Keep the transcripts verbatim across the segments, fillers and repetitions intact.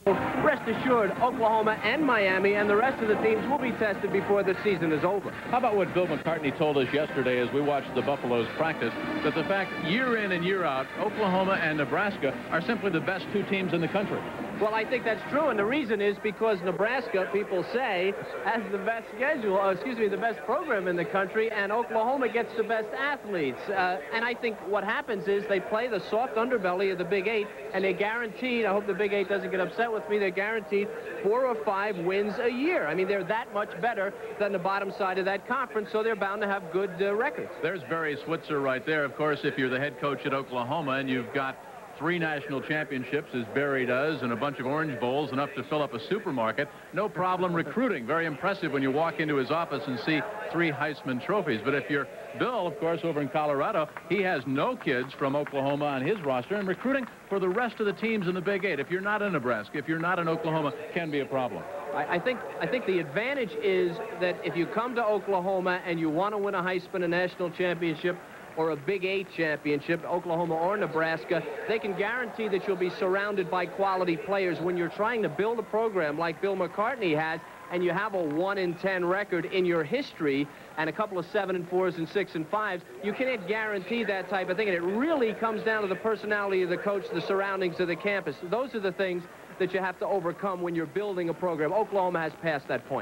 Rest assured, Oklahoma and Miami and the rest of the teams will be tested before the season is over. How about what Bill McCartney told us yesterday as we watched the Buffaloes practice, that the fact year in and year out, Oklahoma and Nebraska are simply the best two teams in the country. Well, I think that's true, and the reason is because Nebraska, people say, has the best schedule, or excuse me, the best program in the country, and Oklahoma gets the best athletes. Uh, and I think what happens is they play the soft underbelly of the Big Eight, and they're guaranteed, I hope the Big Eight doesn't get upset with me, they're guaranteed four or five wins a year. I mean, they're that much better than the bottom side of that conference, so they're bound to have good uh, records. There's Barry Switzer right there. Of course, if you're the head coach at Oklahoma and you've got three national championships, as Barry does, and a bunch of Orange Bowls, enough to fill up a supermarket. No problem recruiting. Very impressive when you walk into his office and see three Heisman trophies. But if you're Bill, of course, over in Colorado, he has no kids from Oklahoma on his roster, and recruiting for the rest of the teams in the Big Eight. If you're not in Nebraska, if you're not in Oklahoma, can be a problem. I, I think I think the advantage is that if you come to Oklahoma and you want to win a Heisman, a national championship, or a Big Eight championship, Oklahoma or Nebraska, they can guarantee that you'll be surrounded by quality players. When you're trying to build a program like Bill McCartney has, and you have a one in ten record in your history and a couple of seven and fours and six and fives, you can't guarantee that type of thing. And it really comes down to the personality of the coach, the surroundings of the campus. Those are the things that you have to overcome when you're building a program. Oklahoma has passed that point.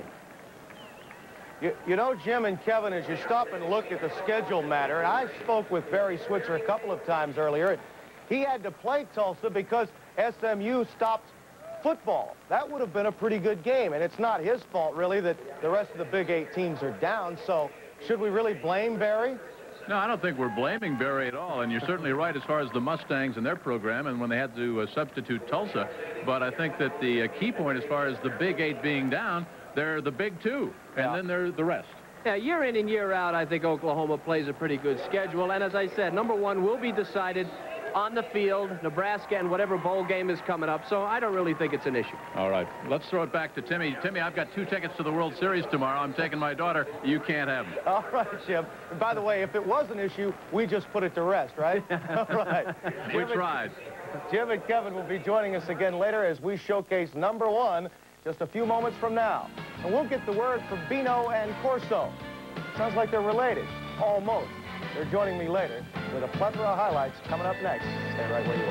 You, you know, Jim and Kevin, as you stop and look at the schedule matter, and I spoke with Barry Switzer a couple of times earlier, he had to play Tulsa because S M U stopped football. That would have been a pretty good game, and it's not his fault, really, that the rest of the Big Eight teams are down. So should we really blame Barry? No, I don't think we're blaming Barry at all, and you're certainly right as far as the Mustangs and their program and when they had to uh, substitute Tulsa. But I think that the uh, key point as far as the Big Eight being down, they're the big two, and yeah. then they're the rest. Yeah, year in and year out, I think Oklahoma plays a pretty good schedule. And as I said, number one will be decided on the field, Nebraska, and whatever bowl game is coming up. So I don't really think it's an issue. All right. Let's throw it back to Timmy. Timmy, I've got two tickets to the World Series tomorrow. I'm taking my daughter. You can't have them. All right, Jim. And by the way, if it was an issue, we just put it to rest, right? All right. We tried. Jim and Kevin will be joining us again later as we showcase number one just a few moments from now. And we'll get the word from Bino and Corso. Sounds like they're related. Almost. They're joining me later with a plethora of highlights coming up next. Stay right where you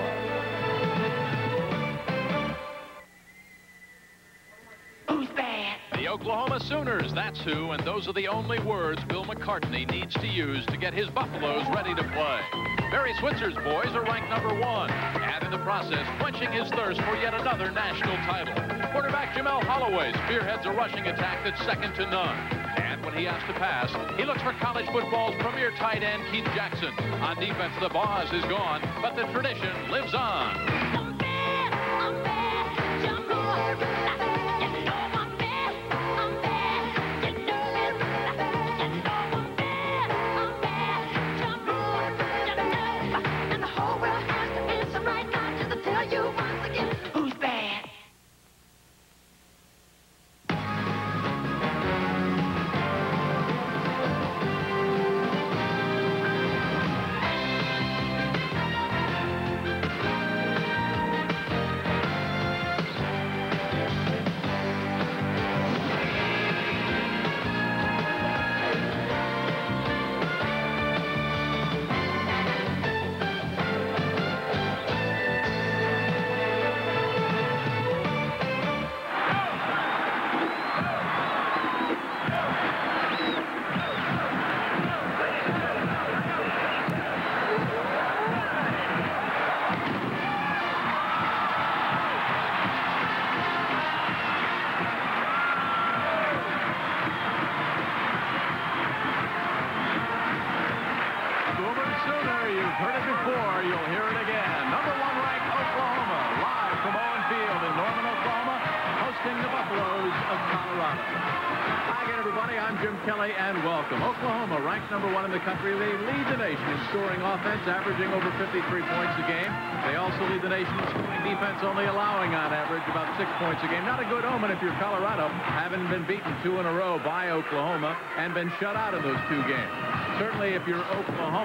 are. Who's bad? The Oklahoma Sooners, that's who, and those are the only words Bill McCartney needs to use to get his Buffaloes ready to play. Barry Switzer's boys are ranked number one, and in the process, quenching his thirst for yet another national title. Quarterback Jamel Holloway spearheads a rushing attack that's second to none. And when he has to pass, he looks for college football's premier tight end, Keith Jackson. On defense, the boss is gone, but the tradition lives on. I'm bad, I'm bad, jump on. You know I'm bad, I'm bad, you know I'm bad, you know I'm bad, I'm bad, jump on, you know, and the whole world has to answer right now just to tell you once again, who's bad? Oklahoma, ranked number one in the country, they lead the nation in scoring offense, averaging over fifty-three points a game. They also lead the nation in scoring defense, only allowing on average about six points a game. Not a good omen if you're Colorado, having been beaten two in a row by Oklahoma and been shut out in those two games. Certainly, if you're Oklahoma,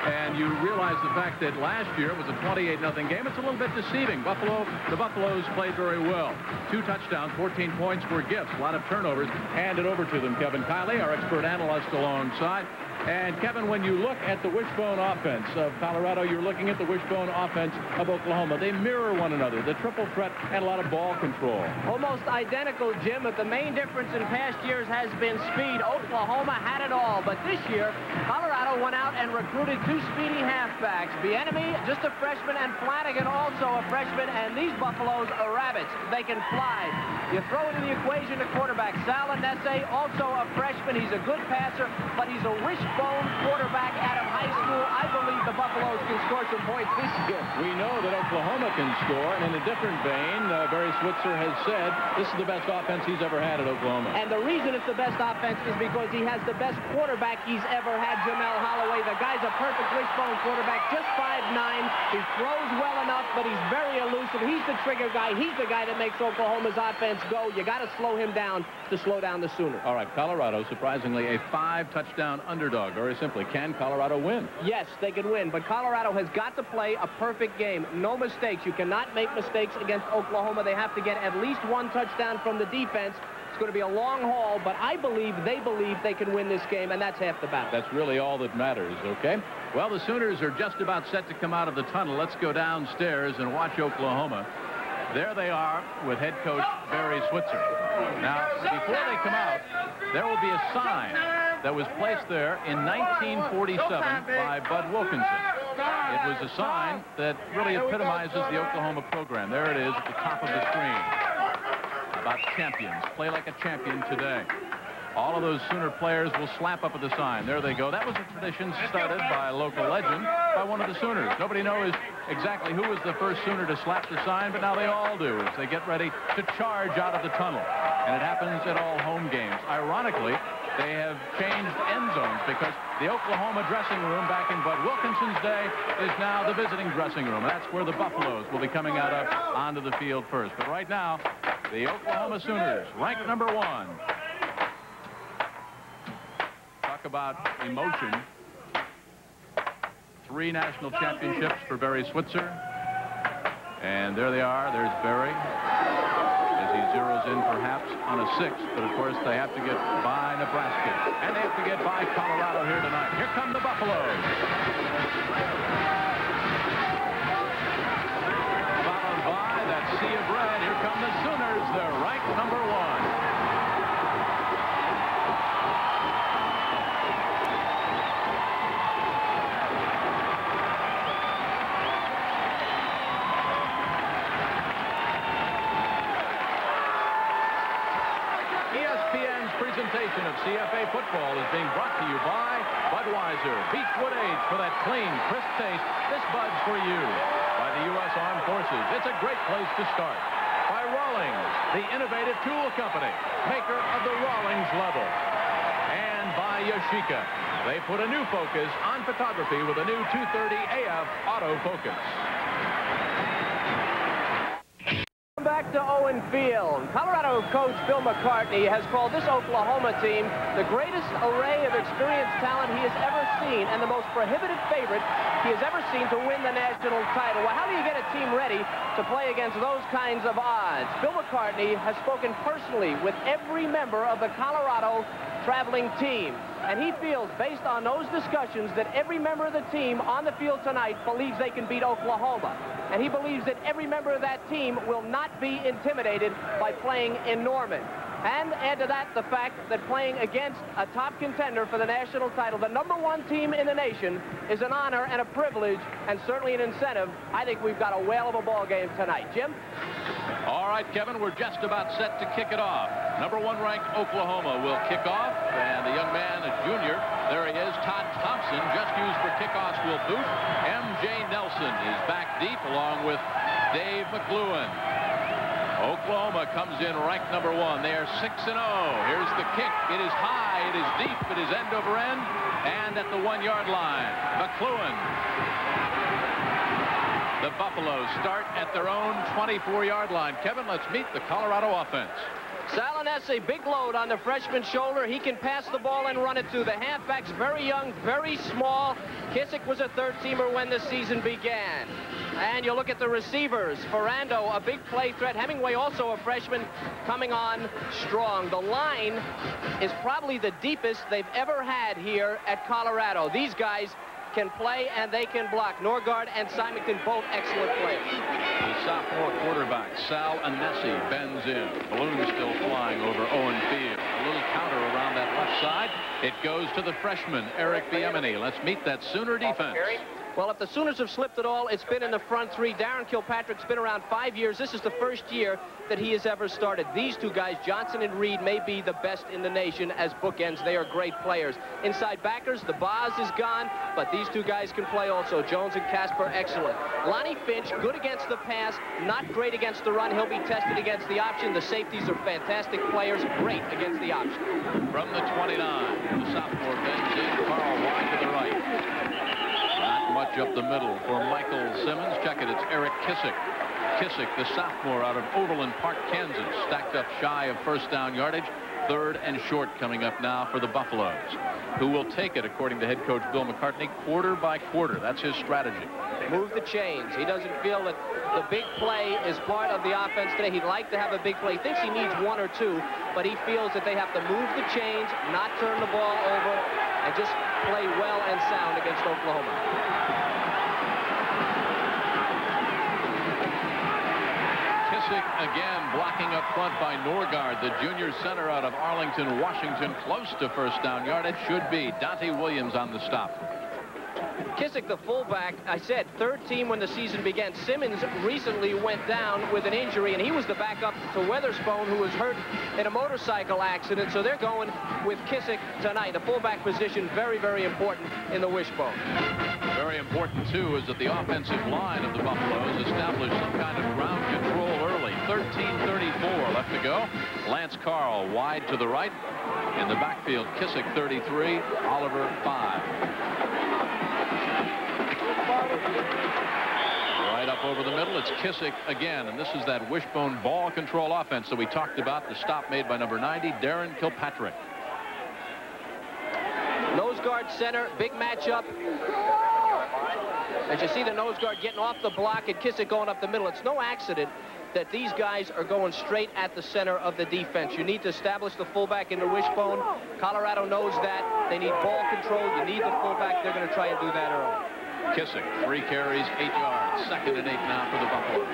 and you realize the fact that last year it was a twenty-eight nothing game. It's a little bit deceiving. Buffalo, the Buffaloes played very well. Two touchdowns, fourteen points were gifts. A lot of turnovers handed over to them. Kevin Kiley, our expert analyst, alongside. And, Kevin, when you look at the wishbone offense of Colorado, you're looking at the wishbone offense of Oklahoma. They mirror one another. The triple threat and a lot of ball control. Almost identical, Jim, but the main difference in past years has been speed. Oklahoma had it all, but this year, Colorado went out and recruited two speedy halfbacks. Bieniemy, just a freshman, and Flanagan, also a freshman, and these Buffaloes are rabbits. They can fly. You throw it in the equation to quarterback. Sal Nesse, also a freshman. He's a good passer, but he's a wishbone quarterback out of high school. I believe the Buffaloes can score some points this year. We know that Oklahoma can score, and in a different vein, uh, Barry Switzer has said this is the best offense he's ever had at Oklahoma. And the reason it's the best offense is because he has the best quarterback he's ever had, Jamel Holloway. The guy's a perfect wishbone quarterback, just five nine. He throws well enough, but he's very elusive. He's the trigger guy. He's the guy that makes Oklahoma's offense go. You got to slow him down to slow down the Sooners. All right, Colorado, surprisingly, a five-touchdown underdog. Very simply, can Colorado win? Yes, they can win, but Colorado has got to play a perfect game. No mistakes. You cannot make mistakes against Oklahoma. They have to get at least one touchdown from the defense. It's going to be a long haul, but I believe they believe they can win this game, and that's half the battle. That's really all that matters, okay? Well, the Sooners are just about set to come out of the tunnel. Let's go downstairs and watch Oklahoma. There they are with head coach Barry Switzer. Now, before they come out, there will be a sign that was placed there in nineteen forty-seven by Bud Wilkinson. It was a sign that really epitomizes the Oklahoma program. There it is at the top of the screen. About champions. Play like a champion today. All of those Sooner players will slap up at the sign. There they go. That was a tradition started by a local legend, by one of the Sooners. Nobody knows exactly who was the first Sooner to slap the sign, but now they all do as they get ready to charge out of the tunnel. And it happens at all home games. Ironically, they have changed end zones because the Oklahoma dressing room back in Bud Wilkinson's day is now the visiting dressing room. That's where the Buffaloes will be coming out of onto the field first. But right now, the Oklahoma Sooners, ranked number one. Talk about emotion. Three national championships for Barry Switzer. And there they are. There's Barry as he zeroes in perhaps on a sixth. But, of course, they have to get by Nebraska. And they have to get by Colorado here tonight. Here come the Buffaloes. Followed by that sea of red. Here come the Sooners. They're ranked number one. Presentation of C F A football is being brought to you by Budweiser. Beechwood Age for that clean, crisp taste. This Bud's for you. By the U S Armed Forces. It's a great place to start. By Rawlings, the innovative tool company, maker of the Rawlings level. And by Yoshika. They put a new focus on photography with a new two thirty A F autofocus. Back to Owen Field. Colorado coach Bill McCartney has called this Oklahoma team the greatest array of experienced talent he has ever seen and the most prohibitive favorite he has ever seen to win the national title. Well, how do you get a team ready to play against those kinds of odds? Bill McCartney has spoken personally with every member of the Colorado traveling team, and he feels, based on those discussions, that every member of the team on the field tonight believes they can beat Oklahoma. And he believes that every member of that team will not be intimidated by playing in Norman. And add to that the fact that playing against a top contender for the national title, the number one team in the nation, is an honor and a privilege and certainly an incentive. I think we've got a whale of a ball game tonight. Jim? All right, Kevin, we're just about set to kick it off. Number one ranked Oklahoma will kick off, and the young man, a junior, there he is, Todd Thompson, just used for kickoffs, will boot. M J Nelson is back deep along with Dave McLuhan. Oklahoma comes in ranked number one. They are six and oh. Here's the kick. It is high, it is deep, it is end over end, and at the one-yard line. McLuhan. The Buffaloes start at their own twenty-four-yard line. Kevin, let's meet the Colorado offense. Sal Anesi, big load on the freshman's shoulder. He can pass the ball and run it too. The halfback's very young, very small. Kissick was a third-teamer when the season began. And you look at the receivers. Ferrando, a big play threat. Hemingway, also a freshman, coming on strong. The line is probably the deepest they've ever had here at Colorado. These guys can play and they can block. Norgard and Symington, both excellent players. The sophomore quarterback, Sal Anesi, bends in. Balloon still flying over Owen Field. A little counter around that left side. It goes to the freshman, Eric Biemeny. Let's meet that Sooner defense. Well, if the Sooners have slipped at all, it's been in the front three. Darren Kilpatrick's been around five years. This is the first year that he has ever started. These two guys, Johnson and Reed, may be the best in the nation as bookends. They are great players. Inside backers, the Boz is gone, but these two guys can play also. Jones and Casper, excellent. Lonnie Finch, good against the pass, not great against the run. He'll be tested against the option. The safeties are fantastic players, great against the option. From the twenty-nine, the sophomore bends in. Carl wide to the right. Not much up the middle for Michael Simmons. Check it, it's Eric Kissick. Kissick, the sophomore out of Overland Park, Kansas, stacked up shy of first down yardage. Third and short coming up now for the Buffaloes, who will take it, according to head coach Bill McCartney, quarter by quarter. That's his strategy. Move the chains. He doesn't feel that the big play is part of the offense today. He'd like to have a big play. He thinks he needs one or two, but he feels that they have to move the chains, not turn the ball over, and just play well and sound against Oklahoma. Kissick again blocking up front by Norgard, the junior center out of Arlington, Washington, close to first down yardage. Should be Dante Williams on the stop. Kissick, the fullback, I said, third team when the season began. Simmons recently went down with an injury, and he was the backup to Weatherspoon, who was hurt in a motorcycle accident. So they're going with Kissick tonight. The fullback position, very, very important in the wishbone. Very important, too, is that the offensive line of the Buffaloes established some kind of ground control early. thirteen thirty-four left to go. Lance Carl wide to the right. In the backfield, Kissick thirty-three, Oliver five. Right up over the middle, it's Kissick again, and this is that wishbone ball control offense that we talked about. The stop made by number ninety, Darren Kilpatrick. Nose guard center, big matchup. As you see the nose guard getting off the block and Kissick going up the middle. It's no accident that these guys are going straight at the center of the defense. You need to establish the fullback in the wishbone. Colorado knows that. They need ball control. You need the fullback. They're going to try and do that early. Kissick, three carries, eight yards. Second and eight now for the Buffaloes.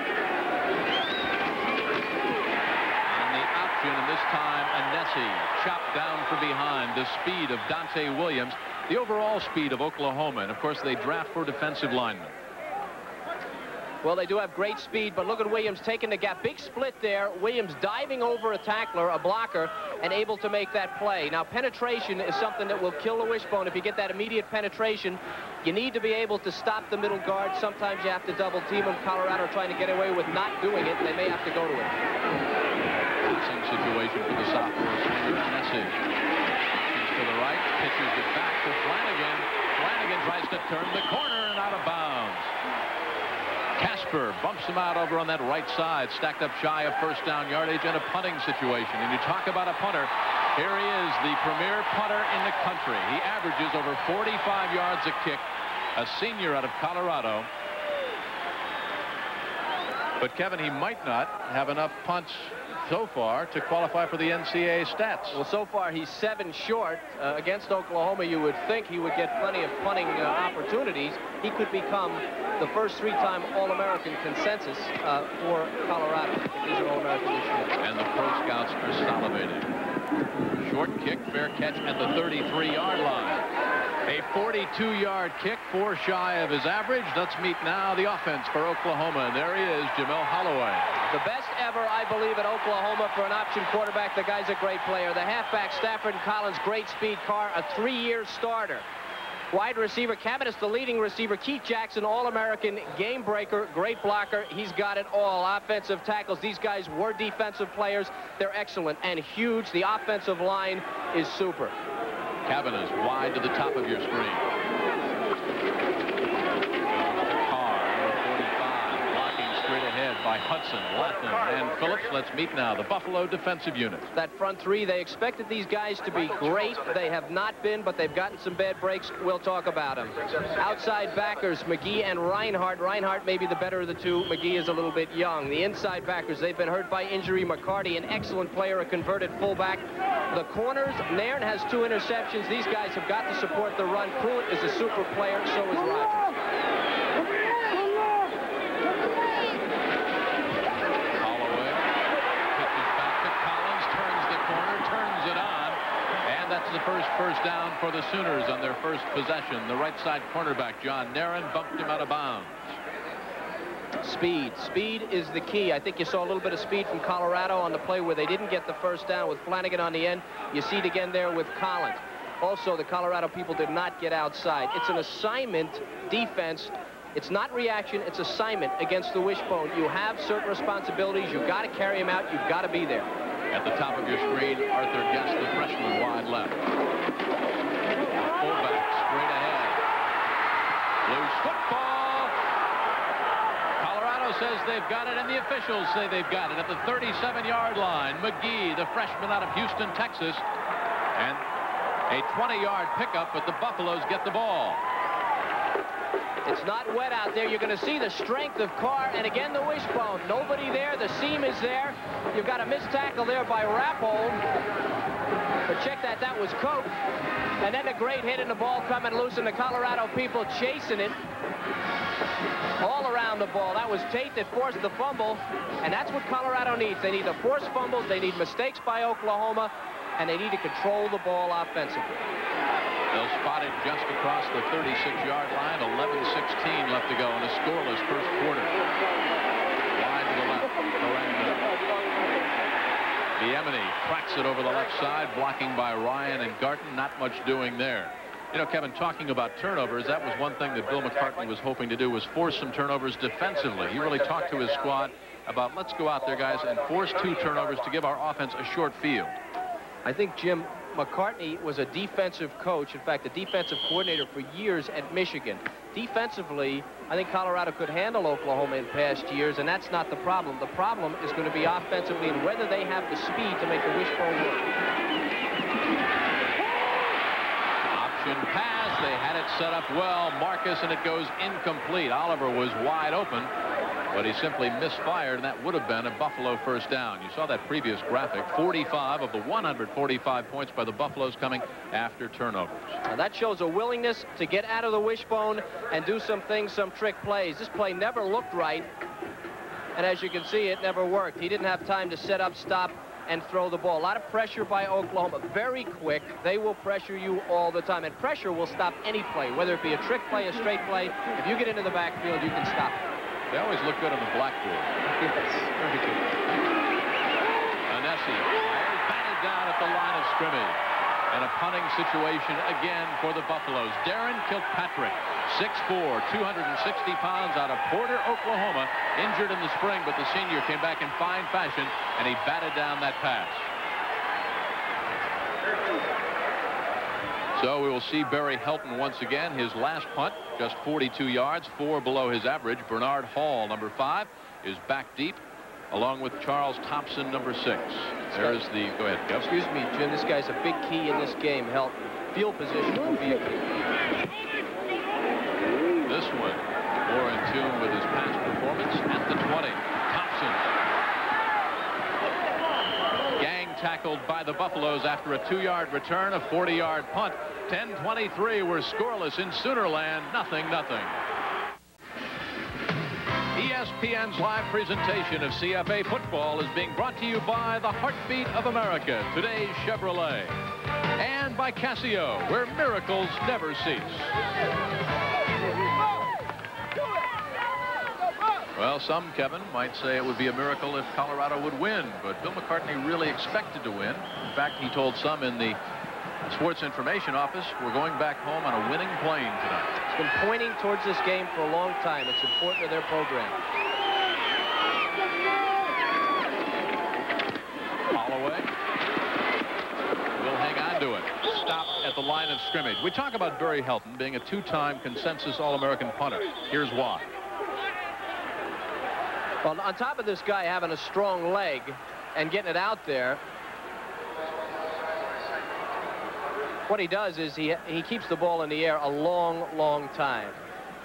And the option, and this time Anesi chopped down from behind. The speed of Dante Williams, the overall speed of Oklahoma, and of course they draft for defensive linemen. Well, they do have great speed, but look at Williams taking the gap. Big split there. Williams diving over a tackler, a blocker, and able to make that play. Now, penetration is something that will kill the wishbone. If you get that immediate penetration, you need to be able to stop the middle guard. Sometimes you have to double team them. Colorado are trying to get away with not doing it, and they may have to go to it. Passing situation for the sophomore swinger, Anesi. He's to the right, pitches it back to Flanagan. Flanagan tries to turn the corner and out of bounds. Casper bumps him out over on that right side, stacked up shy of first down yardage and a punting situation. And you talk about a punter, here he is, the premier punter in the country. He averages over forty-five yards a kick, a senior out of Colorado. But Kevin, he might not have enough punts so far to qualify for the N C A A stats. Well, so far he's seven short. Uh, against Oklahoma, you would think he would get plenty of punting uh, opportunities. He could become the first three-time All-American consensus uh, for Colorado. He's an All-American this year. And the Pro Scouts are salivating. Short kick, fair catch at the thirty-three yard line. A forty-two yard kick, four shy of his average. Let's meet now the offense for Oklahoma. And there he is, Jamel Holloway. The best ever, I believe, at Oklahoma for an option quarterback. The guy's a great player. The halfback, Stafford and Collins, great speed. Carr, a three-year starter. Wide receiver, Cavanis, the leading receiver. Keith Jackson, All-American, game breaker, great blocker. He's got it all. Offensive tackles. These guys were defensive players. They're excellent and huge. The offensive line is super. Cavanis wide to the top of your screen. Carr, number forty-five, blocking straight ahead by by Hudson, Latham, and Phillips. Let's meet now the Buffalo defensive unit. That front three, they expected these guys to be great. They have not been, but they've gotten some bad breaks. We'll talk about them. Outside backers, McGee and Reinhardt. Reinhardt may be the better of the two. McGee is a little bit young. The inside backers, they've been hurt by injury. McCarty, an excellent player, a converted fullback. The corners, Nairn has two interceptions. These guys have got to support the run. Pruitt is a super player, so is Rogers. Holloway pitches back to Collins, turns the corner, turns it on, and that's the first first down for the Sooners on their first possession. The right side cornerback, John Nairn, bumped him out of bounds. Speed. Speed is the key. I think you saw a little bit of speed from Colorado on the play where they didn't get the first down with Flanagan on the end. You see it again there with Collins. Also, the Colorado people did not get outside. It's an assignment defense. It's not reaction. It's assignment against the wishbone. You have certain responsibilities. You've got to carry them out. You've got to be there. At the top of your screen, Arthur Guest, the freshman, wide left. Fullback straight ahead. Loose football. Colorado says they've got it, and the officials say they've got it at the thirty-seven yard line. McGee, the freshman out of Houston, Texas, and a twenty yard pickup, but the Buffaloes get the ball. It's not wet out there. You're going to see the strength of Carr, and again the wishbone. Nobody there. The seam is there. You've got a missed tackle there by Rappold. But check that. That was Cope. And then a great hit and the ball coming loose, and the Colorado people chasing it all around the ball. That was Tate that forced the fumble, and that's what Colorado needs. They need the forced fumbles. They need mistakes by Oklahoma, and they need to control the ball offensively. They'll spot it just across the thirty-six yard line. eleven sixteen left to go in a scoreless first quarter. Wide to the left. Miranda. Biemini cracks it over the left side, blocking by Ryan and Garton. Not much doing there. You know, Kevin, talking about turnovers, that was one thing that Bill McCartney was hoping to do, was force some turnovers defensively. He really talked to his squad about, let's go out there, guys, and force two turnovers to give our offense a short field. I think Jim McCartney was a defensive coach, in fact, a defensive coordinator for years at Michigan. Defensively, I think Colorado could handle Oklahoma in past years, and that's not the problem. The problem is going to be offensively and whether they have the speed to make the wishbone work. Option pass. They had it set up well. Marcus, and it goes incomplete. Oliver was wide open, but he simply misfired, and that would have been a Buffalo first down. You saw that previous graphic. forty-five of the one hundred forty-five points by the Buffaloes coming after turnovers. Now that shows a willingness to get out of the wishbone and do some things, some trick plays. This play never looked right, and as you can see, it never worked. He didn't have time to set up, stop, and throw the ball. A lot of pressure by Oklahoma. Very quick. They will pressure you all the time, and pressure will stop any play, whether it be a trick play, a straight play. If you get into the backfield, you can stop it. They always look good on the blackboard. Yes, very good. Anesi batted down at the line of scrimmage. And a punting situation again for the Buffaloes. Darren Kilpatrick, six four, two hundred sixty pounds, out of Porter, Oklahoma, injured in the spring, but the senior came back in fine fashion, and he batted down that pass. So we will see Barry Helton once again. His last punt, just forty-two yards, four below his average. Bernard Hall, number five, is back deep, along with Charles Thompson, number six. There's the, go ahead, Kev. Excuse me, Jim, this guy's a big key in this game, Helton. Field position will be a key. This one, more in tune with his past performance at the twenty. Thompson. Gang tackled by the Buffaloes after a two yard return, a forty yard punt. ten twenty-three were scoreless in Soonerland, nothing, nothing. E S P N's live presentation of C F A football is being brought to you by the heartbeat of America, today's Chevrolet, and by Casio, where miracles never cease. Well, some, Kevin, might say it would be a miracle if Colorado would win, but Bill McCartney really expected to win. In fact, he told some in the Sports Information Office, we're going back home on a winning plane tonight. It's been pointing towards this game for a long time. It's important to their program. Holloway will hang on to it. Stop at the line of scrimmage. We talk about Barry Helton being a two-time consensus All-American punter. Here's why. Well, on top of this guy having a strong leg and getting it out there, what he does is he, he keeps the ball in the air a long, long time.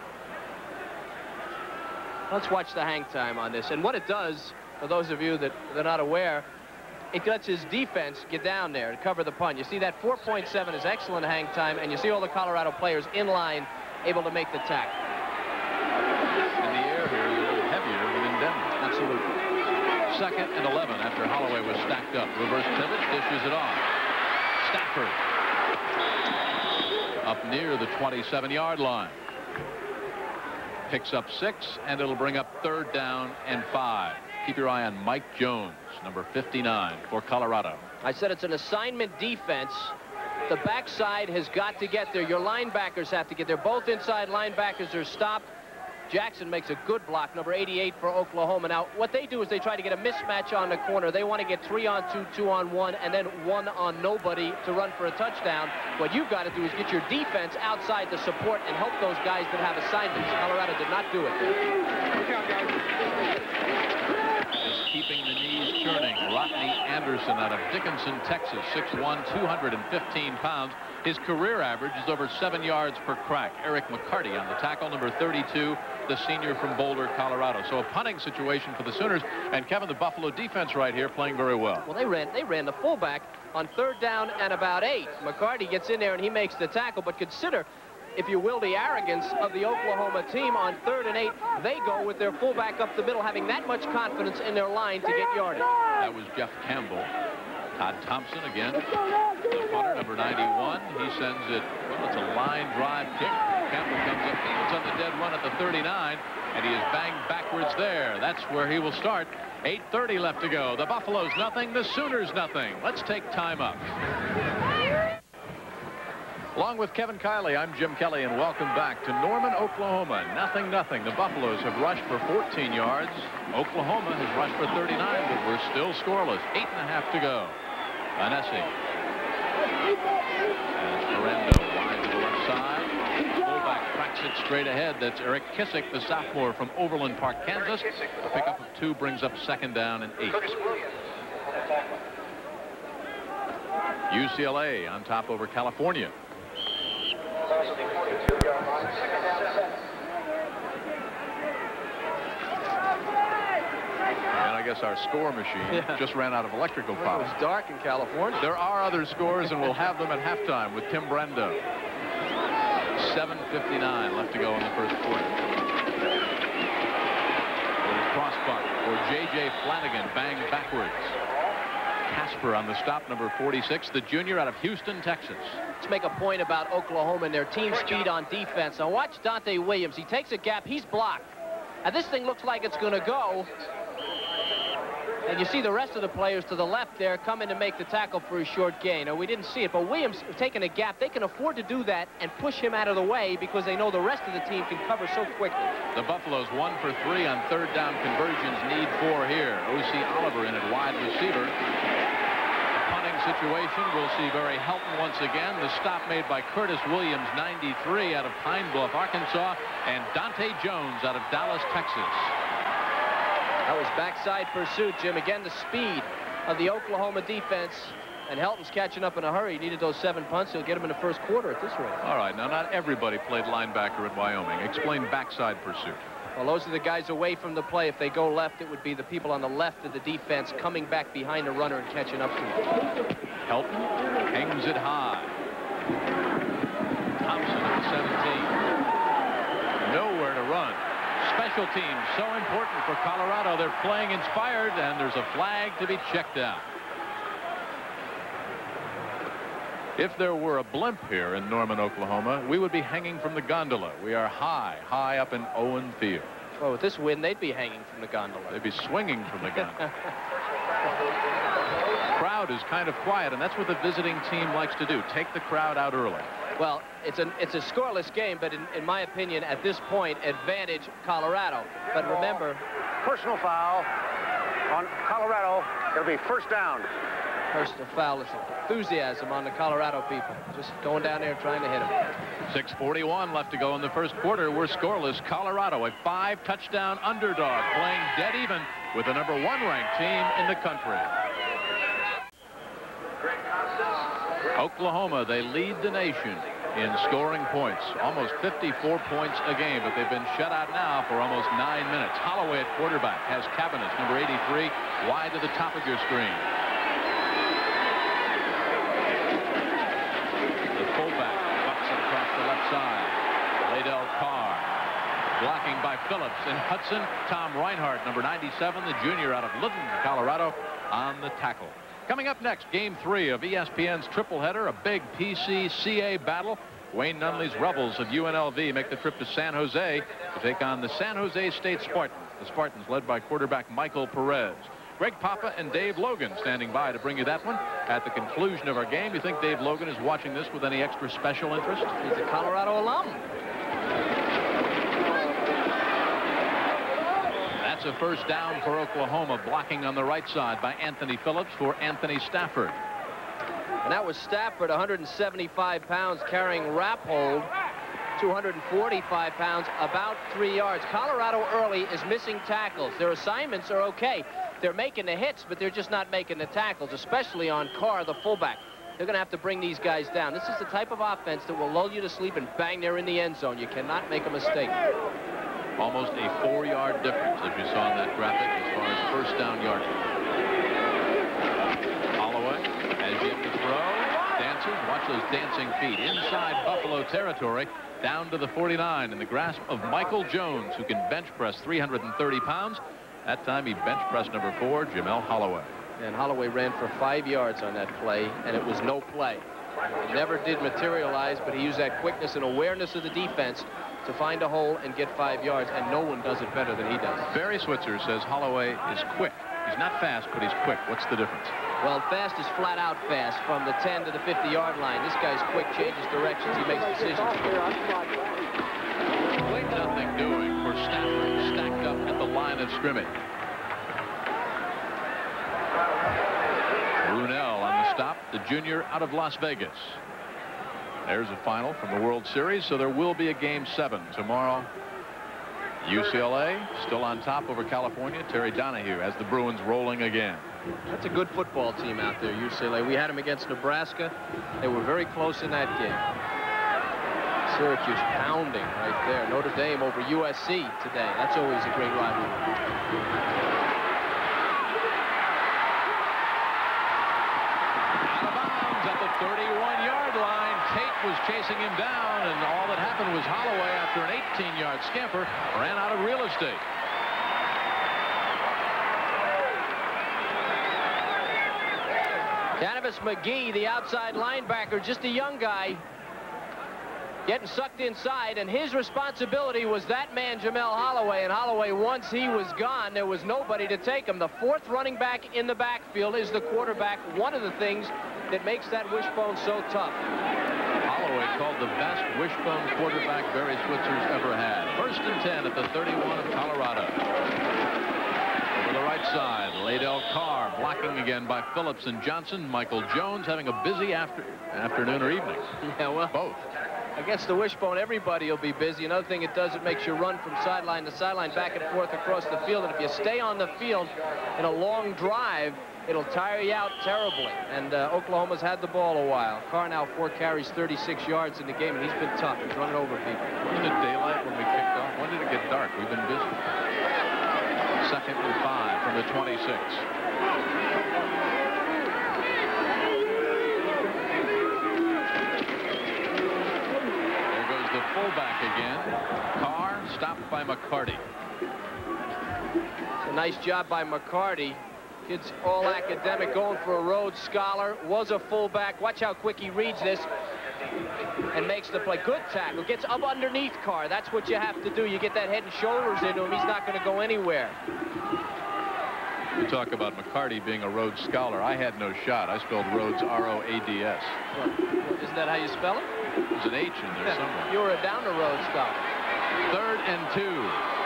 Let's watch the hang time on this. And what it does, for those of you that are not aware, it lets his defense get down there to cover the punt. You see that four point seven is excellent hang time, and you see all the Colorado players in line able to make the tackle. In the air here is a little heavier than in Denver. Absolutely. Second and eleven after Holloway was stacked up. Reverse pivot, dishes it off. Stafford up near the twenty-seven yard line. Picks up six, and it'll bring up third down and five. Keep your eye on Mike Jones, number fifty-nine for Colorado. I said it's an assignment defense. The backside has got to get there. Your linebackers have to get there. Both inside linebackers are stopped. Jackson makes a good block, number eighty-eight for Oklahoma. Now, what they do is they try to get a mismatch on the corner. They want to get three on two, two on one, and then one on nobody to run for a touchdown. What you've got to do is get your defense outside the support and help those guys that have assignments. Colorado did not do it. Just keeping the knees churning. Rodney Anderson out of Dickinson, Texas, six one, two hundred fifteen pounds. His career average is over seven yards per crack. Eric McCarty on the tackle, number thirty-two, the senior from Boulder, Colorado. So a punting situation for the Sooners. And Kevin, the Buffalo defense right here playing very well. Well, they ran they ran the fullback on third down and about eight. McCarty gets in there and he makes the tackle. But consider, if you will, the arrogance of the Oklahoma team on third and eight. They go with their fullback up the middle, having that much confidence in their line to get yardage. That was Jeff Campbell. Todd Thompson again, the punter, number ninety-one. He sends it, well, it's a line drive kick. Campbell comes up, fields on the dead run at the thirty-nine, and he is banged backwards there. That's where he will start. eight thirty left to go. The Buffaloes nothing, the Sooners nothing. Let's take time up. Along with Kevin Kiley, I'm Jim Kelly, and welcome back to Norman, Oklahoma. Nothing, nothing. The Buffaloes have rushed for fourteen yards. Oklahoma has rushed for thirty-nine, but we're still scoreless. Eight and a half to go. Vanessi. As Ferrando wide to the left side. Fullback cracks it straight ahead. That's Eric Kissick, the sophomore from Overland Park, Kansas. A pickup of two brings up second down and eight. U C L A on top over California. And I guess our score machine yeah. just ran out of electrical power. It was dark in California. There are other scores, and we'll have them at halftime with Tim Brando. seven fifty-nine left to go in the first quarter. There's crossbuck for J J Flanagan, bang backwards. Casper on the stop, number forty-six, the junior out of Houston, Texas. Let's make a point about Oklahoma and their team speed on defense. Now watch Dante Williams. He takes a gap. He's blocked. And this thing looks like it's going to go. And you see the rest of the players to the left there come in to make the tackle for a short gain. Now, we didn't see it, but Williams taking a gap. They can afford to do that and push him out of the way because they know the rest of the team can cover so quickly. The Buffaloes one for three on third down conversions. Need four here. O C Oliver in at wide receiver. Situation. We'll see Barry Helton once again. The stop made by Curtis Williams, ninety-three, out of Pine Bluff, Arkansas, and Dante Jones out of Dallas, Texas. That was backside pursuit, Jim. Again, the speed of the Oklahoma defense, and Helton's catching up in a hurry. He needed those seven punts. He'll get them in the first quarter at this rate. All right, now not everybody played linebacker at Wyoming. Explain backside pursuit. Well, those are the guys away from the play. If they go left, it would be the people on the left of the defense coming back behind the runner and catching up to him. Helton hangs it high. Thompson at the seventeen. Nowhere to run. Special teams so important for Colorado. They're playing inspired, and there's a flag to be checked out. If there were a blimp here in Norman, Oklahoma, we would be hanging from the gondola. We are high, high up in Owen Field. Well, with this wind, they'd be hanging from the gondola. They'd be swinging from the gondola. Crowd is kind of quiet, and that's what the visiting team likes to do, take the crowd out early. Well, it's, an, it's a scoreless game, but in, in my opinion, at this point, advantage Colorado. But remember... Personal foul on Colorado. It'll be first down. Personal foul is enthusiasm on the Colorado people. Just going down there trying to hit him. six forty-one left to go in the first quarter. We're scoreless. Colorado, a five touchdown underdog, playing dead even with the number one ranked team in the country. Oklahoma, they lead the nation in scoring points, almost fifty-four points a game, but they've been shut out now for almost nine minutes. Holloway at quarterback has Cabinets, number eighty-three, wide to the top of your screen. The fullback bucks it across the left side. Laydell Carr blocking by Phillips and Hudson. Tom Reinhardt, number ninety-seven, the junior out of Linden, Colorado, on the tackle. Coming up next, game three of E S P N's triple header, a big P C C A battle. Wayne Nunley's Rebels of U N L V make the trip to San Jose to take on the San Jose State Spartans. The Spartans led by quarterback Michael Perez. Greg Papa and Dave Logan standing by to bring you that one. At the conclusion of our game, you think Dave Logan is watching this with any extra special interest? He's a Colorado alum. That's a first down for Oklahoma, blocking on the right side by Anthony Phillips for Anthony Stafford. And that was Stafford, one hundred seventy-five pounds, carrying Rappold, two hundred forty-five pounds, about three yards. Colorado early is missing tackles. Their assignments are okay. They're making the hits, but they're just not making the tackles, especially on Carr, the fullback. They're going to have to bring these guys down. This is the type of offense that will lull you to sleep and bang, they're in the end zone. You cannot make a mistake. Almost a four-yard difference, as you saw in that graphic, as far as first down yardage. Holloway has yet to throw. Dances, watch those dancing feet. Inside Buffalo territory, down to the forty-nine in the grasp of Michael Jones, who can bench press three hundred thirty pounds. That time he bench pressed number four, Jamel Holloway. And Holloway ran for five yards on that play, and it was no play. It never did materialize, but he used that quickness and awareness of the defense to find a hole and get five yards, and no one does it better than he does. Barry Switzer says Holloway is quick. He's not fast, but he's quick. What's the difference? Well, fast is flat out fast from the ten to the fifty-yard line. This guy's quick, changes directions, he makes decisions. Nothing doing for Stafford, stacked up at the line of scrimmage. Brunell on the stop, the junior out of Las Vegas. There's a final from the World Series, so there will be a game seven tomorrow. U C L A still on top over California. Terry Donahue has the Bruins rolling again. That's a good football team out there, U C L A. We had them against Nebraska. They were very close in that game. Syracuse pounding right there. Notre Dame over U S C today. That's always a great rivalry. thirty-one yard line. Tate was chasing him down, and all that happened was Holloway, after an eighteen yard scamper, ran out of real estate. Canavis McGee, the outside linebacker, just a young guy, getting sucked inside, and his responsibility was that man, Jamel Holloway. And Holloway, once he was gone, there was nobody to take him. The fourth running back in the backfield is the quarterback. One of the things that makes that wishbone so tough. Holloway called the best wishbone quarterback Barry Switzer's ever had. First and ten at the thirty-one of Colorado. Over the right side, Laydell Carr blocking again by Phillips and Johnson. Michael Jones having a busy after afternoon or evening. Yeah, well, both. Against the wishbone, everybody will be busy. Another thing it does, it makes you run from sideline to sideline, back and forth across the field. And if you stay on the field in a long drive, it'll tire you out terribly. And uh, Oklahoma's had the ball a while. Carr now four carries, thirty-six yards in the game, and he's been tough. He's running over people. Wasn't it daylight when we kicked off? When did it get dark? We've been busy. Second and five from the twenty-six. The fullback again. Carr stopped by McCarty. It's a nice job by McCarty. Kid's all academic, going for a Rhodes Scholar. Was a fullback. Watch how quick he reads this and makes the play. Good tackle. Gets up underneath Carr. That's what you have to do. You get that head and shoulders into him. He's not going to go anywhere. You talk about McCarty being a Rhodes Scholar. I had no shot. I spelled Rhodes R O A D S. Well, isn't that how you spell it? There's an H in there somewhere. You were a down the road stop. Third and two.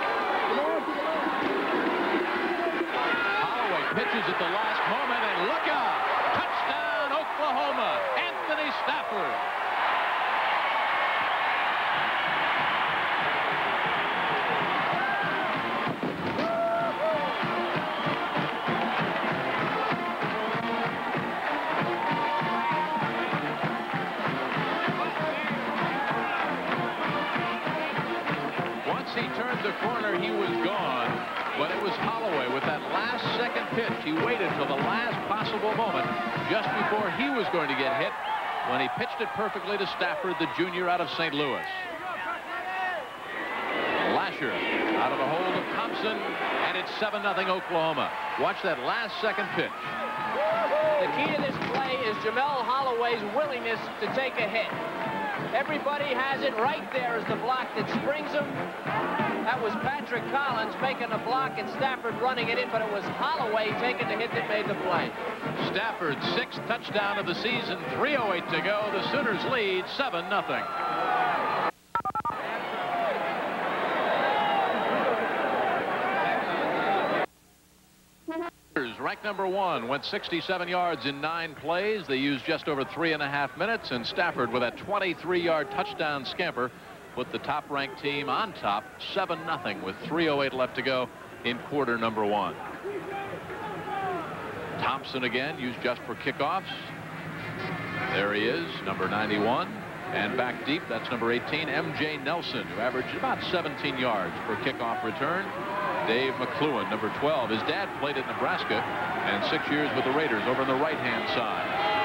Holloway pitches at the last moment, and look out! Touchdown, Oklahoma! Anthony Stafford. pitch. He waited till the last possible moment just before he was going to get hit when he pitched it perfectly to Stafford, the junior out of Saint Louis. Lasher out of the hold of Thompson, and it's seven nothing Oklahoma. Watch that last second pitch. The key to this play is Jamel Holloway's willingness to take a hit. Everybody has it. Right there is the block that springs him. That was Patrick Collins making the block and Stafford running it in, but it was Holloway taking the hit that made the play. Stafford's sixth touchdown of the season, three oh eight to go. The Sooners lead seven nothing. Ranked number one, went sixty-seven yards in nine plays. They used just over three and a half minutes, and Stafford with a twenty-three yard touchdown scamper put the top-ranked team on top, seven nothing with three oh eight left to go in quarter number one. Thompson again used just for kickoffs. There he is, number ninety-one, and back deep, that's number eighteen, M J Nelson, who averaged about seventeen yards per kickoff return. Dave McCloughan, number twelve. His dad played at Nebraska and six years with the Raiders over on the right-hand side.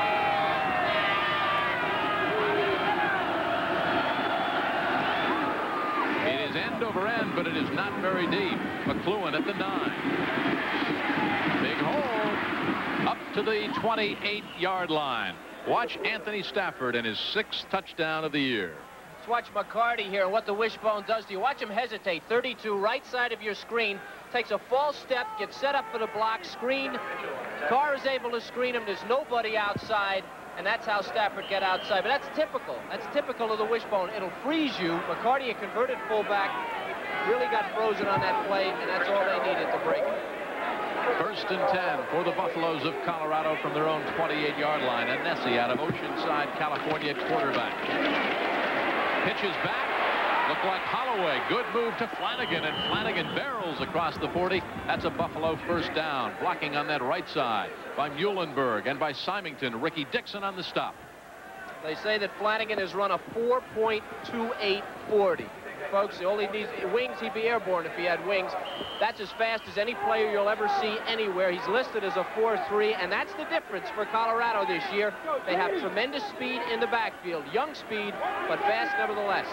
It is end over end, but it is not very deep. McCloughan at the nine. Big hole up to the twenty-eight yard line. Watch Anthony Stafford and his sixth touchdown of the year. Watch McCarty here and what the wishbone does to you. Watch him hesitate. thirty-two, right side of your screen. Takes a false step, gets set up for the block, screen. Carr is able to screen him. There's nobody outside, and that's how Stafford get outside. But that's typical. That's typical of the wishbone. It'll freeze you. McCarty, a converted fullback, really got frozen on that play, and that's all they needed to break it. First and ten for the Buffaloes of Colorado from their own twenty-eight yard line. And Nessie out of Oceanside, California, quarterback. Pitches back, looked like Holloway. Good move to Flanagan, and Flanagan barrels across the forty. That's a Buffalo first down. Blocking on that right side by Muhlenberg and by Symington. Ricky Dixon on the stop. They say that Flanagan has run a four point two eight forty. Folks, all he needs wings, he'd be airborne if he had wings. That's as fast as any player you'll ever see anywhere. He's listed as a four three, and that's the difference for Colorado this year. They have tremendous speed in the backfield. Young speed, but fast nevertheless.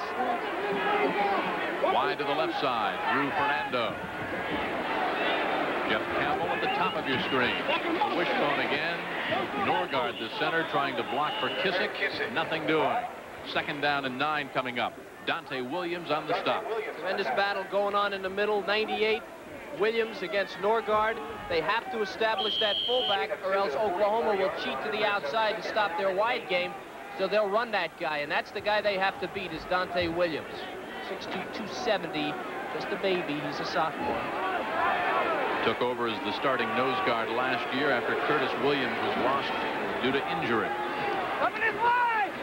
Wide to the left side, Drew Fernando. Jeff Campbell at the top of your screen. The wishbone again. Norgard, the center, trying to block for Kissick. Nothing doing. Second down and nine coming up. Dante Williams on the stop. Tremendous battle going on in the middle. ninety-eight. Williams against Norgard. They have to establish that fullback, or else Oklahoma will cheat to the outside to stop their wide game. So they'll run that guy, and that's the guy they have to beat, is Dante Williams. six two, two seventy. Just a baby. He's a sophomore. Took over as the starting nose guard last year after Curtis Williams was lost due to injury. Coming in wide!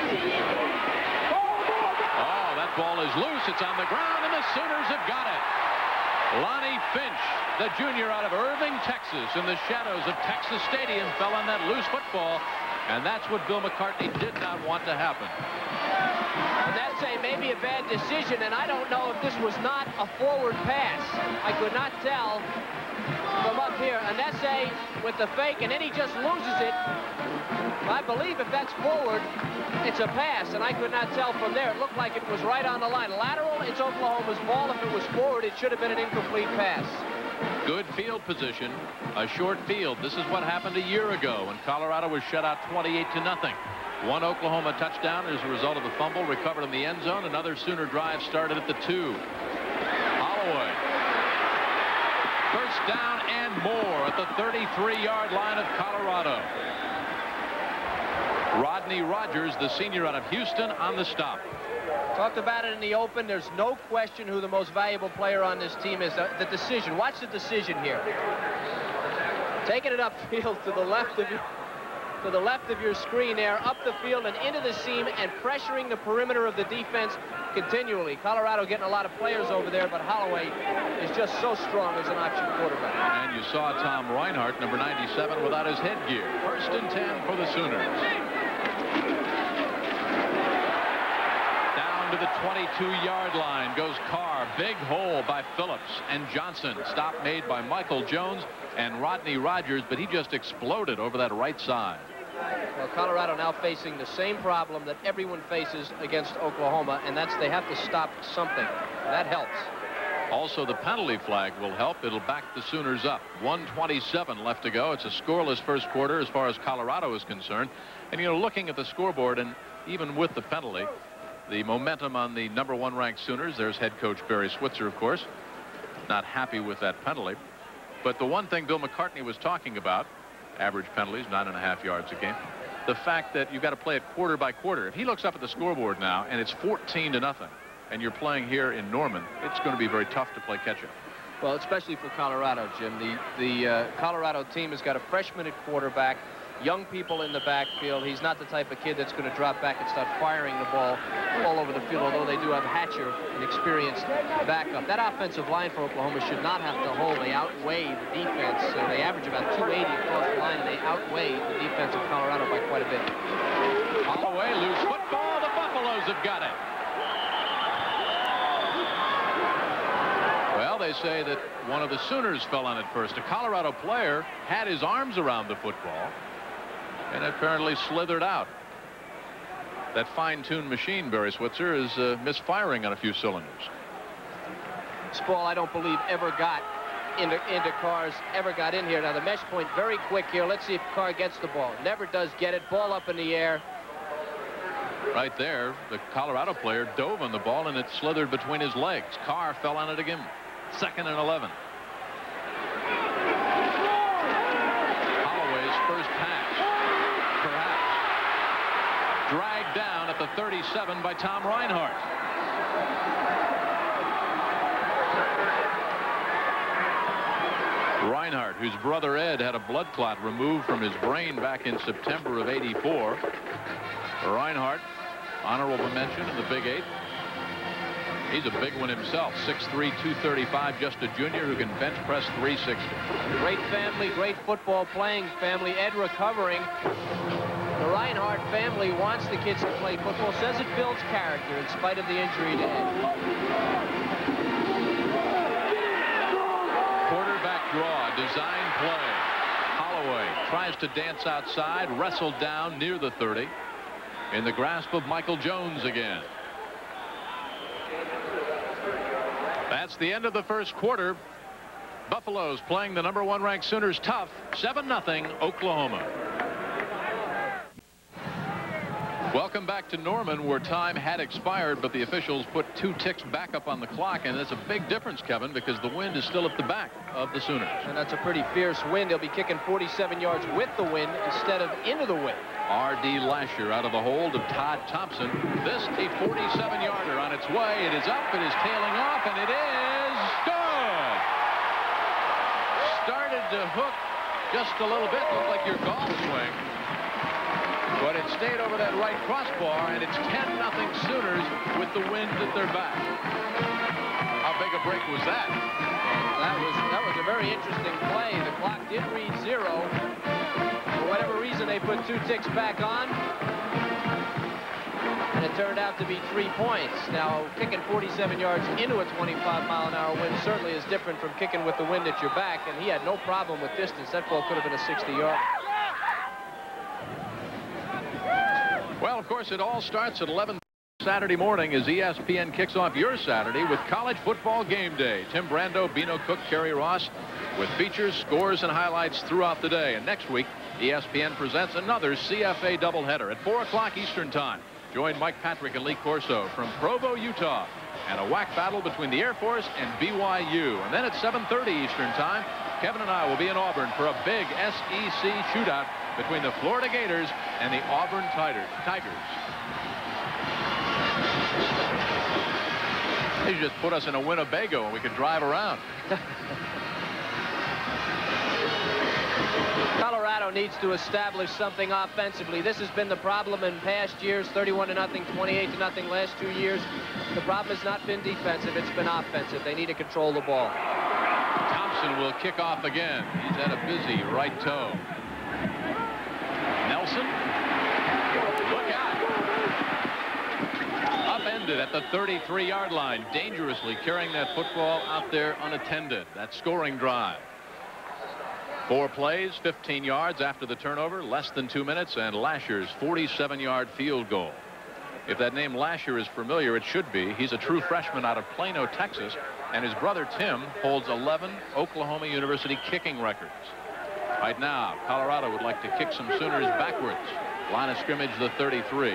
Oh, that ball is loose. It's on the ground, and the Sooners have got it. Lonnie Finch, the junior out of Irving, Texas, in the shadows of Texas Stadium, fell on that loose football, and that's what Bill McCartney did not want to happen. And that's a maybe a bad decision, and I don't know if this was not a forward pass. I could not tell from up here. Anese with the fake, and then he just loses it. I believe if that's forward, it's a pass, and I could not tell from there. It looked like it was right on the line. Lateral, it's Oklahoma's ball. If it was forward, it should have been an incomplete pass. Good field position, a short field. This is what happened a year ago when Colorado was shut out twenty-eight to nothing. One Oklahoma touchdown as a result of the fumble recovered in the end zone. Another Sooner drive started at the two. Holloway. First down and more at the thirty-three yard line of Colorado. Rodney Rogers, the senior out of Houston, on the stop. Talked about it in the open. There's no question who the most valuable player on this team is. The decision. Watch the decision here. Taking it upfield to the left of you. To the left of your screen there, up the field and into the seam, and pressuring the perimeter of the defense continually. Colorado getting a lot of players over there, but Holloway is just so strong as an option quarterback. And you saw Tom Reinhart, number ninety-seven, without his headgear. First and ten for the Sooners. Down to the twenty-two yard line goes Carr. Big hole by Phillips and Johnson. Stop made by Michael Jones and Rodney Rogers, but he just exploded over that right side. Well, Colorado now facing the same problem that everyone faces against Oklahoma, and that's they have to stop something. And that helps. Also, the penalty flag will help. It'll back the Sooners up. one twenty-seven left to go. It's a scoreless first quarter as far as Colorado is concerned. And, you know, looking at the scoreboard, and even with the penalty, the momentum on the number one ranked Sooners. There's head coach Barry Switzer, of course, not happy with that penalty. But the one thing Bill McCartney was talking about, average penalties, nine and a half yards a game, the fact that you've got to play it quarter by quarter. If he looks up at the scoreboard now and it's fourteen to nothing, and you're playing here in Norman, it's going to be very tough to play catch-up. Well, especially for Colorado, Jim. The, the uh, Colorado team has got a freshman at quarterback, young people in the backfield. He's not the type of kid that's going to drop back and start firing the ball all over the field, although they do have Hatcher, an experienced backup. That offensive line for Oklahoma should not have to hold. They outweigh the defense. So they average about two eighty across the line, and they outweigh the defense of Colorado by quite a bit. Holloway, loose football. The Buffaloes have got it. Well, they say that one of the Sooners fell on it first. A Colorado player had his arms around the football and apparently slithered out. That fine-tuned machine, Barry Switzer, is uh, misfiring on a few cylinders. Spall, I don't believe, ever got into, into Carr's, ever got in here. Now, the mesh point very quick here. Let's see if Carr gets the ball. Never does get it. Ball up in the air. Right there, the Colorado player dove on the ball, and it slithered between his legs. Carr fell on it again. Second and eleven. Holloway's first pass, perhaps. Dragged down at the thirty-seven by Tom Reinhart. Reinhart, whose brother Ed had a blood clot removed from his brain back in September of eighty-four. Reinhart, honorable mention in the Big Eight. He's a big one himself, six three, two thirty-five, just a junior who can bench press three sixty. Great family, great football playing family. Ed recovering. The Reinhart family wants the kids to play football, says it builds character in spite of the injury to Ed. Quarterback draw, design play. Holloway tries to dance outside, wrestled down near the thirty. In the grasp of Michael Jones again. That's the end of the first quarter. Buffaloes playing the number one ranked Sooners tough. seven nothing Oklahoma. Welcome back to Norman, where time had expired, but the officials put two ticks back up on the clock, and that's a big difference, Kevin, because the wind is still at the back of the Sooners. And that's a pretty fierce wind. They'll be kicking forty-seven yards with the wind instead of into the wind. R D Lasher out of the hold of Todd Thompson. This a forty-seven yarder on its way. It is up, it is tailing off, and it is good. Started to hook just a little bit, looked like your golf swing. But it stayed over that right crossbar, and it's ten nothing Sooners with the wind at their back. How big a break was that? That was that was a very interesting play. The clock did read zero. For whatever reason, they put two ticks back on, and it turned out to be three points. Now, kicking forty-seven yards into a twenty-five mile an hour wind certainly is different from kicking with the wind at your back, and he had no problem with distance. That ball could have been a sixty yarder. Well, of course, it all starts at eleven Saturday morning as E S P N kicks off your Saturday with college football game day. Tim Brando, Bino Cook, Kerry Ross with features, scores, and highlights throughout the day. And next week, E S P N presents another C F A doubleheader at four o'clock Eastern Time. Join Mike Patrick and Lee Corso from Provo, Utah, and a whack battle between the Air Force and B Y U. And then at seven thirty Eastern Time, Kevin and I will be in Auburn for a big S E C shootout between the Florida Gators and the Auburn Tigers. They just put us in a Winnebago and we could drive around. Colorado needs to establish something offensively. This has been the problem in past years, thirty-one to nothing, twenty-eight to nothing last two years. The problem has not been defensive, it's been offensive. They need to control the ball. Thompson will kick off again. He's had a busy right toe. Nelson, look out. Up and grounded at the thirty-three yard line, dangerously carrying that football out there unattended. That scoring drive. Four plays, fifteen yards after the turnover, less than two minutes, and Lasher's forty-seven yard field goal. If that name Lasher is familiar, it should be. He's a true freshman out of Plano, Texas, and his brother Tim holds eleven Oklahoma University kicking records. Right now, Colorado would like to kick some Sooners backwards. Line of scrimmage, the thirty-three.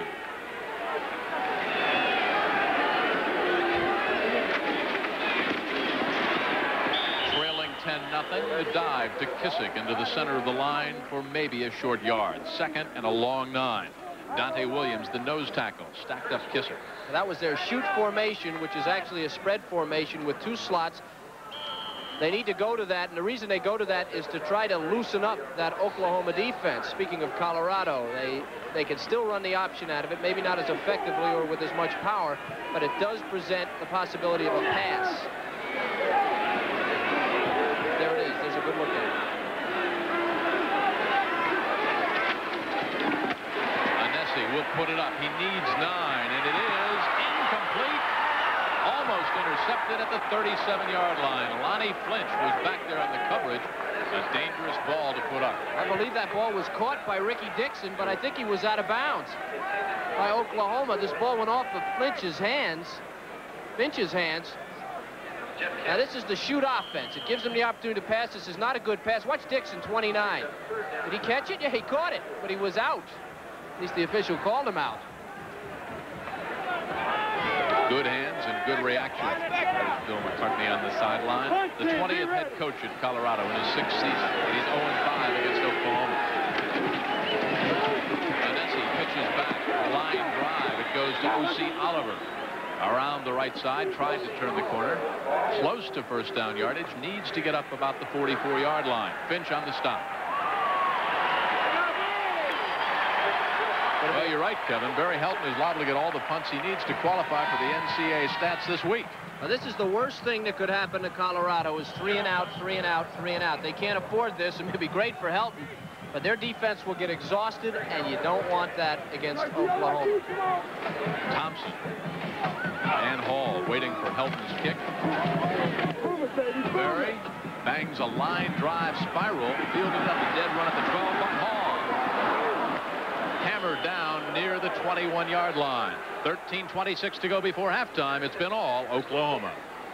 Trailing ten nothing. The dive to Kissick into the center of the line for maybe a short yard. Second and a long nine. Dante Williams, the nose tackle, stacked up Kissick. That was their shoot formation, which is actually a spread formation with two slots. They need to go to that, and the reason they go to that is to try to loosen up that Oklahoma defense. Speaking of Colorado, they they can still run the option out of it, maybe not as effectively or with as much power, but it does present the possibility of a pass. There it is. There's a good look at it. Anesi will put it up. He needs nine, and it is incomplete. Almost intercepted at the thirty-seven yard line. Lonnie Flinch was back there on the coverage. A dangerous ball to put up. I believe that ball was caught by Ricky Dixon, but I think he was out of bounds by Oklahoma. This ball went off of Flinch's hands, Finch's hands. Now this is the shoot offense. It gives them the opportunity to pass. This is not a good pass. Watch Dixon, twenty-nine. Did he catch it? Yeah, he caught it, but he was out. At least the official called him out. Good hands and good reaction. Bill McCartney on the sideline. The twentieth head coach at Colorado in his sixth season. He's oh and five against Oklahoma. Anesi pitches back. Line drive. It goes to U C Oliver. Around the right side. Tried to turn the corner. Close to first down yardage. Needs to get up about the forty-four yard line. Finch on the stop. Well, you're right, Kevin. Barry Helton is liable to get all the punts he needs to qualify for the N C A A stats this week. Well, this is the worst thing that could happen to Colorado is three and out, three and out, three and out. They can't afford this. It may be great for Helton, but their defense will get exhausted, and you don't want that against Oklahoma. Thompson and Hall waiting for Helton's kick. Barry bangs a line drive spiral, fielded up a dead run at the twelve by Hall. Hammered down near the twenty-one yard line. thirteen twenty-six to go before halftime. It's been all Oklahoma.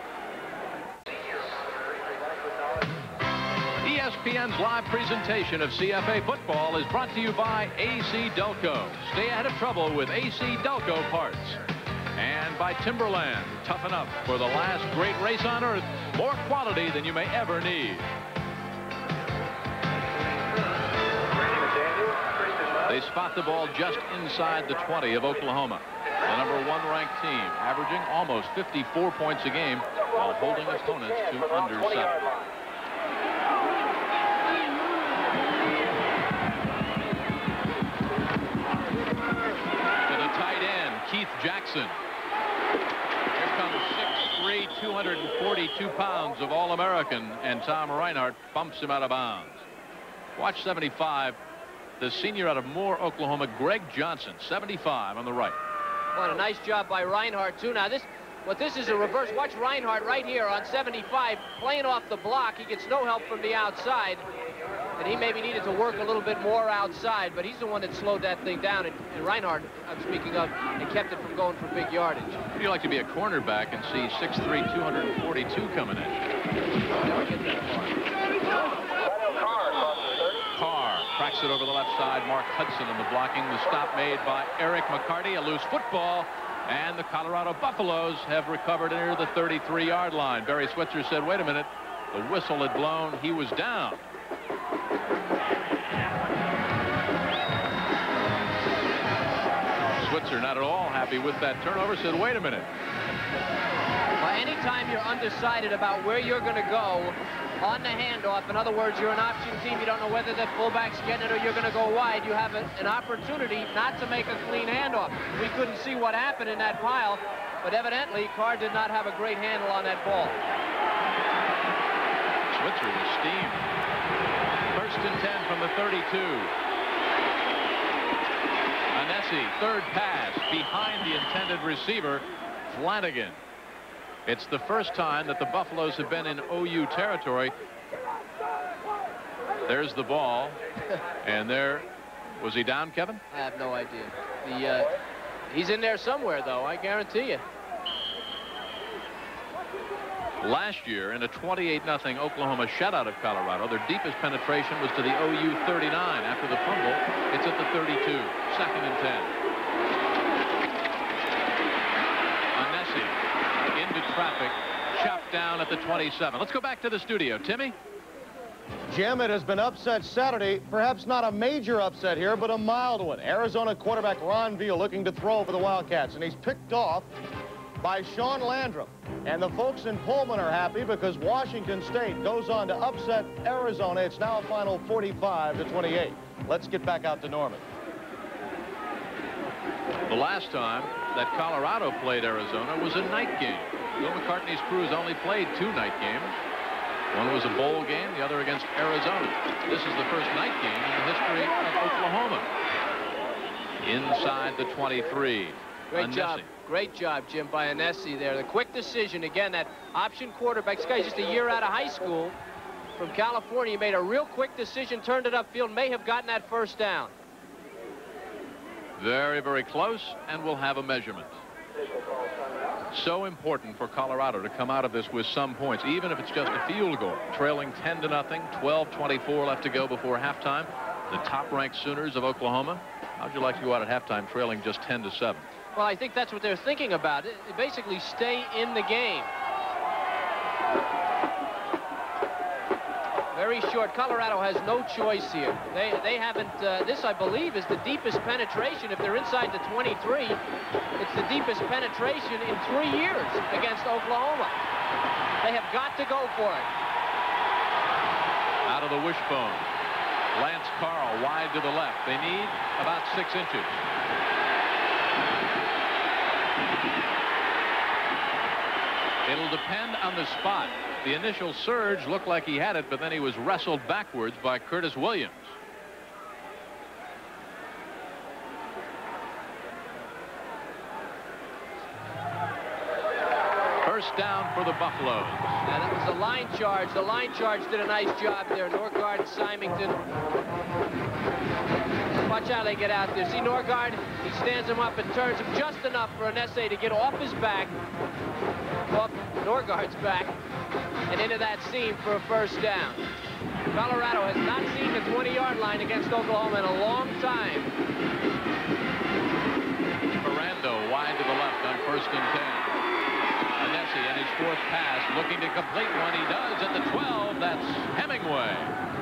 E S P N's live presentation of C F A football is brought to you by A C Delco. Stay ahead of trouble with A C Delco parts. And by Timberland. Toughen up for the last great race on earth. More quality than you may ever need. They spot the ball just inside the twenty of Oklahoma. The number one ranked team, averaging almost fifty-four points a game while holding opponents to under seven. To the tight end, Keith Jackson. Here comes six three, two hundred forty-two pounds of All-American, and Tom Reinhart bumps him out of bounds. Watch seventy-five. The senior out of Moore, Oklahoma, Greg Johnson, seventy-five on the right. What a nice job by Reinhart, too. Now, this, what this is a reverse. Watch Reinhart right here on seventy-five, playing off the block. He gets no help from the outside, and he maybe needed to work a little bit more outside, but he's the one that slowed that thing down. And, and Reinhart, I'm speaking of, and kept it from going for big yardage. Would you like to be a cornerback and see six three, two hundred forty-two coming in? Never get that far. Carr cracks it over the left side. Mark Hudson in the blocking. The stop made by Eric McCarty. A loose football. And the Colorado Buffaloes have recovered near the thirty-three yard line. Barry Switzer said, wait a minute. The whistle had blown. He was down. Switzer not at all happy with that turnover. Said, wait a minute. Well, anytime you're undecided about where you're going to go on the handoff, in other words, you're an option team, you don't know whether the fullback's getting it or you're going to go wide, you have a, an opportunity not to make a clean handoff. We couldn't see what happened in that pile, but evidently Carr did not have a great handle on that ball. Switzer was steamed. First and ten from the thirty-two. Anesi, third pass behind the intended receiver. Flanagan. It's the first time that the Buffaloes have been in O U territory. There's the ball. And there, was he down, Kevin? I have no idea. The, uh, he's in there somewhere, though, I guarantee you. Last year, in a twenty-eight nothing Oklahoma shutout of Colorado, their deepest penetration was to the O U thirty-nine. After the fumble, it's at the thirty-two. Second and ten. Onesi into traffic, chopped down at the twenty-seven. Let's go back to the studio. Timmy? Jim, it has been upset Saturday. Perhaps not a major upset here, but a mild one. Arizona quarterback Ron Veal looking to throw for the Wildcats, and he's picked off by Sean Landrum. And the folks in Pullman are happy because Washington State goes on to upset Arizona. It's now a final forty-five to twenty-eight. Let's get back out to Norman. The last time that Colorado played Arizona was a night game. Bill McCartney's crews only played two night games. One was a bowl game, the other against Arizona. This is the first night game in the history of Oklahoma. Inside the twenty-three. Great Onesi. job. Great job, Jim, by Onesi there. The quick decision. Again, that option quarterback. This guy's just a year out of high school from California. He made a real quick decision, turned it upfield, may have gotten that first down. Very, very close, and we'll have a measurement. So important for Colorado to come out of this with some points, even if it's just a field goal. Trailing ten to nothing, twelve twenty-four left to go before halftime. The top-ranked Sooners of Oklahoma. How'd you like to go out at halftime trailing just ten to seven? Well, I think that's what they're thinking about. It, basically stay in the game. Very short. Colorado has no choice here. They they haven't. Uh, this, I believe, is the deepest penetration. If they're inside the twenty-three, it's the deepest penetration in three years against Oklahoma. They have got to go for it. Out of the wishbone. Lance Carl wide to the left. They need about six inches. It'll depend on the spot. The initial surge looked like he had it, but then he was wrestled backwards by Curtis Williams. First down for the Buffaloes. Now, that was a line charge. The line charge did a nice job there. Norgard and Symington. Watch how they get out there. See Norgard? He stands him up and turns him just enough for Onesi to get off his back, off Norgard's back, and into that seam for a first down. Colorado has not seen the twenty-yard line against Oklahoma in a long time. Ferrando wide to the left on first and ten. Onesi in his fourth pass, looking to complete one. He does at the twelve. That's Hemingway.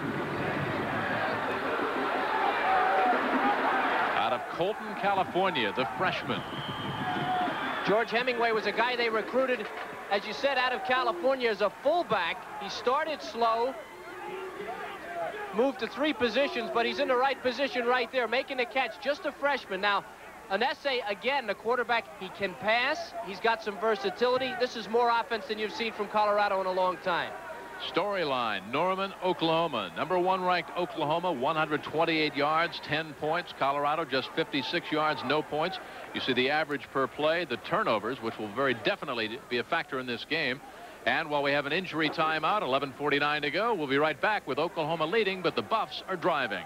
Out of Colton, California, the freshman. George Hemingway was a guy they recruited, as you said, out of California as a fullback. He started slow, moved to three positions, but he's in the right position right there, making the catch. Just a freshman. Now, Onesi, again, the quarterback, he can pass. He's got some versatility. This is more offense than you've seen from Colorado in a long time. Storyline, Norman, Oklahoma. Number one ranked Oklahoma, one hundred twenty-eight yards, ten points. Colorado just fifty-six yards, no points. You see the average per play, the turnovers, which will very definitely be a factor in this game. And while we have an injury timeout, eleven forty-nine to go, we'll be right back with Oklahoma leading, but the Buffs are driving.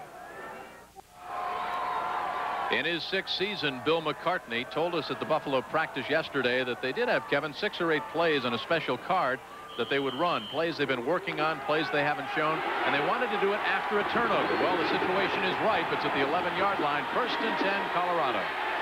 In his sixth season, Bill McCartney told us at the Buffalo practice yesterday that they did have, Kevin, six or eight plays on a special card that they would run, plays they've been working on, plays they haven't shown, and they wanted to do it after a turnover. Well, the situation is ripe. It's at the eleven-yard line, first and ten, Colorado.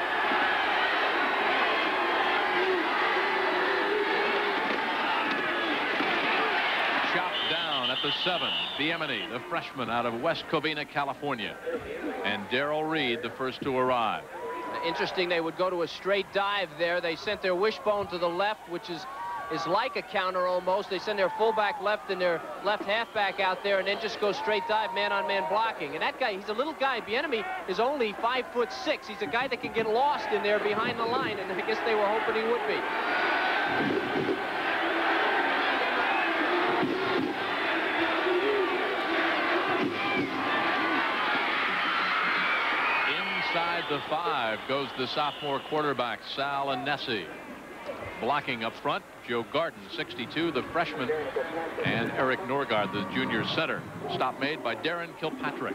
Chopped down at the seven, Biemany, the freshman out of West Covina, California, and Darrell Reed, the first to arrive. Interesting, they would go to a straight dive there. They sent their wishbone to the left, which is is like a counter almost. They send their fullback left and their left halfback out there and then just go straight dive, man-on-man blocking. And that guy, he's a little guy. Bienemy is only five foot six. He's a guy that can get lost in there behind the line, and I guess they were hoping he would be. Inside the five goes the sophomore quarterback, Sal Onesi. Blocking up front, Joe Garden, sixty-two, the freshman, and Eric Norgard, the junior center. Stop made by Darren Kilpatrick.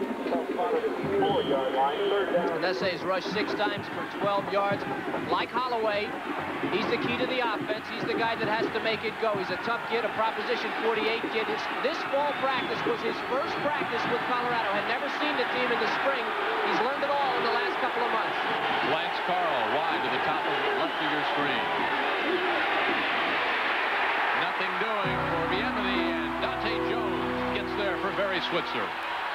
Nesse's rushed six times for twelve yards. Like Holloway, he's the key to the offense. He's the guy that has to make it go. He's a tough kid, a Proposition forty-eight kid. This, this fall practice was his first practice with Colorado. Had never seen the team in the spring. He's learned it all in the last couple of months. Lance Carl wide to the top of left of your screen. Nothing doing for Bienvenu, and Dante Jones gets there for Barry Switzer.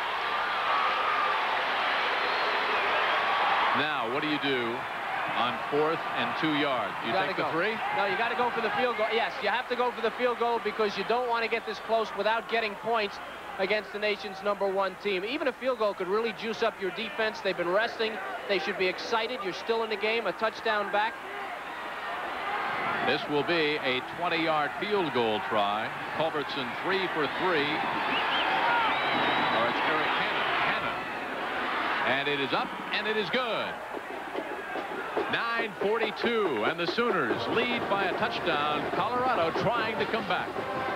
Now, what do you do on fourth and two yards? Do you, you take the go. three? No, you got to go for the field goal. Yes, you have to go for the field goal because you don't want to get this close without getting points against the nation's number one team. Even a field goal could really juice up your defense. They've been resting. They should be excited. You're still in the game. A touchdown back. This will be a twenty-yard field goal try. Culbertson three for three. Or it's Eric Hanna. Hanna. And it is up, and it is good. nine forty-two, and the Sooners lead by a touchdown. Colorado trying to come back.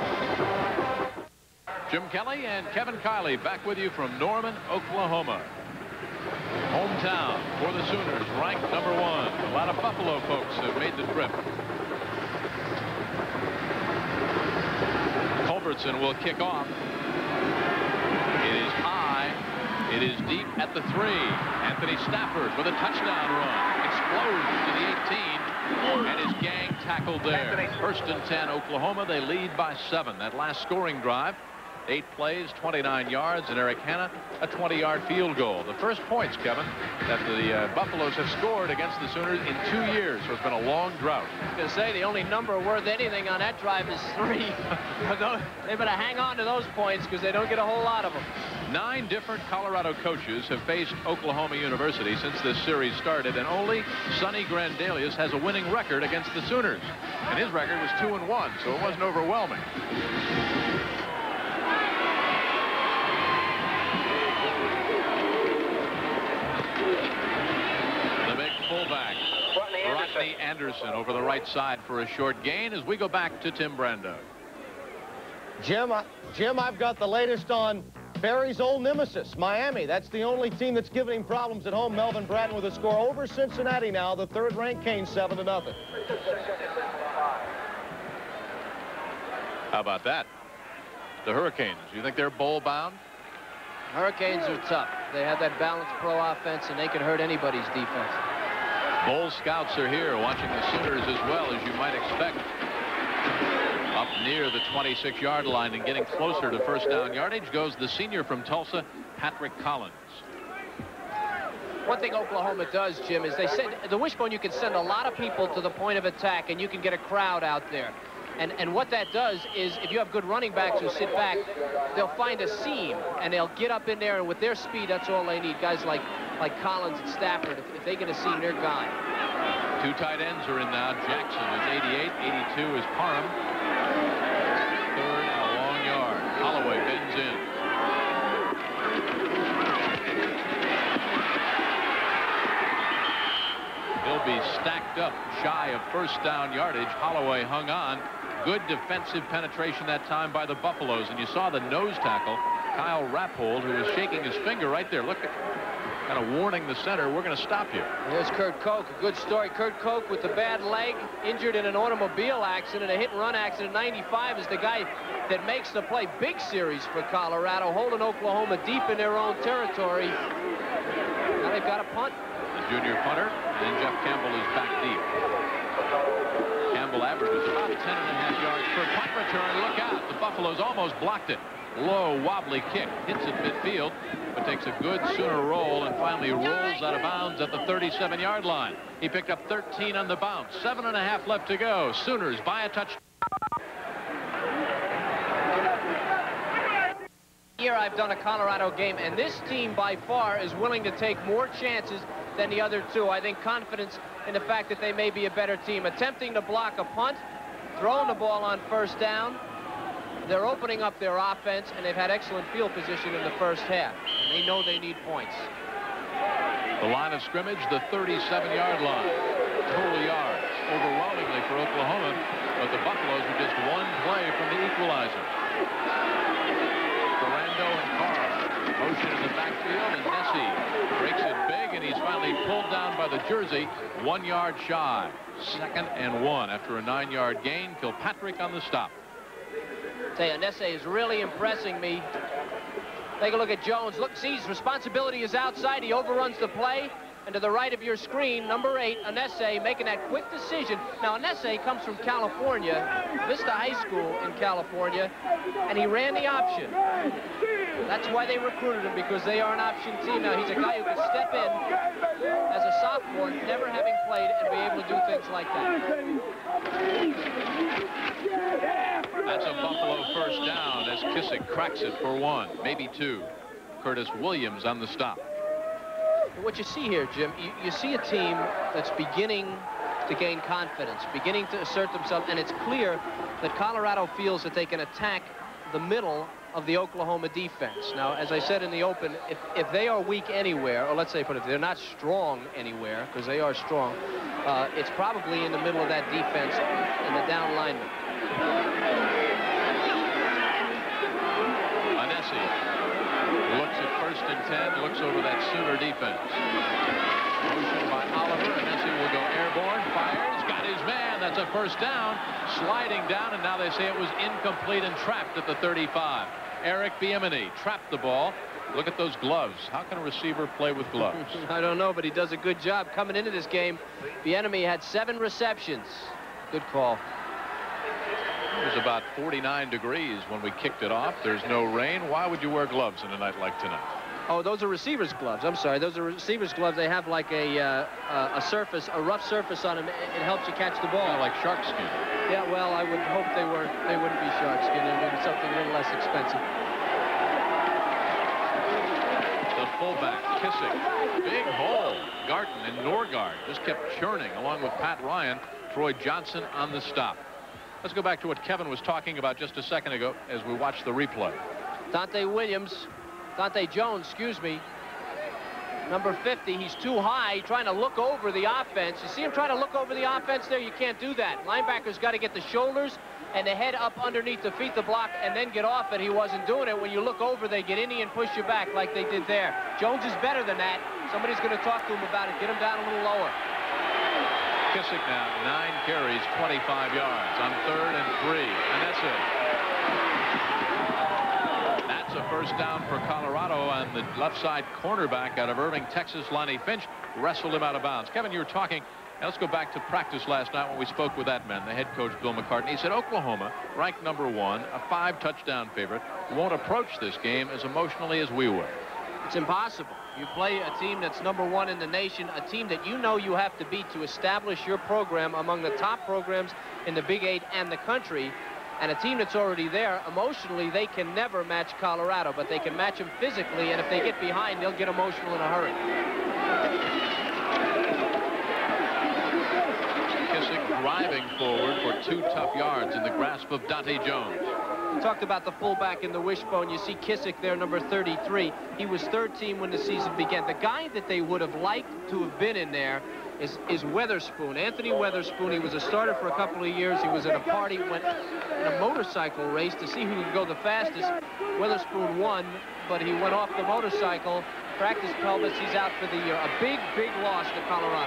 Jim Kelly and Kevin Kiley back with you from Norman, Oklahoma. Hometown for the Sooners, ranked number one. A lot of Buffalo folks have made the trip. Culbertson will kick off. It is high. It is deep at the three. Anthony Stafford with a touchdown run. Explodes to the eighteen. And his gang tackled there. First and ten, Oklahoma. They lead by seven. That last scoring drive. Eight plays, twenty-nine yards, and Eric Hanna a twenty-yard field goal. The first points, Kevin, that the uh, Buffaloes have scored against the Sooners in two years. So it's been a long drought. I was going to say the only number worth anything on that drive is three. They better hang on to those points because they don't get a whole lot of them. Nine different Colorado coaches have faced Oklahoma University since this series started, and only Sonny Grandelius has a winning record against the Sooners. And his record was two and one, so it wasn't overwhelming. Fullback Rodney Anderson over the right side for a short gain as we go back to Tim Brando. Jim, I, Jim, I've got the latest on Barry's old nemesis, Miami. That's the only team that's giving him problems at home. Melvin Bratton with a score over Cincinnati now. The third-ranked Canes, seven to nothing. How about that? The Hurricanes, you think they're bowl-bound? Hurricanes are tough. They have that balanced pro offense, and they can hurt anybody's defense. Bowl scouts are here watching the Sooners as well, as you might expect. Up near the twenty-six yard line and getting closer to first down yardage goes the senior from Tulsa, Patrick Collins. One thing Oklahoma does, Jim, is they send the wishbone. You can send a lot of people to the point of attack, and you can get a crowd out there. And, and what that does is if you have good running backs who sit back, they'll find a seam, and they'll get up in there, and with their speed, that's all they need. Guys like, like Collins and Stafford, if, if they get a seam, they're gone. Two tight ends are in now. Jackson is eighty-eight, eighty-two is Parham. Third and a long yard. Holloway bends in. He'll be stacked up shy of first down yardage. Holloway hung on. Good defensive penetration that time by the Buffaloes. And you saw the nose tackle, Kyle Rappold, who was shaking his finger right there. Look at kind of warning the center, we're going to stop you. There's Kurt Koch, a good story. Kurt Koch with the bad leg, injured in an automobile accident, a hit-and-run accident. ninety-five is the guy that makes the play. Big series for Colorado, holding Oklahoma deep in their own territory. Now they've got a punt. The junior punter, and Jeff Campbell is back deep. Campbell averages about ten and a half yards per punt return. Look out, the Buffaloes almost blocked it. Low, wobbly kick, hits at midfield, but takes a good Sooner roll and finally rolls out of bounds at the thirty-seven yard line. He picked up thirteen on the bounce. Seven and a half left to go. Sooners by a touchdown. Here I've done a Colorado game, and this team by far is willing to take more chances than the other two. I think confidence in the fact that they may be a better team. Attempting to block a punt, throwing the ball on first down. They're opening up their offense, and they've had excellent field position in the first half. And they know they need points. The line of scrimmage, the thirty-seven yard line. Total yards, overwhelmingly for Oklahoma, but the Buffaloes were just one play from the equalizer. Ferrando and Carr motion in the backfield, and Nessie breaks it big, and he's finally pulled down by the jersey, one yard shy. Second and one after a nine-yard gain. Kilpatrick on the stop. Tell you, Nessie is really impressing me. Take a look at Jones. Look, sees responsibility is outside. He overruns the play. And to the right of your screen, number eight, Anese, making that quick decision. Now, Anese comes from California, Vista High School in California, and he ran the option. That's why they recruited him, because they are an option team. Now, he's a guy who can step in as a sophomore, never having played, and be able to do things like that. That's a Buffalo first down as Kissick cracks it for one, maybe two. Curtis Williams on the stop. What you see here, Jim, you, you see a team that's beginning to gain confidence, beginning to assert themselves, and it's clear that Colorado feels that they can attack the middle of the Oklahoma defense. Now, as I said in the open, if, if they are weak anywhere, or let's say, but if they're not strong anywhere, because they are strong, uh, it's probably in the middle of that defense in the down lineman. Anese looks at first and ten, looks over that Sooner defense. Motion by Oliver, and Nessie will go airborne, fires, got his man, that's a first down, sliding down, and now they say it was incomplete and trapped at the thirty-five. Eric Bieniemy trapped the ball. Look at those gloves. How can a receiver play with gloves? I don't know, but he does a good job coming into this game. Bieniemy had seven receptions. Good call. It was about forty-nine degrees when we kicked it off. There's no rain. Why would you wear gloves in a night like tonight? Oh, those are receivers' gloves. I'm sorry. Those are receivers' gloves. They have like a uh, uh, a surface, a rough surface on them. It, it helps you catch the ball. Kind of like shark skin. Yeah, well, I would hope they were. They wouldn't be shark skin. It would be something a little less expensive. The fullback, Kissick. Big hole. Garton and Norgard just kept churning along with Pat Ryan. Troy Johnson on the stop. Let's go back to what Kevin was talking about just a second ago as we watch the replay. Dante Williams, Dante Jones, excuse me, number fifty. He's too high, trying to look over the offense. You see him trying to look over the offense there? You can't do that. Linebacker's got to get the shoulders and the head up underneath to feet the block and then get off it. He wasn't doing it. When you look over, they get in and push you back like they did there. Jones is better than that. Somebody's going to talk to him about it. Get him down a little lower. Kissick now, nine carries, twenty-five yards on third and three, and that's it. That's a first down for Colorado, and the left side cornerback out of Irving, Texas, Lonnie Finch, wrestled him out of bounds. Kevin, you were talking, and let's go back to practice last night when we spoke with that man, the head coach, Bill McCartney. He said Oklahoma, ranked number one, a five-touchdown favorite, won't approach this game as emotionally as we would. It's impossible. You play a team that's number one in the nation, a team that you know you have to beat to establish your program among the top programs in the Big Eight and the country, and a team that's already there. Emotionally, they can never match Colorado, but they can match them physically, and if they get behind, they'll get emotional in a hurry. Kissick driving forward for two tough yards in the grasp of Dante Jones. We talked about the fullback in the wishbone. You see Kissick there, number thirty-three. He was third team when the season began. The guy that they would have liked to have been in there is, is Weatherspoon. Anthony Weatherspoon. He was a starter for a couple of years. He was at a party, went in a motorcycle race to see who could go the fastest. Weatherspoon won, but he went off the motorcycle, cracked his pelvis. He's out for the year. A big, big loss to Colorado.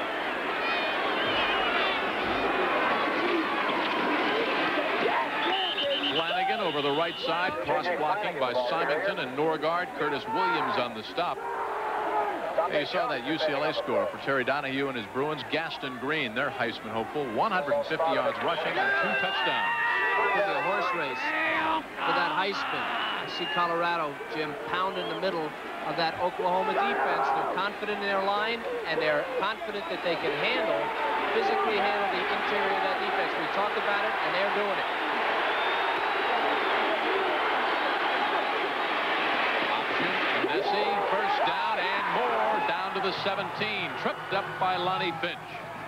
Flanagan over the right side, cross-blocking by Symington and Norgard. Curtis Williams on the stop. Hey, you saw that U C L A score for Terry Donahue and his Bruins. Gaston Green, their Heisman hopeful, one hundred fifty yards rushing and two touchdowns. It'll be a horse race for that Heisman. I see Colorado, Jim, pound in the middle of that Oklahoma defense. They're confident in their line, and they're confident that they can handle, physically handle the interior of that defense. We talked about it, and they're doing it. First down and more, down to the seventeen, tripped up by Lonnie Finch.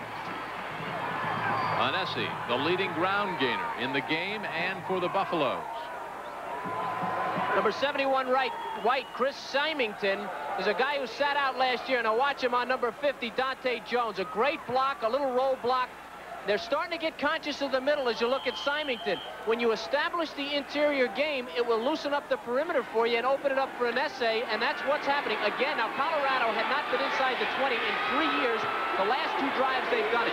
Anese, the leading ground gainer in the game and for the Buffaloes. Number seventy-one right, white, Chris Symington, is a guy who sat out last year. Now watch him on number fifty, Dante Jones. A great block, a little roll block, They're starting to get conscious of the middle as you look at Symington. When you establish the interior game, it will loosen up the perimeter for you and open it up for an essay, and that's what's happening. Again, now Colorado had not been inside the twenty in three years. The last two drives, they've done it.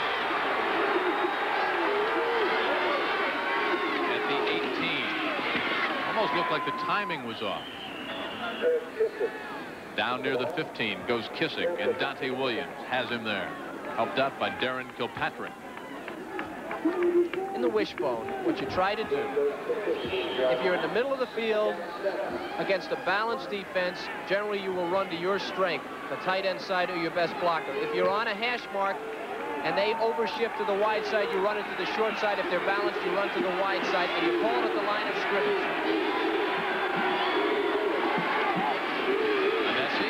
At the eighteen. Almost looked like the timing was off. Down near the fifteen goes Kissick, and Dante Williams has him there. Helped out by Darren Kilpatrick. In the wishbone, what you try to do, if you're in the middle of the field against a balanced defense, generally you will run to your strength, the tight end side or your best blocker. If you're on a hash mark and they overshift to the wide side, you run it to the short side. If they're balanced, you run to the wide side, and you call it at the line of scrimmage. Anesi.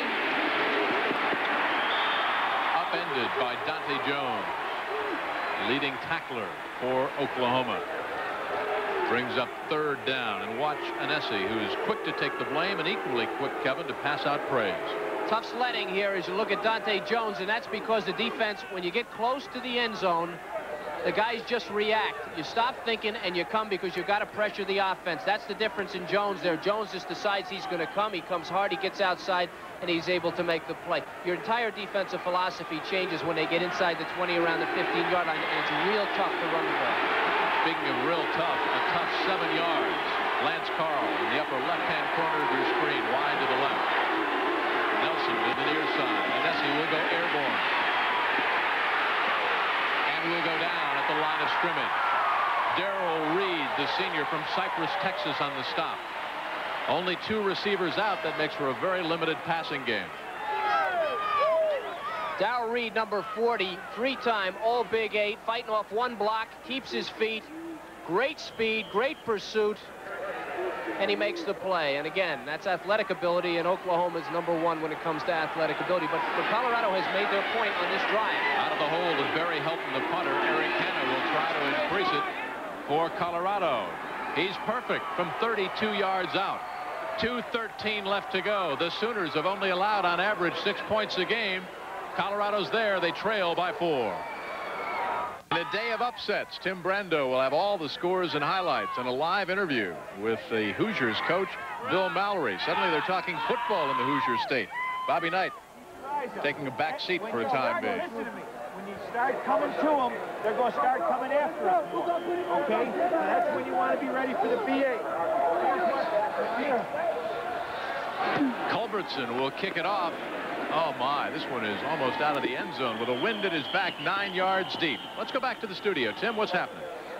Upended by Dante Jones. Leading tackler for Oklahoma. Brings up third down, and watch Anesi, who's quick to take the blame and equally quick, Kevin, to pass out praise. Tough sledding here as you look at Dante Jones, and that's because the defense, when you get close to the end zone, the guys just react. You stop thinking and you come because you've got to pressure the offense. That's the difference in Jones there. Jones just decides he's going to come. He comes hard, he gets outside, and he's able to make the play. Your entire defensive philosophy changes when they get inside the twenty, around the fifteen yard line, and it's real tough to run the ball. Speaking of real tough, a tough seven yards. Lance Carl in the upper left-hand corner of your screen, wide to the left. Nelson to the near side. Anesi will go airborne. And will go down at the line of scrimmage. Darrell Reed, the senior from Cypress, Texas, on the stop. Only two receivers out. That makes for a very limited passing game. Darrell Reed, number forty, three-time all Big Eight, fighting off one block, keeps his feet. Great speed, great pursuit, and he makes the play. And again, that's athletic ability, and Oklahoma's number one when it comes to athletic ability. But, but Colorado has made their point on this drive. Out of the hold, and Barry Helton, the punter. Eric Hanna will try to increase it for Colorado. He's perfect from thirty-two yards out. two thirteen left to go. The Sooners have only allowed on average six points a game. Colorado's there. They trail by four. In a day of upsets, Tim Brando will have all the scores and highlights and a live interview with the Hoosiers coach, Bill Mallory. Suddenly they're talking football in the Hoosier State. Bobby Knight taking a back seat for a time being. When you start coming to them, they're going to start coming after us. Okay? So that's when you want to be ready for the B A. Culbertson will kick it off. Oh, my, this one is almost out of the end zone with a wind at his back nine yards deep. Let's go back to the studio. Tim, what's happening?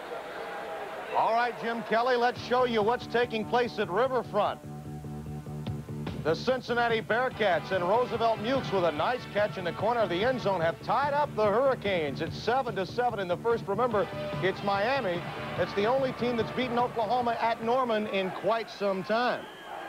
All right, Jim Kelly, let's show you what's taking place at Riverfront. The Cincinnati Bearcats and Roosevelt Mukes, with a nice catch in the corner of the end zone, have tied up the Hurricanes. It's seven to seven in the first. Remember, it's Miami. It's the only team that's beaten Oklahoma at Norman in quite some time.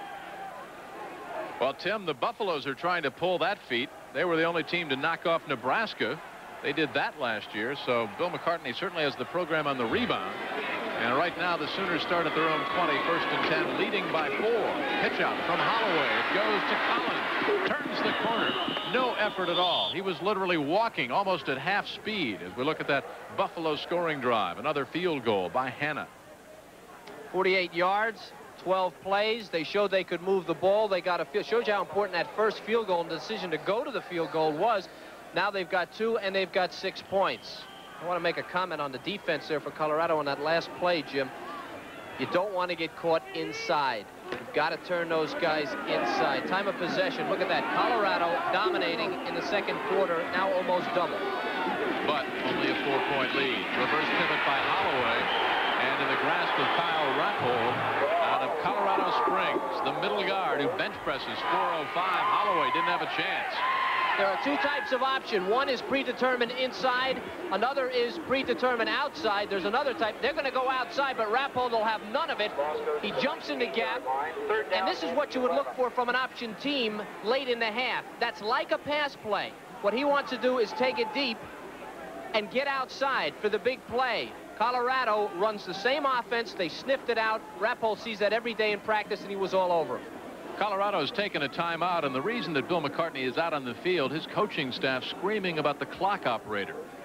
Well, Tim, the Buffaloes are trying to pull that feat. They were the only team to knock off Nebraska. They did that last year, so Bill McCartney certainly has the program on the rebound. And right now, the Sooners start at their own twenty, first and ten, leading by four. Pitch out from Holloway. It goes to Collins. Turns the corner. No effort at all. He was literally walking almost at half speed as we look at that Buffalo scoring drive. Another field goal by Hanna. forty-eight yards. twelve plays. They showed they could move the ball. They got a field. Shows you how important that first field goal and the decision to go to the field goal was. Now they've got two, and they've got six points. I want to make a comment on the defense there for Colorado on that last play, Jim. You don't want to get caught inside. You've got to turn those guys inside. Time of possession. Look at that. Colorado dominating in the second quarter, now almost double. But only a four-point lead. Reverse pivot by Holloway. And in the grasp of Kyle Rappold out of Colorado Springs, the middle guard who bench presses four oh five. Holloway didn't have a chance. There are two types of option. One is predetermined inside. Another is predetermined outside. There's another type. They're going to go outside, but Rappold will have none of it. He jumps in the gap, and this is what you would look for from an option team late in the half. That's like a pass play. What he wants to do is take it deep and get outside for the big play. Colorado runs the same offense. They sniffed it out. Rappold sees that every day in practice, and he was all over him. Colorado has taken a timeout, and the reason that Bill McCartney is out on the field, his coaching staff screaming about the clock operator.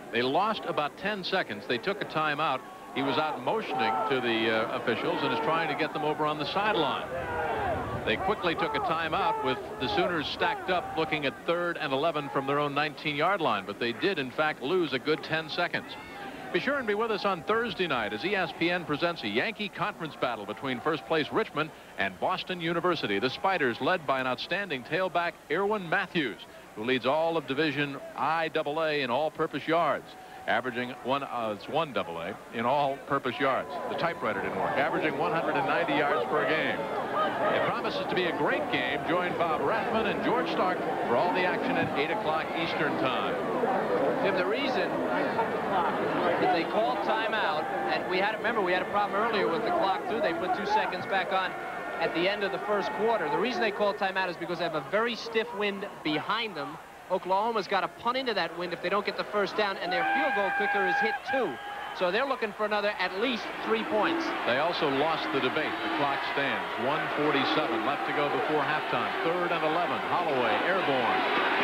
They lost about ten seconds. They took a timeout. He was out motioning to the uh, officials and is trying to get them over on the sideline. They quickly took a timeout with the Sooners stacked up looking at third and eleven from their own nineteen yard line, but they did in fact lose a good ten seconds. Be sure and be with us on Thursday night as E S P N presents a Yankee conference battle between first place Richmond and Boston University. The Spiders led by an outstanding tailback, Irwin Matthews, who leads all of Division I double A in all-purpose yards, averaging one, uh, it's one double A in all-purpose yards. The typewriter didn't work, averaging one hundred ninety yards per game. It promises to be a great game. Join Bob Rathman and George Stark for all the action at eight o'clock Eastern Time. Jim, the reason that they called timeout, and we had, remember, we had a problem earlier with the clock, too. They put two seconds back on at the end of the first quarter. The reason they called timeout is because they have a very stiff wind behind them. Oklahoma's got to punt into that wind if they don't get the first down, and their field goal kicker is hit, too. So they're looking for another at least three points. They also lost the debate. The clock stands. one forty-seven left to go before halftime. Third and eleven. Holloway airborne.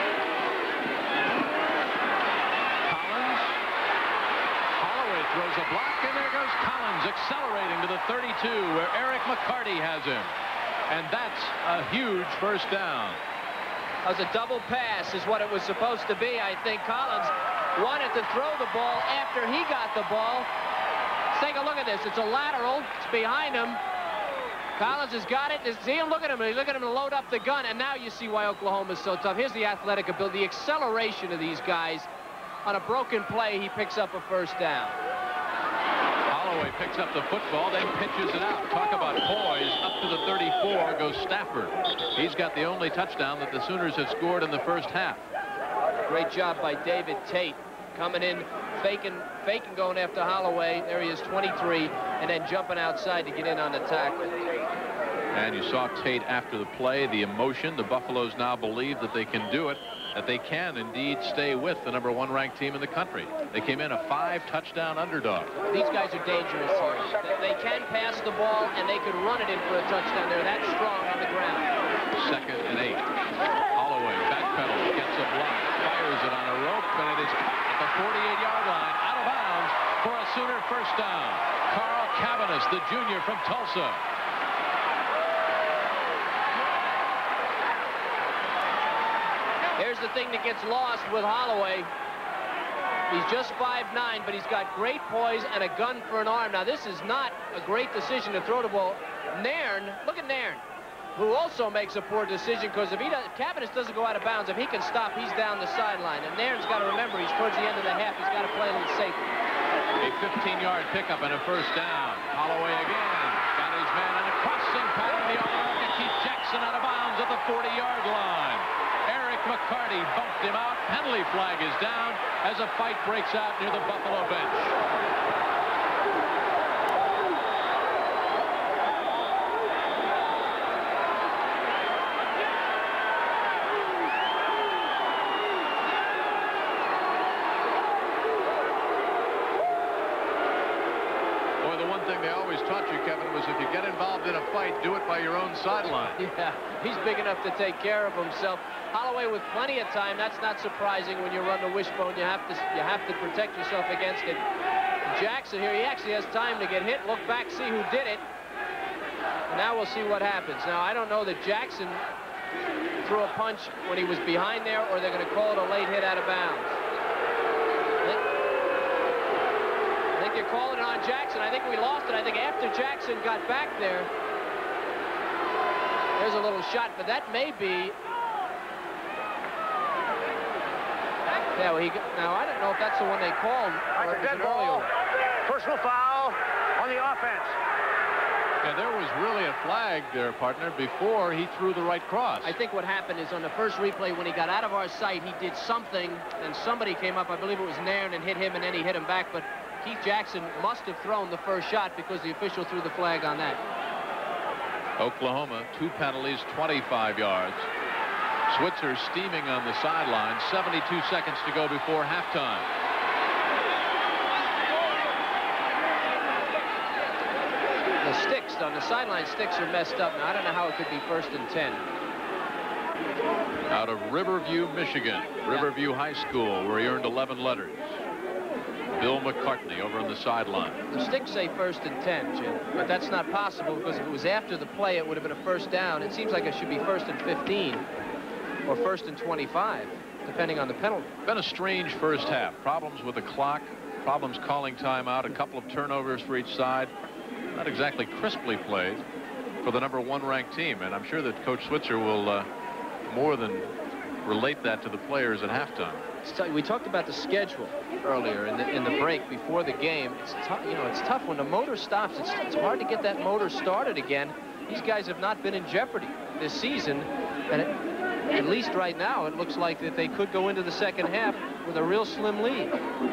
Collins. Holloway throws a block, and there goes Collins accelerating to the thirty-two where Eric McCarty has him. And that's a huge first down. That was a double pass is what it was supposed to be. I think Collins wanted to throw the ball after he got the ball. Let's take a look at this. It's a lateral. It's behind him. Collins has got it. See him? Look at him. Look at him load up the gun. And now you see why Oklahoma is so tough. Here's the athletic ability, the acceleration of these guys. On a broken play, he picks up a first down. Holloway picks up the football, then pitches it out. Talk about poise. Up to the thirty-four goes Stafford. He's got the only touchdown that the Sooners have scored in the first half. Great job by David Tate. Coming in, faking, faking going after Holloway. There he is, twenty-three, and then jumping outside to get in on the tackle. And you saw Tate after the play, the emotion. The Buffaloes now believe that they can do it, that they can indeed stay with the number one ranked team in the country. They came in a five touchdown underdog. These guys are dangerous here. They can pass the ball, and they could run it in for a touchdown. They're that strong on the ground. Second and eight. Holloway backpedals, gets a block, fires it on a rope, and it is caught at the forty-eight yard line, out of bounds for a Sooner first down. Carl Cavanis, the junior from Tulsa. Here's the thing that gets lost with Holloway. He's just five nine, but he's got great poise and a gun for an arm. Now, this is not a great decision to throw the ball. Nairn, look at Nairn, who also makes a poor decision, because if he does, if Cavanis doesn't go out of bounds, if he can stop, he's down the sideline. And Nairn's got to remember, he's towards the end of the half. He's got to play a little safer. A fifteen yard pickup and a first down. Holloway again got his man on a crossing pattern. The All-American Keith Jackson out of bounds at the forty yard line. Eric McCarty bumped him out. Penalty flag is down as a fight breaks out near the Buffalo bench. Was if you get involved in a fight, do it by your own sideline. Yeah, he's big enough to take care of himself. Holloway with plenty of time. That's not surprising when you run the wishbone. You have to you have to protect yourself against it. Jackson here, he actually has time to get hit. Look back, see who did it. And now we'll see what happens. Now, I don't know that Jackson threw a punch when he was behind there, or they're going to call it a late hit out of bounds. You're calling it on Jackson. I think we lost it. I think after Jackson got back there, there's a little shot, but that may be. Yeah, well, he, now I don't know if that's the one they called. Or it was an earlier one. Personal foul on the offense. Yeah, there was really a flag there, partner, before he threw the right cross. I think what happened is on the first replay, when he got out of our sight, he did something, and somebody came up, I believe it was Nairn, and hit him, and then he hit him back, but Keith Jackson must have thrown the first shot because the official threw the flag on that. Oklahoma, two penalties, twenty-five yards. Switzer steaming on the sideline, seventy-two seconds to go before halftime. The sticks on the sideline sticks are messed up. Now, I don't know how it could be first and ten. Out of Riverview, Michigan, Riverview High School, where he earned eleven letters. Bill McCartney over on the sideline. The sticks say first and ten, Jim, but that's not possible because if it was after the play, it would have been a first down. It seems like it should be first and fifteen or first and twenty-five, depending on the penalty. Been a strange first half. Problems with the clock, problems calling timeout, a couple of turnovers for each side. Not exactly crisply played for the number one ranked team, and I'm sure that Coach Switzer will uh, more than relate that to the players at halftime. We talked about the schedule earlier in the in the break before the game. It's tough, you know, it's tough when the motor stops. It's, it's hard to get that motor started again. These guys have not been in jeopardy this season, and it, at least right now, it looks like that they could go into the second half with a real slim lead.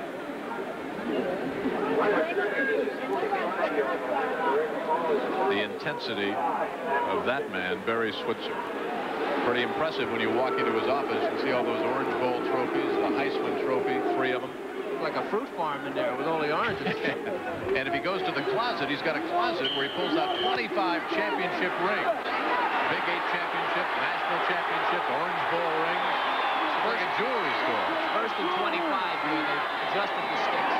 The intensity of that man, Barry Switzer. Pretty impressive when you walk into his office and see all those Orange Bowl trophies, the Heisman Trophy, three of them. Like a fruit farm in there with all the oranges. And if he goes to the closet, he's got a closet where he pulls out twenty-five championship rings. Big Eight championship, national championship, Orange Bowl rings. It's like a jewelry store. First and twenty-five here. They adjusted the sticks.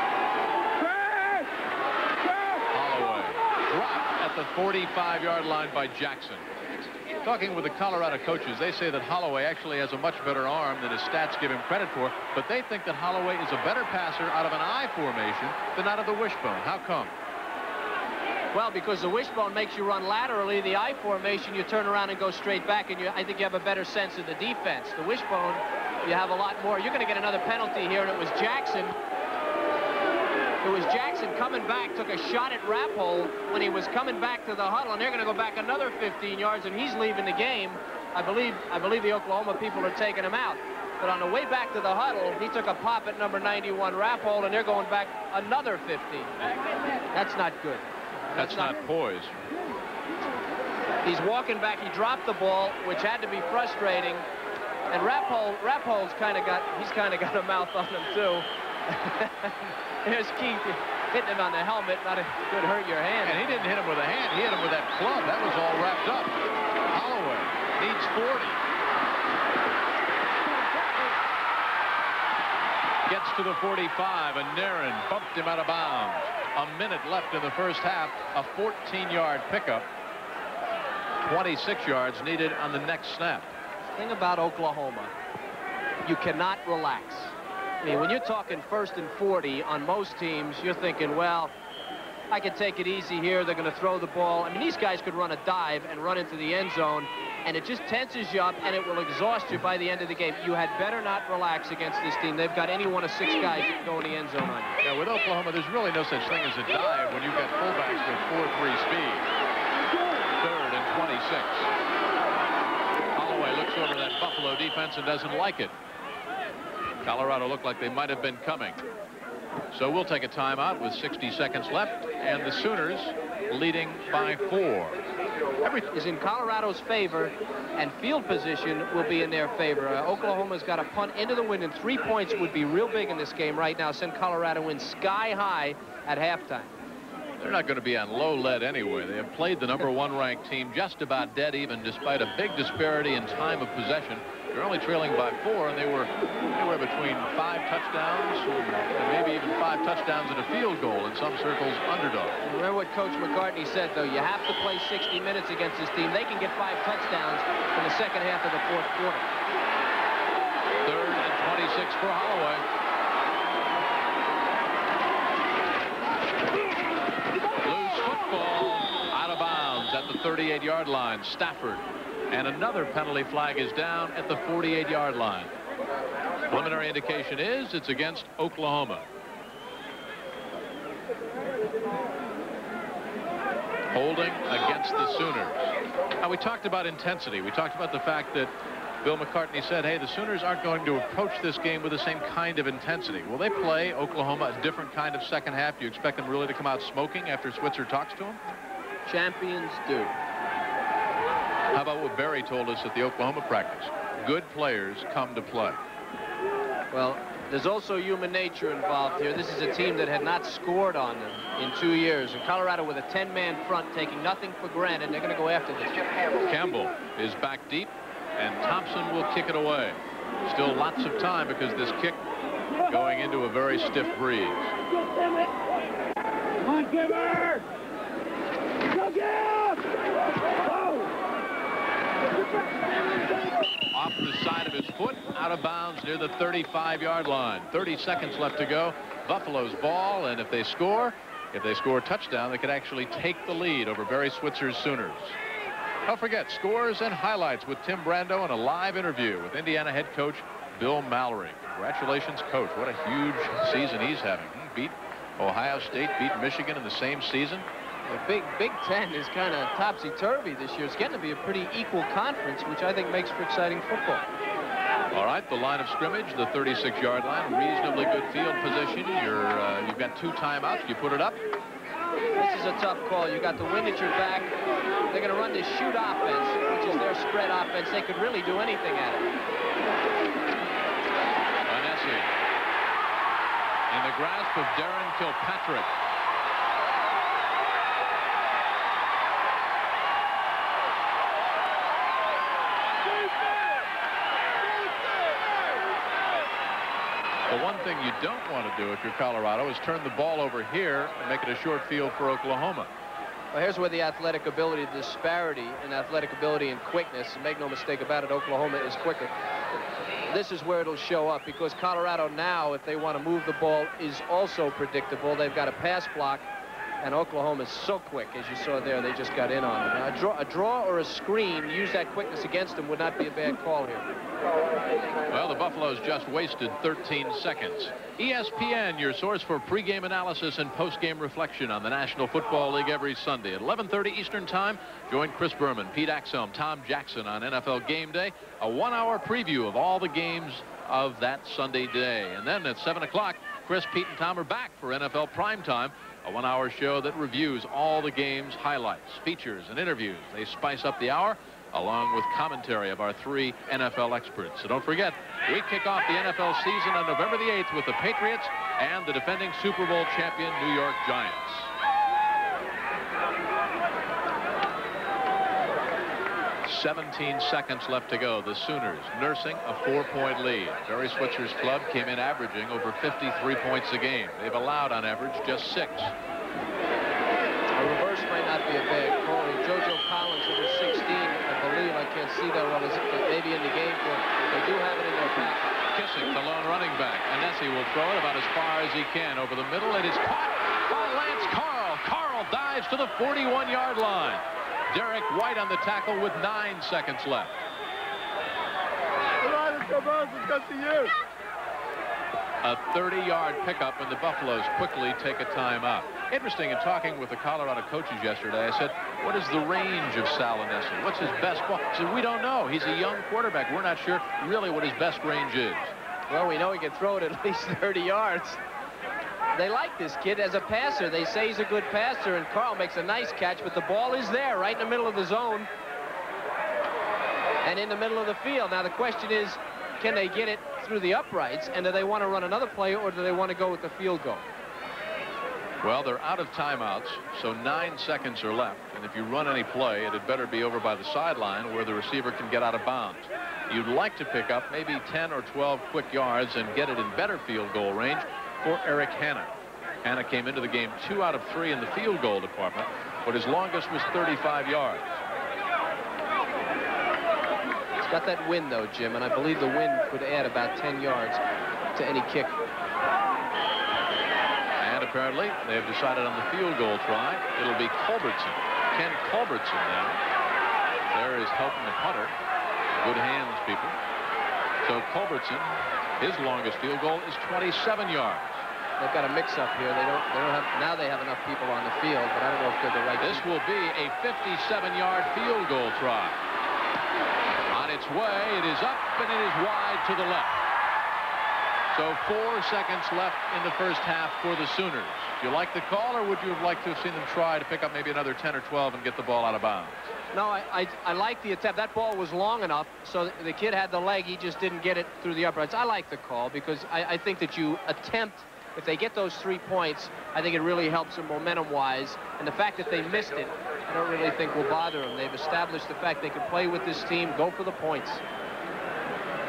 Holloway dropped at the forty-five yard line by Jackson. Talking with the Colorado coaches, they say that Holloway actually has a much better arm than his stats give him credit for, but they think that Holloway is a better passer out of an I formation than out of the wishbone. How come? Well, because the wishbone makes you run laterally. The I formation, you turn around and go straight back, and you, I think you have a better sense of the defense. The wishbone, you have a lot more. You're going to get another penalty here, and it was Jackson. It was Jackson coming back, took a shot at Rappold when he was coming back to the huddle, and they're going to go back another fifteen yards, and he's leaving the game. I believe, I believe the Oklahoma people are taking him out. But on the way back to the huddle, he took a pop at number ninety-one Rappold, and they're going back another fifteen. That's not good. That's, That's not, not poise. He's walking back. He dropped the ball, which had to be frustrating. And Rappold, Rappold's kind of got, he's kind of got a mouth on him too. Here's Keith hitting him on the helmet. Not a good hurt your hand. And he didn't hit him with a hand. He hit him with that club. That was all wrapped up. Holloway needs forty. Gets to the forty-five, and Nairn bumped him out of bounds. A minute left in the first half. A fourteen yard pickup. twenty-six yards needed on the next snap. The thing about Oklahoma, you cannot relax. I mean, when you're talking first and forty on most teams, you're thinking, well, I can take it easy here. They're going to throw the ball. I mean, these guys could run a dive and run into the end zone, and it just tenses you up, and it will exhaust you by the end of the game. You had better not relax against this team. They've got any one of six guys that can go in the end zone on you. Yeah, with Oklahoma, there's really no such thing as a dive when you've got fullbacks with four three speed. Third and twenty-six. Holloway looks over that Buffalo defense and doesn't like it. Colorado looked like they might have been coming. So we'll take a timeout with sixty seconds left, and the Sooners leading by four. Everything is in Colorado's favor, and field position will be in their favor. Uh, Oklahoma's got a punt into the wind, and three points would be real big in this game right now. Send Colorado in sky high at halftime. They're not going to be on low lead anyway. They have played the number one ranked team just about dead even, despite a big disparity in time of possession. They're only trailing by four, and they were anywhere between five touchdowns and maybe even five touchdowns and a field goal, in some circles, underdog. Remember what Coach McCartney said, though. You have to play sixty minutes against this team. They can get five touchdowns in the second half of the fourth quarter. Third and twenty-six for Holloway. Loose football out of bounds at the thirty-eight yard line. Stafford. And another penalty flag is down at the forty-eight yard line. Preliminary indication is it's against Oklahoma. Holding against the Sooners. Now, we talked about intensity. We talked about the fact that Bill McCartney said, hey, the Sooners aren't going to approach this game with the same kind of intensity. Will they play Oklahoma a different kind of second half? Do you expect them really to come out smoking after Switzer talks to them? Champions do. How about what Barry told us at the Oklahoma practice? Good players come to play. Well, there's also human nature involved here. This is a team that had not scored on them in two years. And Colorado with a ten man front, taking nothing for granted. They're going to go after this. Campbell is back deep, and Thompson will kick it away. Still lots of time because this kick going into a very stiff breeze. Come on, Gibber! Go, Gib! Off the side of his foot, out of bounds near the thirty-five yard line. thirty seconds left to go. Buffalo's ball, and if they score, if they score a touchdown, they could actually take the lead over Barry Switzer's Sooners. Don't forget, scores and highlights with Tim Brando and a live interview with Indiana head coach Bill Mallory. Congratulations, coach. What a huge season he's having. He beat Ohio State, beat Michigan in the same season. The Big Big Ten is kind of topsy-turvy this year. It's getting to be a pretty equal conference, which I think makes for exciting football. All right, the line of scrimmage, the thirty-six yard line, reasonably good field position. You're, uh, you've got two timeouts. You put it up. This is a tough call. You got the wind at your back. They're going to run this shoot offense, which is their spread offense. They could really do anything at it. Vanessi in the grasp of Darren Kilpatrick. The one thing you don't want to do if you're Colorado is turn the ball over here and make it a short field for Oklahoma. Well, here's where the athletic ability, the disparity in athletic ability and quickness, and make no mistake about it, Oklahoma is quicker. This is where it'll show up, because Colorado now, if they want to move the ball, is also predictable. They've got a pass block, and Oklahoma is so quick, as you saw there. They just got in on them. Now, a draw, a draw or a screen, use that quickness against them would not be a bad call here. Well, the Buffaloes just wasted thirteen seconds. E S P N, your source for pregame analysis and postgame reflection on the National Football League every Sunday at eleven thirty Eastern Time. Join Chris Berman, Pete Axelm, Tom Jackson on N F L Game Day. A one-hour preview of all the games of that Sunday day. And then at seven o'clock, Chris, Pete, and Tom are back for N F L Primetime, a one-hour show that reviews all the games, highlights, features, and interviews. They spice up the hour, along with commentary of our three N F L experts. So don't forget, we kick off the N F L season on November the eighth with the Patriots and the defending Super Bowl champion New York Giants. seventeen seconds left to go. The Sooners nursing a four-point lead. Barry Switzer's club came in averaging over fifty-three points a game. They've allowed on average just six. A reverse might not be a bad call. JoJo Collins, number sixteen, I believe, I can't see that well, is maybe in the game for them. They do have it in their package. Kissick, the lone running back. Anesi will throw it about as far as he can. Over the middle, it is caught by Lance Carl. Carl dives to the forty-one yard line. Derek White on the tackle with nine seconds left. A thirty yard pickup, and the Buffaloes quickly take a timeout. Interesting, in talking with the Colorado coaches yesterday, I said, what is the range of Sal Anesi? What's his best ball? I said, we don't know. He's a young quarterback. We're not sure really what his best range is. Well, we know he can throw it at least thirty yards. They like this kid as a passer. They say he's a good passer, and Carl makes a nice catch, but the ball is there right in the middle of the zone and in the middle of the field. Now, the question is, can they get it through the uprights, and do they want to run another play, or do they want to go with the field goal? Well, they're out of timeouts, so nine seconds are left, and if you run any play, it had better be over by the sideline where the receiver can get out of bounds. You'd like to pick up maybe ten or twelve quick yards and get it in better field goal range for Eric Hanna. Hanna came into the game two out of three in the field goal department, but his longest was thirty-five yards. It's got that wind, though, Jim, and I believe the wind could add about ten yards to any kick. And apparently, they have decided on the field goal try. It'll be Culbertson. Ken Culbertson now. There is helping the punter. Good hands, people. So Culbertson, his longest field goal is twenty-seven yards. They've got a mix-up here. They don't. They don't have. Now they have enough people on the field, but I don't know if they're the right. This will be a fifty-seven yard field goal try. On its way, it is up and it is wide to the left. So four seconds left in the first half for the Sooners. Do you like the call, or would you have liked to have seen them try to pick up maybe another ten or twelve and get the ball out of bounds? No, I, I, I like the attempt. That ball was long enough, so the kid had the leg. He just didn't get it through the uprights. I like the call because I, I think that you attempt, if they get those three points, I think it really helps them momentum-wise. And the fact that they missed it, I don't really think will bother them. They've established the fact they can play with this team, go for the points.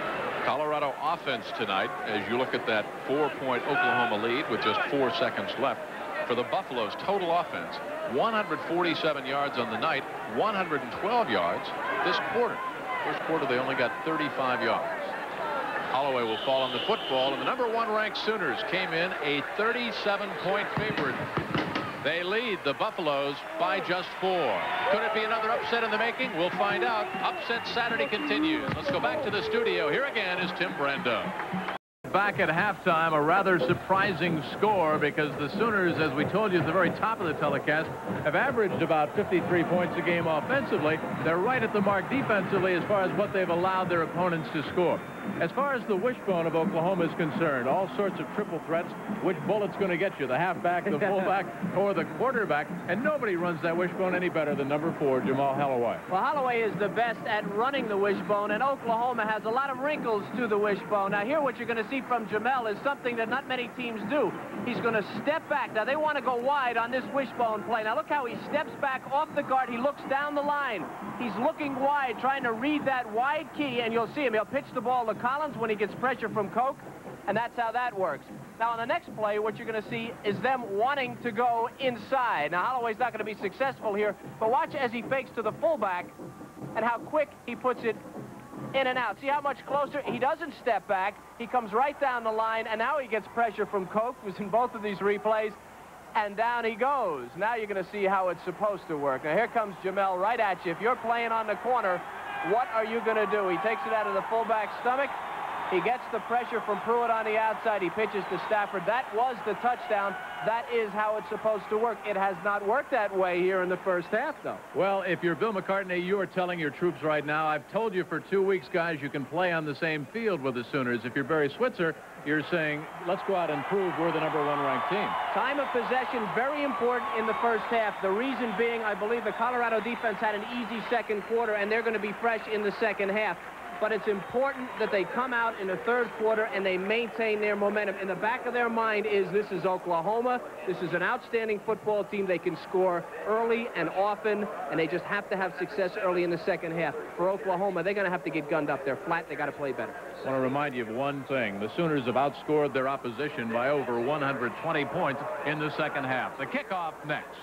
Colorado offense tonight, as you look at that four-point Oklahoma lead with just four seconds left. For the Buffaloes, total offense, one hundred forty-seven yards on the night, one hundred twelve yards this quarter. First quarter, they only got thirty-five yards. Holloway will fall on the football, and the number one ranked Sooners came in a thirty-seven point favorite. They lead the Buffaloes by just four. Could it be another upset in the making? We'll find out. Upset Saturday continues. Let's go back to the studio. Here again is Tim Brando. Back at halftime, a rather surprising score because the Sooners, as we told you at the very top of the telecast, have averaged about fifty-three points a game offensively. They're right at the mark defensively as far as what they've allowed their opponents to score. As far as the wishbone of Oklahoma is concerned, all sorts of triple threats. Which bullet's going to get you, the halfback, the fullback, or the quarterback? And nobody runs that wishbone any better than number four, Jamal Holloway. Well, Holloway is the best at running the wishbone, and Oklahoma has a lot of wrinkles to the wishbone. Now, here what you're going to see from Jamel is something that not many teams do. He's going to step back. Now, they want to go wide on this wishbone play. Now, look how he steps back off the guard. He looks down the line. He's looking wide, trying to read that wide key, and you'll see him. He'll pitch the ball to Collins when he gets pressure from Koch, and that's how that works. Now, on the next play, what you're going to see is them wanting to go inside. Now, Holloway's not going to be successful here, but watch as he fakes to the fullback and how quick he puts it in and out. See how much closer? He doesn't step back. He comes right down the line, and now he gets pressure from Koch, who's in both of these replays, and down he goes. Now you're going to see how it's supposed to work. Now, here comes Jamel right at you. If you're playing on the corner, what are you going to do? He takes it out of the fullback's stomach. He gets the pressure from Pruitt on the outside. He pitches to Stafford. That was the touchdown. That is how it's supposed to work. It has not worked that way here in the first half, though. Well, if you're Bill McCartney, you are telling your troops right now, I've told you for two weeks, guys, you can play on the same field with the Sooners. If you're Barry Switzer, you're saying, let's go out and prove we're the number one ranked team. Time of possession, very important in the first half. The reason being, I believe the Colorado defense had an easy second quarter, and they're going to be fresh in the second half. But it's important that they come out in the third quarter and they maintain their momentum. In the back of their mind is this is Oklahoma. This is an outstanding football team. They can score early and often, and they just have to have success early in the second half. For Oklahoma, they're going to have to get gunned up. They're flat. They got to play better. I want to remind you of one thing. The Sooners have outscored their opposition by over one hundred twenty points in the second half. The kickoff next.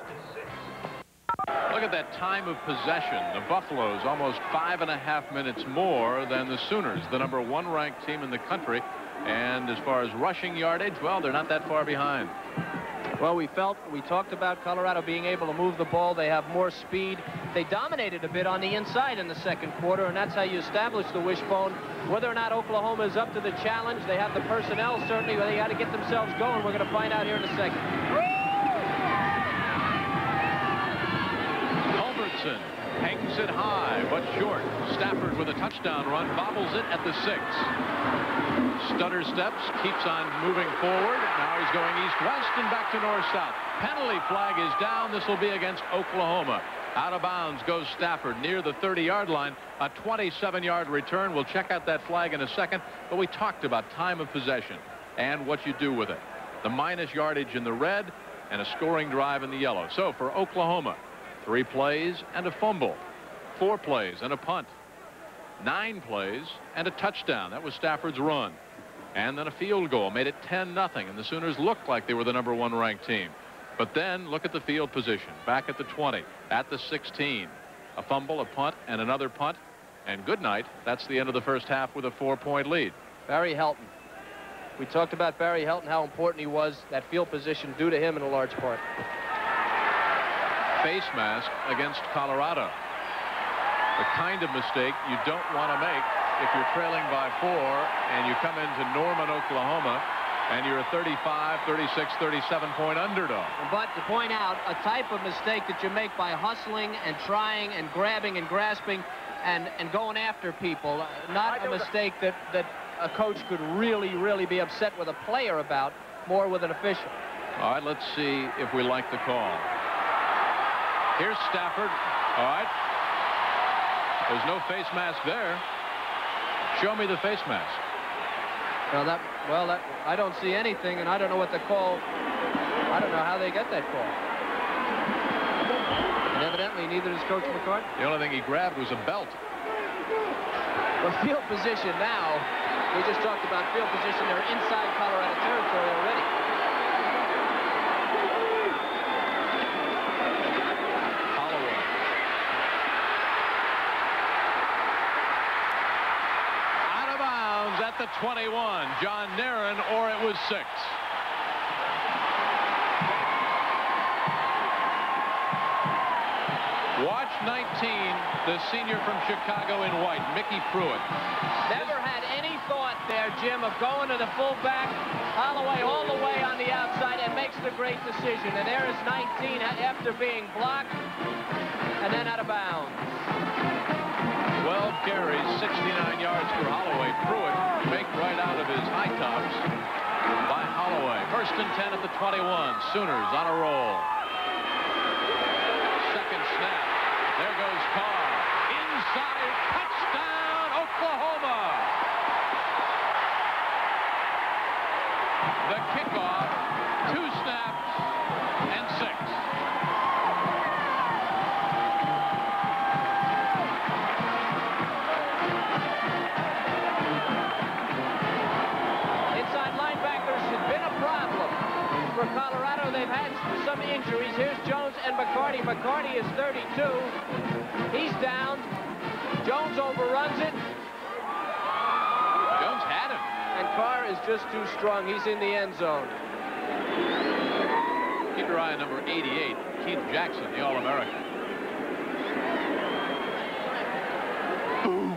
Look at that time of possession. The Buffaloes almost five and a half minutes more than the Sooners, the number one ranked team in the country. And as far as rushing yardage, well, they're not that far behind. Well, we felt, we talked about Colorado being able to move the ball. They have more speed. They dominated a bit on the inside in the second quarter, and that's how you establish the wishbone. Whether or not Oklahoma is up to the challenge, they have the personnel, certainly, but they got to get themselves going. We're going to find out here in a second. Hangs it high, but short. Stafford with a touchdown run, bobbles it at the six. Stutter steps, keeps on moving forward. Now he's going east-west and back to north-south. Penalty flag is down. This will be against Oklahoma. Out of bounds goes Stafford near the thirty-yard line. A twenty-seven yard return. We'll check out that flag in a second. But we talked about time of possession and what you do with it. The minus yardage in the red and a scoring drive in the yellow. So for Oklahoma, three plays and a fumble, four plays and a punt, nine plays and a touchdown. That was Stafford's run. And then a field goal made it ten nothing, and the Sooners looked like they were the number one ranked team. But then look at the field position. Back at the twenty, at the sixteen. A fumble, a punt, and another punt. And good night. That's the end of the first half with a four-point lead. Barry Helton. We talked about Barry Helton, how important he was. That field position due to him in a large part. Face mask against Colorado. The kind of mistake you don't want to make if you're trailing by four and you come into Norman, Oklahoma, and you're a thirty-five, thirty-six, thirty-seven point underdog. But to point out, a type of mistake that you make by hustling and trying and grabbing and grasping and, and going after people, not a mistake that, that a coach could really, really be upset with a player about, more with an official. All right, let's see if we like the call. Here's Stafford. All right. There's no face mask there. Show me the face mask. Well, that, well, that, I don't see anything, and I don't know what the call, I don't know how they get that call. And evidently, neither does Coach McCartney. The only thing he grabbed was a belt. The field position now We just talked about field position. They're inside Colorado territory already. Holloway. Out of bounds at the twenty-one. John Nairn, or it was six. Watch nineteen, the senior from Chicago in white, Mickey Pruitt. Never had any thought there, Jim, of going to the fullback. Holloway all the way on the outside and makes the great decision. And there is nineteen after being blocked and then out of bounds. twelve carries, sixty-nine yards for Holloway. Pruitt faked right out of his high tops by Holloway. First and ten at the twenty-one. Sooners on a roll. Second snap. There goes Carr. Inside. Touchdown, Oklahoma. The kickoff. Two snaps and six. Inside linebackers has been a problem for Colorado. They've had some injuries. Here's Jones and McCarty. McCarty is thirty-two. He's down. Jones overruns it. Jones had him. And Carr is just too strong. He's in the end zone. Keep your eye on number eighty-eight, Keith Jackson, the All-American. Boom.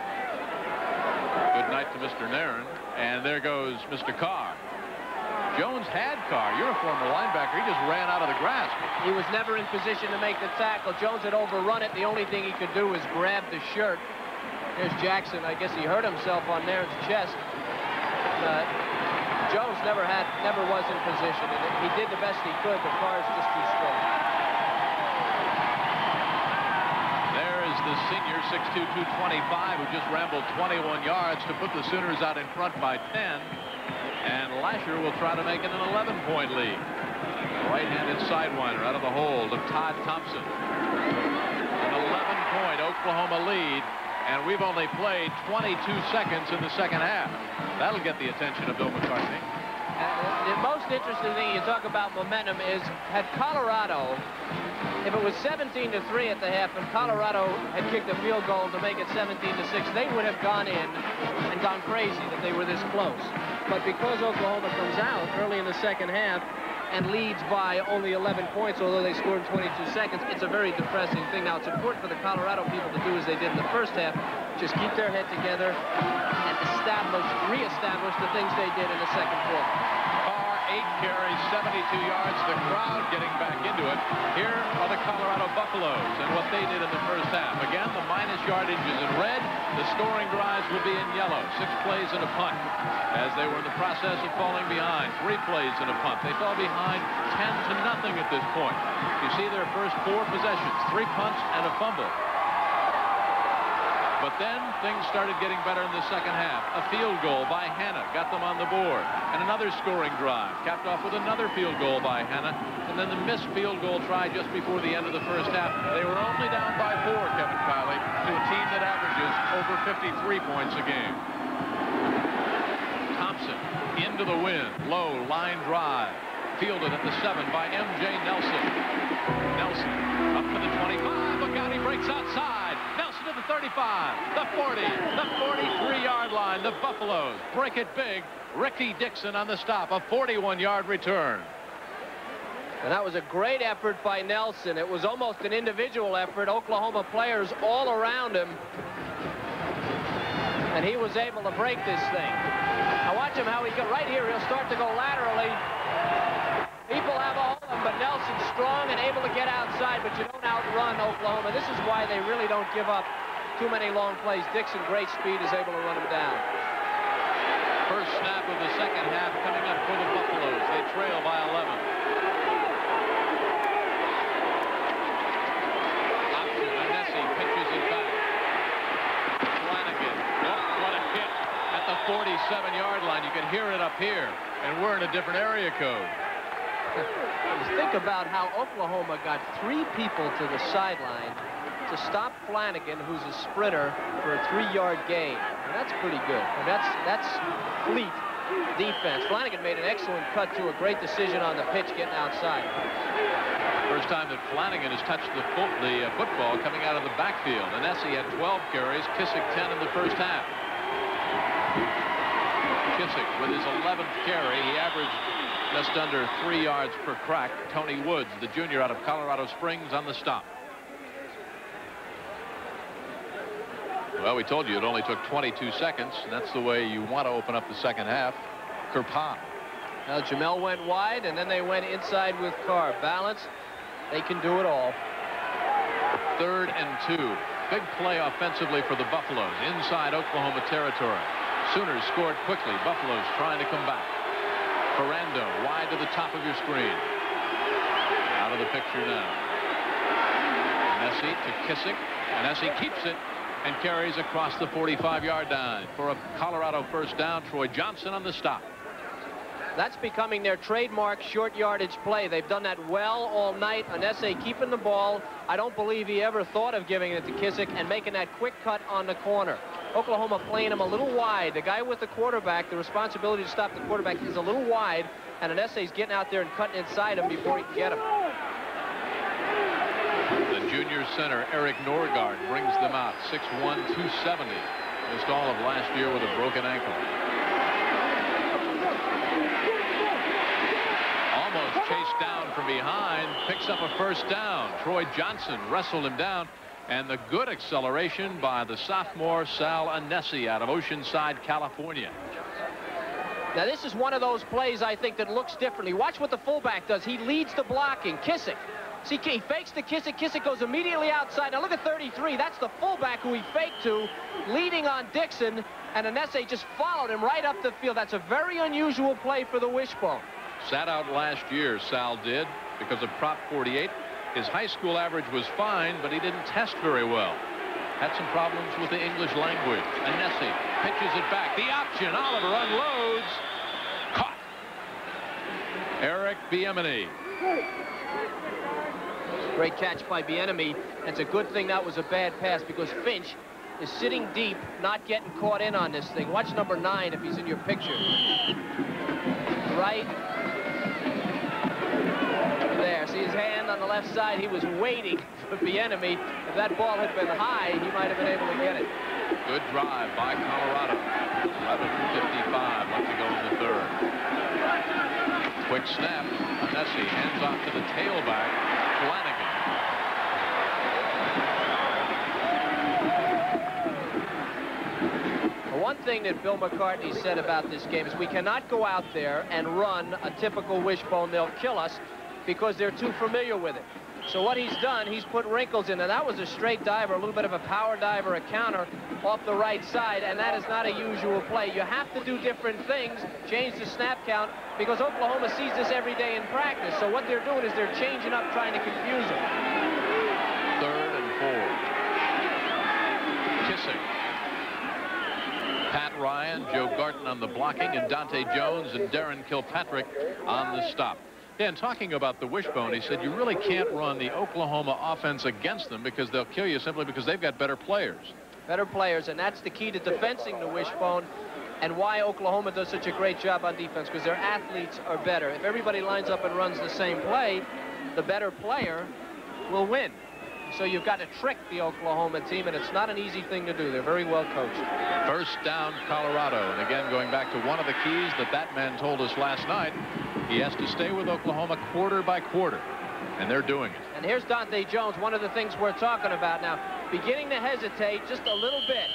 Good night to Mister Nairn. And there goes Mister Carr. Jones had Carr, you're a former linebacker. He just ran out of the grasp. He was never in position to make the tackle. Jones had overrun it. The only thing he could do was grab the shirt. There's Jackson. I guess he hurt himself on Nairn's chest. Uh, Jones never had, never was in position, and he did the best he could, but Carr's just too strong. There is the senior, six two, two twenty-five, who just rambled twenty-one yards to put the Sooners out in front by ten. And Lasher will try to make it an eleven-point lead. Right-handed sidewinder out of the hold of Todd Thompson. An eleven-point Oklahoma lead, and we've only played twenty-two seconds in the second half. That'll get the attention of Bill McCartney. Uh, the most interesting thing you talk about momentum is, had Colorado, if it was seventeen to three at the half and Colorado had kicked a field goal to make it seventeen to six, they would have gone in and gone crazy that they were this close. But because Oklahoma comes out early in the second half and leads by only eleven points, although they scored in twenty-two seconds, it's a very depressing thing. Now, it's important for the Colorado people to do as they did in the first half, just keep their head together and establish, reestablish the things they did in the second quarter. Carr, eight carries, seventy-two yards. The crowd getting back into it. Here are the Colorado Buffaloes and what they did in the first half. Again, the minus yardage is in red. The scoring drives will be in yellow. Six plays and a punt. As they were in the process of falling behind, three plays and a punt. They fell behind ten to nothing at this point. You see their first four possessions, three punts and a fumble. But then things started getting better in the second half. A field goal by Hanna got them on the board. And another scoring drive, capped off with another field goal by Hanna. And then the missed field goal try just before the end of the first half. They were only down by four, Kevin Kiley, to a team that averages over fifty-three points a game. Thompson into the wind, low line drive. Fielded at the seven by M J Nelson. Nelson up to the twenty-five. Bugatti breaks outside. Nelson to the thirty-five, the forty, the forty-three yard line. The Buffaloes break it big. Ricky Dixon on the stop, a forty-one yard return. And that was a great effort by Nelson. It was almost an individual effort. Oklahoma players all around him. And he was able to break this thing. Now watch him how he go right here. He'll start to go laterally. People have all of them, but Nelson's strong and able to get outside, but you don't outrun Oklahoma. This is why they really don't give up too many long plays. Dixon, great speed, is able to run him down. First snap of the second half coming up for the Buffaloes. They trail by eleven. Option, Anesi pitches it back. Flanagan, oh, what a hit at the forty-seven yard line. You can hear it up here, and we're in a different area code. Think about how Oklahoma got three people to the sideline to stop Flanagan, who's a sprinter, for a three yard gain. And that's pretty good. And that's, that's fleet defense. Flanagan made an excellent cut to a great decision on the pitch getting outside. First time that Flanagan has touched the, foot, the uh, football coming out of the backfield. And Essie had twelve carries, Kissick ten in the first half. Kissick with his eleventh carry, he averaged just under three yards per crack. Tony Woods, the junior out of Colorado Springs, on the stop. Well, we told you it only took twenty-two seconds, and that's the way you want to open up the second half. Kirpan. Now, Jamel went wide, and then they went inside with Carr. Balance, they can do it all. Third and two. Big play offensively for the Buffaloes inside Oklahoma territory. Sooners scored quickly. Buffaloes trying to come back. Ferrando wide to the top of your screen. Out of the picture now. Nessie to Kissick, and Nessie keeps it and carries across the forty-five yard line for a Colorado first down. Troy Johnson on the stop. That's becoming their trademark short yardage play. They've done that well all night. Anese keeping the ball. I don't believe he ever thought of giving it to Kissick and making that quick cut on the corner. Oklahoma playing him a little wide. The guy with the quarterback, the responsibility to stop the quarterback, is a little wide, and Anese's getting out there and cutting inside him before he can get him. The junior center, Eric Norgard, brings them out. six one, two seventy. Missed all of last year with a broken ankle. Almost chased down from behind, picks up a first down. Troy Johnson wrestled him down, and the good acceleration by the sophomore Sal Anesi out of Oceanside, California. Now this is one of those plays, I think, that looks differently. Watch what the fullback does. He leads the blocking. Kissick. See, he fakes the Kissick. Kissick goes immediately outside. Now look at thirty-three. That's the fullback who he faked to, leading on Dixon, and Anesi just followed him right up the field. That's a very unusual play for the Wishbone. Sat out last year, Sal did, because of Prop forty-eight. His high school average was fine, but he didn't test very well. Had some problems with the English language. Anesi pitches it back. The option. Oliver unloads. Caught. Eric Bieniemy. Great catch by Bieniemy. It's a good thing that was a bad pass, because Finch is sitting deep, not getting caught in on this thing. Watch number nine if he's in your picture. Right there. See his hand on the left side? He was waiting for Bieniemy. If that ball had been high, he might have been able to get it. Good drive by Colorado. eleven fifty-five left to go in the third. Quick snap. Anesi hands off to the tailback, Flanagan. One thing that Bill McCartney said about this game is we cannot go out there and run a typical Wishbone. They'll kill us because they're too familiar with it. So what he's done, he's put wrinkles in, and that was a straight dive or a little bit of a power dive or a counter off the right side, and that is not a usual play. You have to do different things, change the snap count, because Oklahoma sees this every day in practice. So what they're doing is they're changing up, trying to confuse them. Third and four. Kissick. Pat Ryan, Joe Garton on the blocking, and Dante Jones and Darren Kilpatrick on the stop. Yeah, and talking about the Wishbone, he said you really can't run the Oklahoma offense against them because they'll kill you simply because they've got better players. Better players, and that's the key to defensing the Wishbone and why Oklahoma does such a great job on defense, because their athletes are better. If everybody lines up and runs the same play, the better player will win. So you've got to trick the Oklahoma team, and it's not an easy thing to do. They're very well coached. First down, Colorado. And again, going back to one of the keys that that man told us last night, he has to stay with Oklahoma quarter by quarter, and they're doing it. And here's Dante Jones, one of the things we're talking about now, beginning to hesitate just a little bit.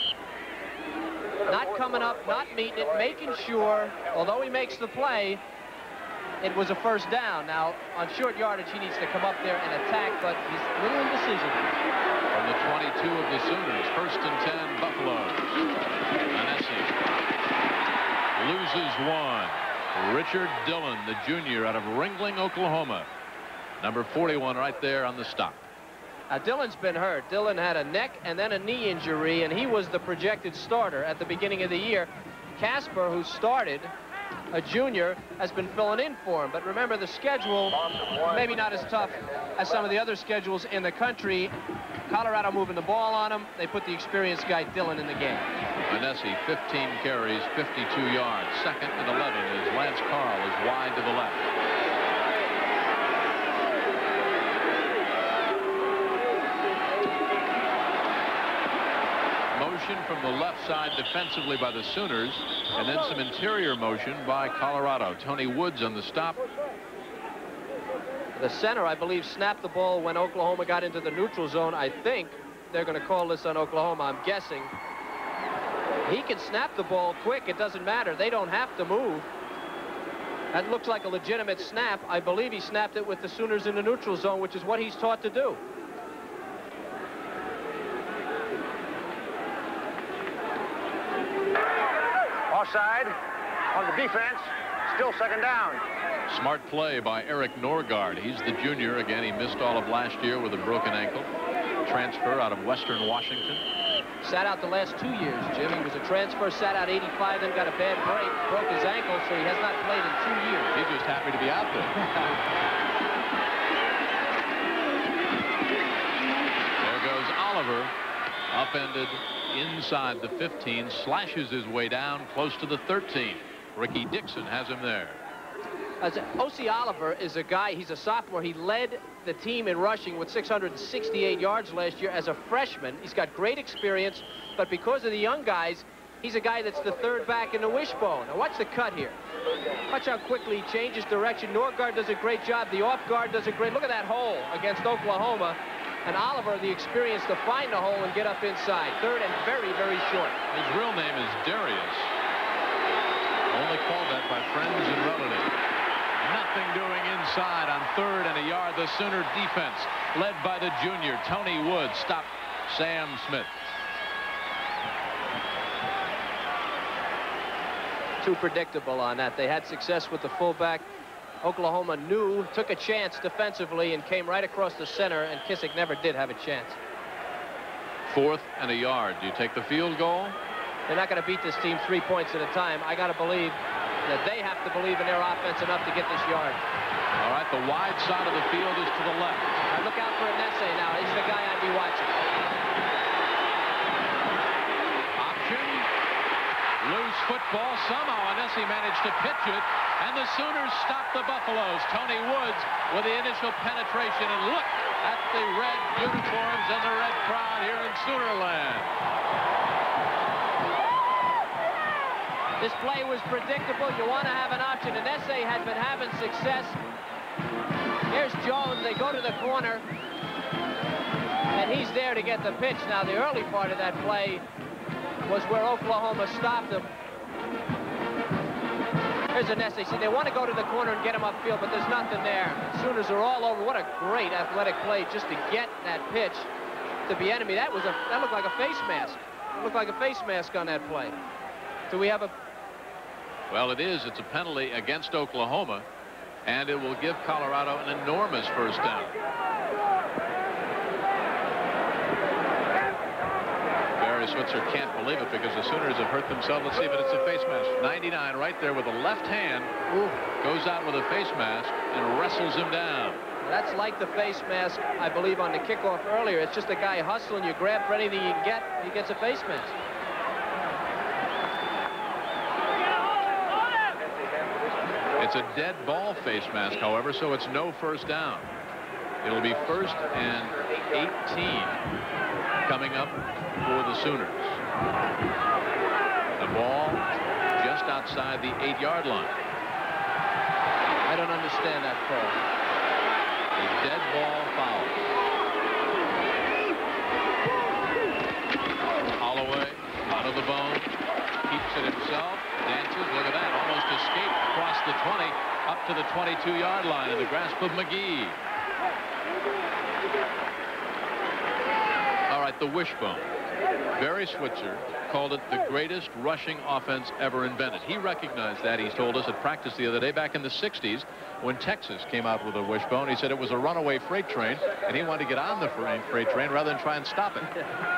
Not coming up, not meeting it, making sure, although he makes the play, it was a first down. Now, on short yardage, he needs to come up there and attack, but he's a little indecision. From the twenty-two of the Sooners, first and ten, Buffaloes. Anesi loses one. Richard Dillon, the junior out of Ringling, Oklahoma. Number forty-one right there on the stop. Now, Dillon's been hurt. Dillon had a neck and then a knee injury, and he was the projected starter at the beginning of the year. Casper, who started, a junior, has been filling in for him. But remember, the schedule, maybe not as tough as some of the other schedules in the country. Colorado moving the ball on him. They put the experienced guy Dillon in the game. Anesi, fifteen carries, fifty-two yards. Second and eleven as Lance Carl is wide to the left. Motion from the left side defensively by the Sooners, and then some interior motion by Colorado. Tony Woods on the stop. The center, I believe, snapped the ball when Oklahoma got into the neutral zone. I think they're going to call this on Oklahoma, I'm guessing. He can snap the ball quick. It doesn't matter. They don't have to move. That looks like a legitimate snap. I believe he snapped it with the Sooners in the neutral zone, which is what he's taught to do. Offside on the defense. Still second down. Smart play by Eric Norgard. He's the junior. Again, he missed all of last year with a broken ankle. Transfer out of Western Washington. Sat out the last two years, Jim. He was a transfer, sat out eighty-five, then got a bad break, broke his ankle, so he has not played in two years. He's just happy to be out there. There goes Oliver, upended inside the fifteen, slashes his way down close to the thirteen. Ricky Dixon has him there. O C Oliver is a guy, he's a sophomore. He led the team in rushing with six hundred sixty-eight yards last year as a freshman. He's got great experience, but because of the young guys, he's a guy that's the third back in the wishbone. Now watch the cut here. Watch how quickly he changes direction. Norgard does a great job. The off guard does a great, look at that hole against Oklahoma. And Oliver, the experience to find the hole and get up inside. Third and very, very short. His real name is Darius. Only called that by friends and relatives. Nothing doing inside on third and a yard. The Sooner defense, led by the junior, Tony Woods, stopped Sam Smith. Too predictable on that. They had success with the fullback. Oklahoma knew, took a chance defensively, and came right across the center, and Kissick never did have a chance. Fourth and a yard. Do you take the field goal? They're not going to beat this team three points at a time. I got to believe that they have to believe in their offense enough to get this yard. All right, the wide side of the field is to the left. Now look out for Anesi now. He's the guy I'd be watching. Option. Loose football. Somehow Anesi managed to pitch it, and the Sooners stop the Buffaloes. Tony Woods with the initial penetration, and look at the red uniforms and the red crowd here in Soonerland. This play was predictable. You want to have an option. Anesi had been having success. Here's Jones. They go to the corner, and he's there to get the pitch. Now, the early part of that play was where Oklahoma stopped him. Here's Anesi. See, they want to go to the corner and get him upfield, but there's nothing there. Sooners are all over. What a great athletic play just to get that pitch to Bieniemy. That was a that looked like a face mask. It looked like a face mask on that play. Do we have a... Well, it is. It's a penalty against Oklahoma, and it will give Colorado an enormous first down. Barry Switzer can't believe it because the Sooners have hurt themselves. Let's see if it's a face mask. ninety-nine right there with the left hand. Ooh. Goes out with a face mask and wrestles him down. That's like the face mask, I believe, on the kickoff earlier. It's just a guy hustling. You grab for anything you can get, he gets a face mask. It's a dead ball face mask, however, so it's no first down. It'll be first and eighteen coming up for the Sooners. The ball just outside the eight-yard line. I don't understand that call. A dead ball foul. Holloway out of the bone, keeps it himself, dances. Look at that, almost escaped across the twenty, up to the twenty-two-yard line in the grasp of McGee. All right, the wishbone. Barry Switzer called it the greatest rushing offense ever invented. He recognized that, he told us at practice the other day, back in the sixties, when Texas came out with a wishbone. He said it was a runaway freight train, and he wanted to get on the freight train rather than try and stop it.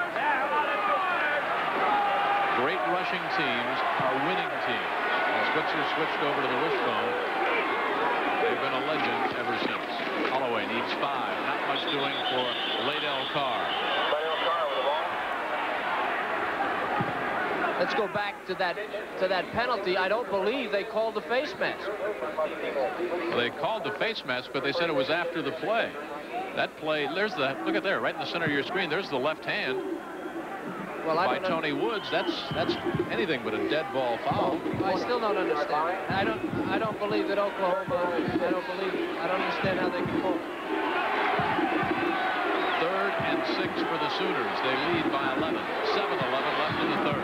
Great rushing teams are winning teams. And Switzer switched over to the wishbone. They've been a legend ever since. Holloway needs five. Not much doing for Laydell Carr. let's go back to that to that penalty. I don't believe they called the face mask. Well, they called the face mask, but they said it was after the play. That play, there's the, look at there, right in the center of your screen, there's the left hand well, I by Tony Woods. That's that's anything but a dead ball foul. I still don't understand. I don't I don't believe that Oklahoma, I don't believe, I don't understand how they can call it. Third and six for the Sooners. They lead by eleven. seven eleven left in the third.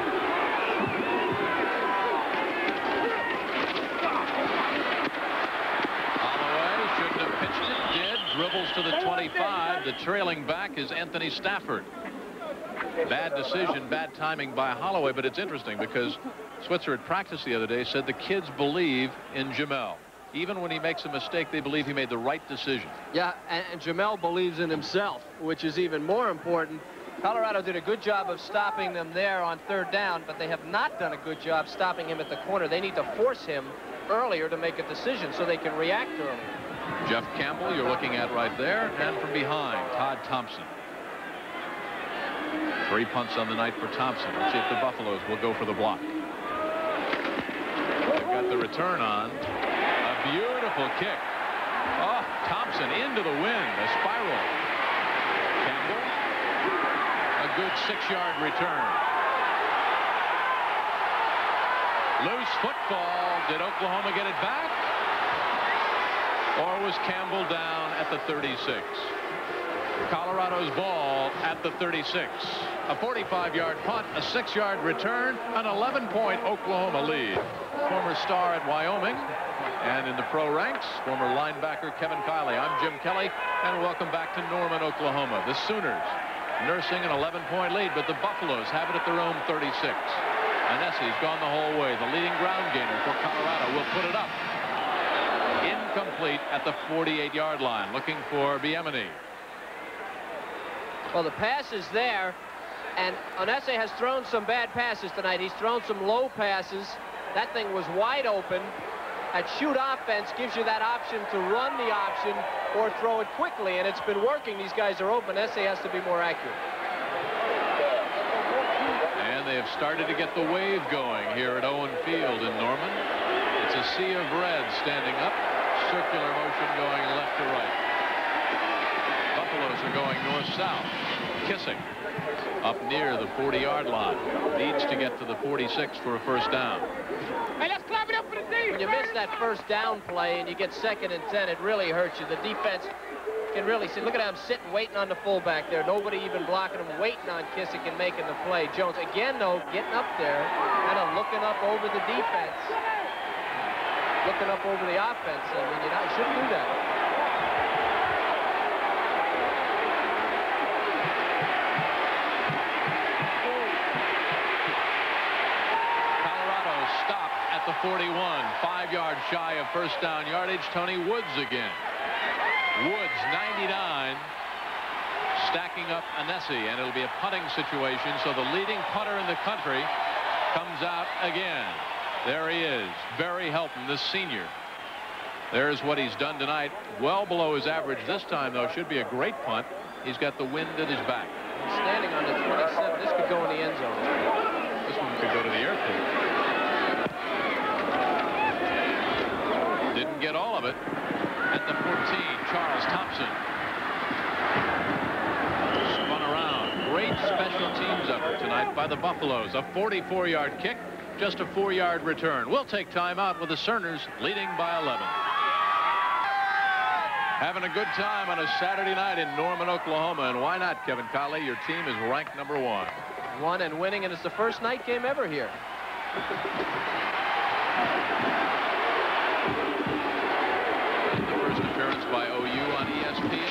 Holloway shouldn't have pitched it. Did. Dribbles to the twenty-five. The trailing back is Anthony Stafford. Bad decision, bad timing by Holloway, but it's interesting because Switzer at practice the other day said the kids believe in Jamel. Even when he makes a mistake, they believe he made the right decision. Yeah, and, and Jamel believes in himself, which is even more important. Colorado did a good job of stopping them there on third down, but they have not done a good job stopping him at the corner. They need to force him earlier to make a decision so they can react earlier. Jeff Campbell, you're looking at right there, and from behind, Todd Thompson. Three punts on the night for Thompson. Let's see if the Buffaloes will go for the block. They've got the return on. A beautiful kick. Oh, Thompson into the wind. A spiral. Campbell. A good six-yard return. Loose football. Did Oklahoma get it back? Or was Campbell down at the thirty-six? Colorado's ball at the thirty-six. A forty-five-yard punt, a six-yard return, an eleven-point Oklahoma lead. Former star at Wyoming and in the pro ranks, former linebacker Kevin Kiley. I'm Jim Kelly, and welcome back to Norman, Oklahoma. The Sooners nursing an eleven-point lead, but the Buffaloes have it at their own thirty-six. Anesi's gone the whole way. The leading ground gainer for Colorado will put it up. Incomplete at the forty-eight-yard line, looking for Biemany. Well, the pass is there, and Onese has thrown some bad passes tonight. He's thrown some low passes. That thing was wide open. That shoot offense gives you that option to run the option or throw it quickly, and it's been working. These guys are open. Onese has to be more accurate. And they have started to get the wave going here at Owen Field in Norman. It's a sea of red standing up, circular motion going left to right. Buffaloes are going north-south. Kissing up near the forty-yard line. Needs to get to the forty-six for a first down. Hey, let's clap it up for the team. When you miss that first down play and you get second and ten, it really hurts you. The defense can really see. Look at him sitting, waiting on the fullback there. Nobody even blocking him, waiting on Kissick and making the play. Jones, again, though, getting up there, kind of looking up over the defense. Looking up over the offense. I mean, you know, you shouldn't do that. The forty-one, five yards shy of first down yardage. Tony Woods again. Woods, ninety-nine, stacking up Onese, and it'll be a punting situation, so the leading punter in the country comes out again. There he is, Barry Helton, the senior. There's what he's done tonight, well below his average this time, though. Should be a great punt. He's got the wind at his back. He's standing on the twenty-seven. This could go in the end zone. This one could go to the airport. Didn't get all of it. At the fourteen, Charles Thompson. Spun around. Great special teams effort tonight by the Buffaloes. A forty-four-yard kick, just a four-yard return. We'll take time out with the Sooners leading by eleven. Having a good time on a Saturday night in Norman, Oklahoma. And why not, Kevin Kiley? Your team is ranked number one. One and winning, and it's the first night game ever here. Appearance by O U on E S P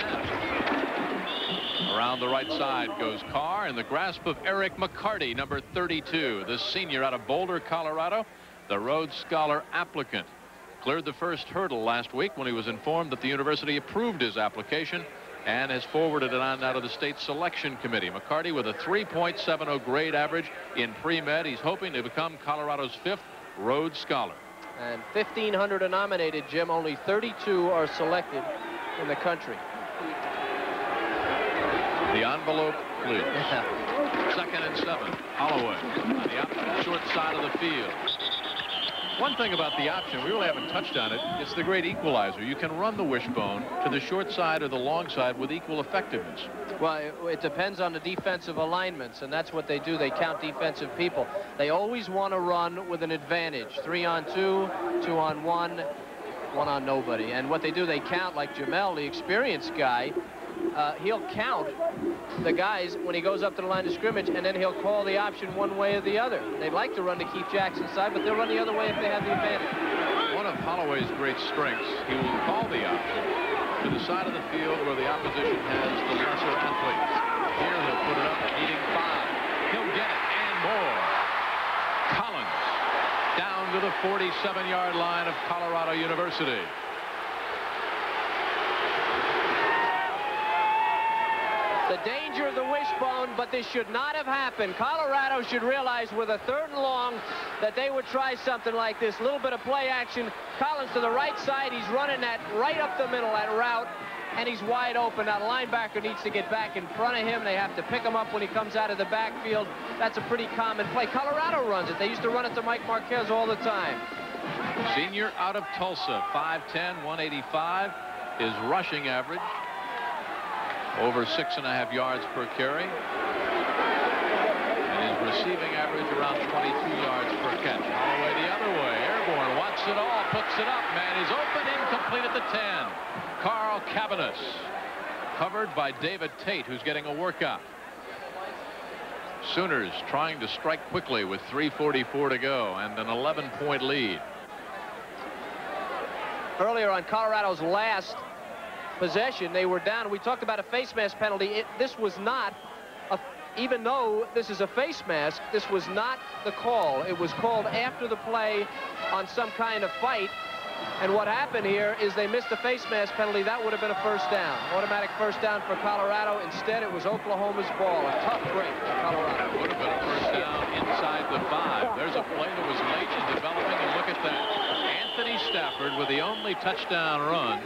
N. Around the right side goes Carr in the grasp of Eric McCarty, number thirty-two, the senior out of Boulder, Colorado, the Rhodes Scholar applicant. Cleared the first hurdle last week when he was informed that the university approved his application and has forwarded it on now to the state selection committee. McCarty with a three point seven oh grade average in pre-med. He's hoping to become Colorado's fifth Rhodes Scholar. And fifteen hundred are nominated, Jim. Only thirty-two are selected in the country. The envelope, please. Second and seven. Holloway on the opposite short side of the field. One thing about the option, we really haven't touched on it, it's the great equalizer. You can run the wishbone to the short side or the long side with equal effectiveness. Well, it, it depends on the defensive alignments, and that's what they do. They count defensive people. They always want to run with an advantage. Three on two, two on one, one on nobody. And what they do, they count, like Jamel, the experienced guy, uh, he'll count the guys when he goes up to the line of scrimmage, and then he'll call the option one way or the other. They like to run to Keith Jackson's side, but they'll run the other way if they have the advantage. One of Holloway's great strengths, he will call the option to the side of the field where the opposition has the lesser athletes. Here he'll put it up, needing five. He'll get it, and more. Collins down to the forty-seven yard line of Colorado University. The danger of the wishbone, but this should not have happened. Colorado should realize with a third and long that they would try something like this. A little bit of play action. Collins to the right side. He's running that right up the middle, that route, and he's wide open. Now the linebacker needs to get back in front of him. They have to pick him up when he comes out of the backfield. That's a pretty common play. Colorado runs it. They used to run it to Mike Marquez all the time. Senior out of Tulsa, five ten, one eighty-five. His rushing average over six and a half yards per carry. And his receiving average around twenty-two yards per catch. Holloway the other way. Airborne wants it all. Puts it up. Man is open. Incomplete at the ten. Carl Cabanis. Covered by David Tate, who's getting a workout. Sooners trying to strike quickly with three forty-four to go and an eleven point lead. Earlier on Colorado's last possession, they were down. We talked about a face mask penalty. It, this was not, a, even though this is a face mask, this was not the call. It was called after the play on some kind of fight. And what happened here is they missed the face mask penalty. That would have been a first down. Automatic first down for Colorado. Instead, it was Oklahoma's ball. A tough break for Colorado. That would have been a first down inside the five. There's a play that was late in developing, and look at that. Anthony Stafford with the only touchdown run.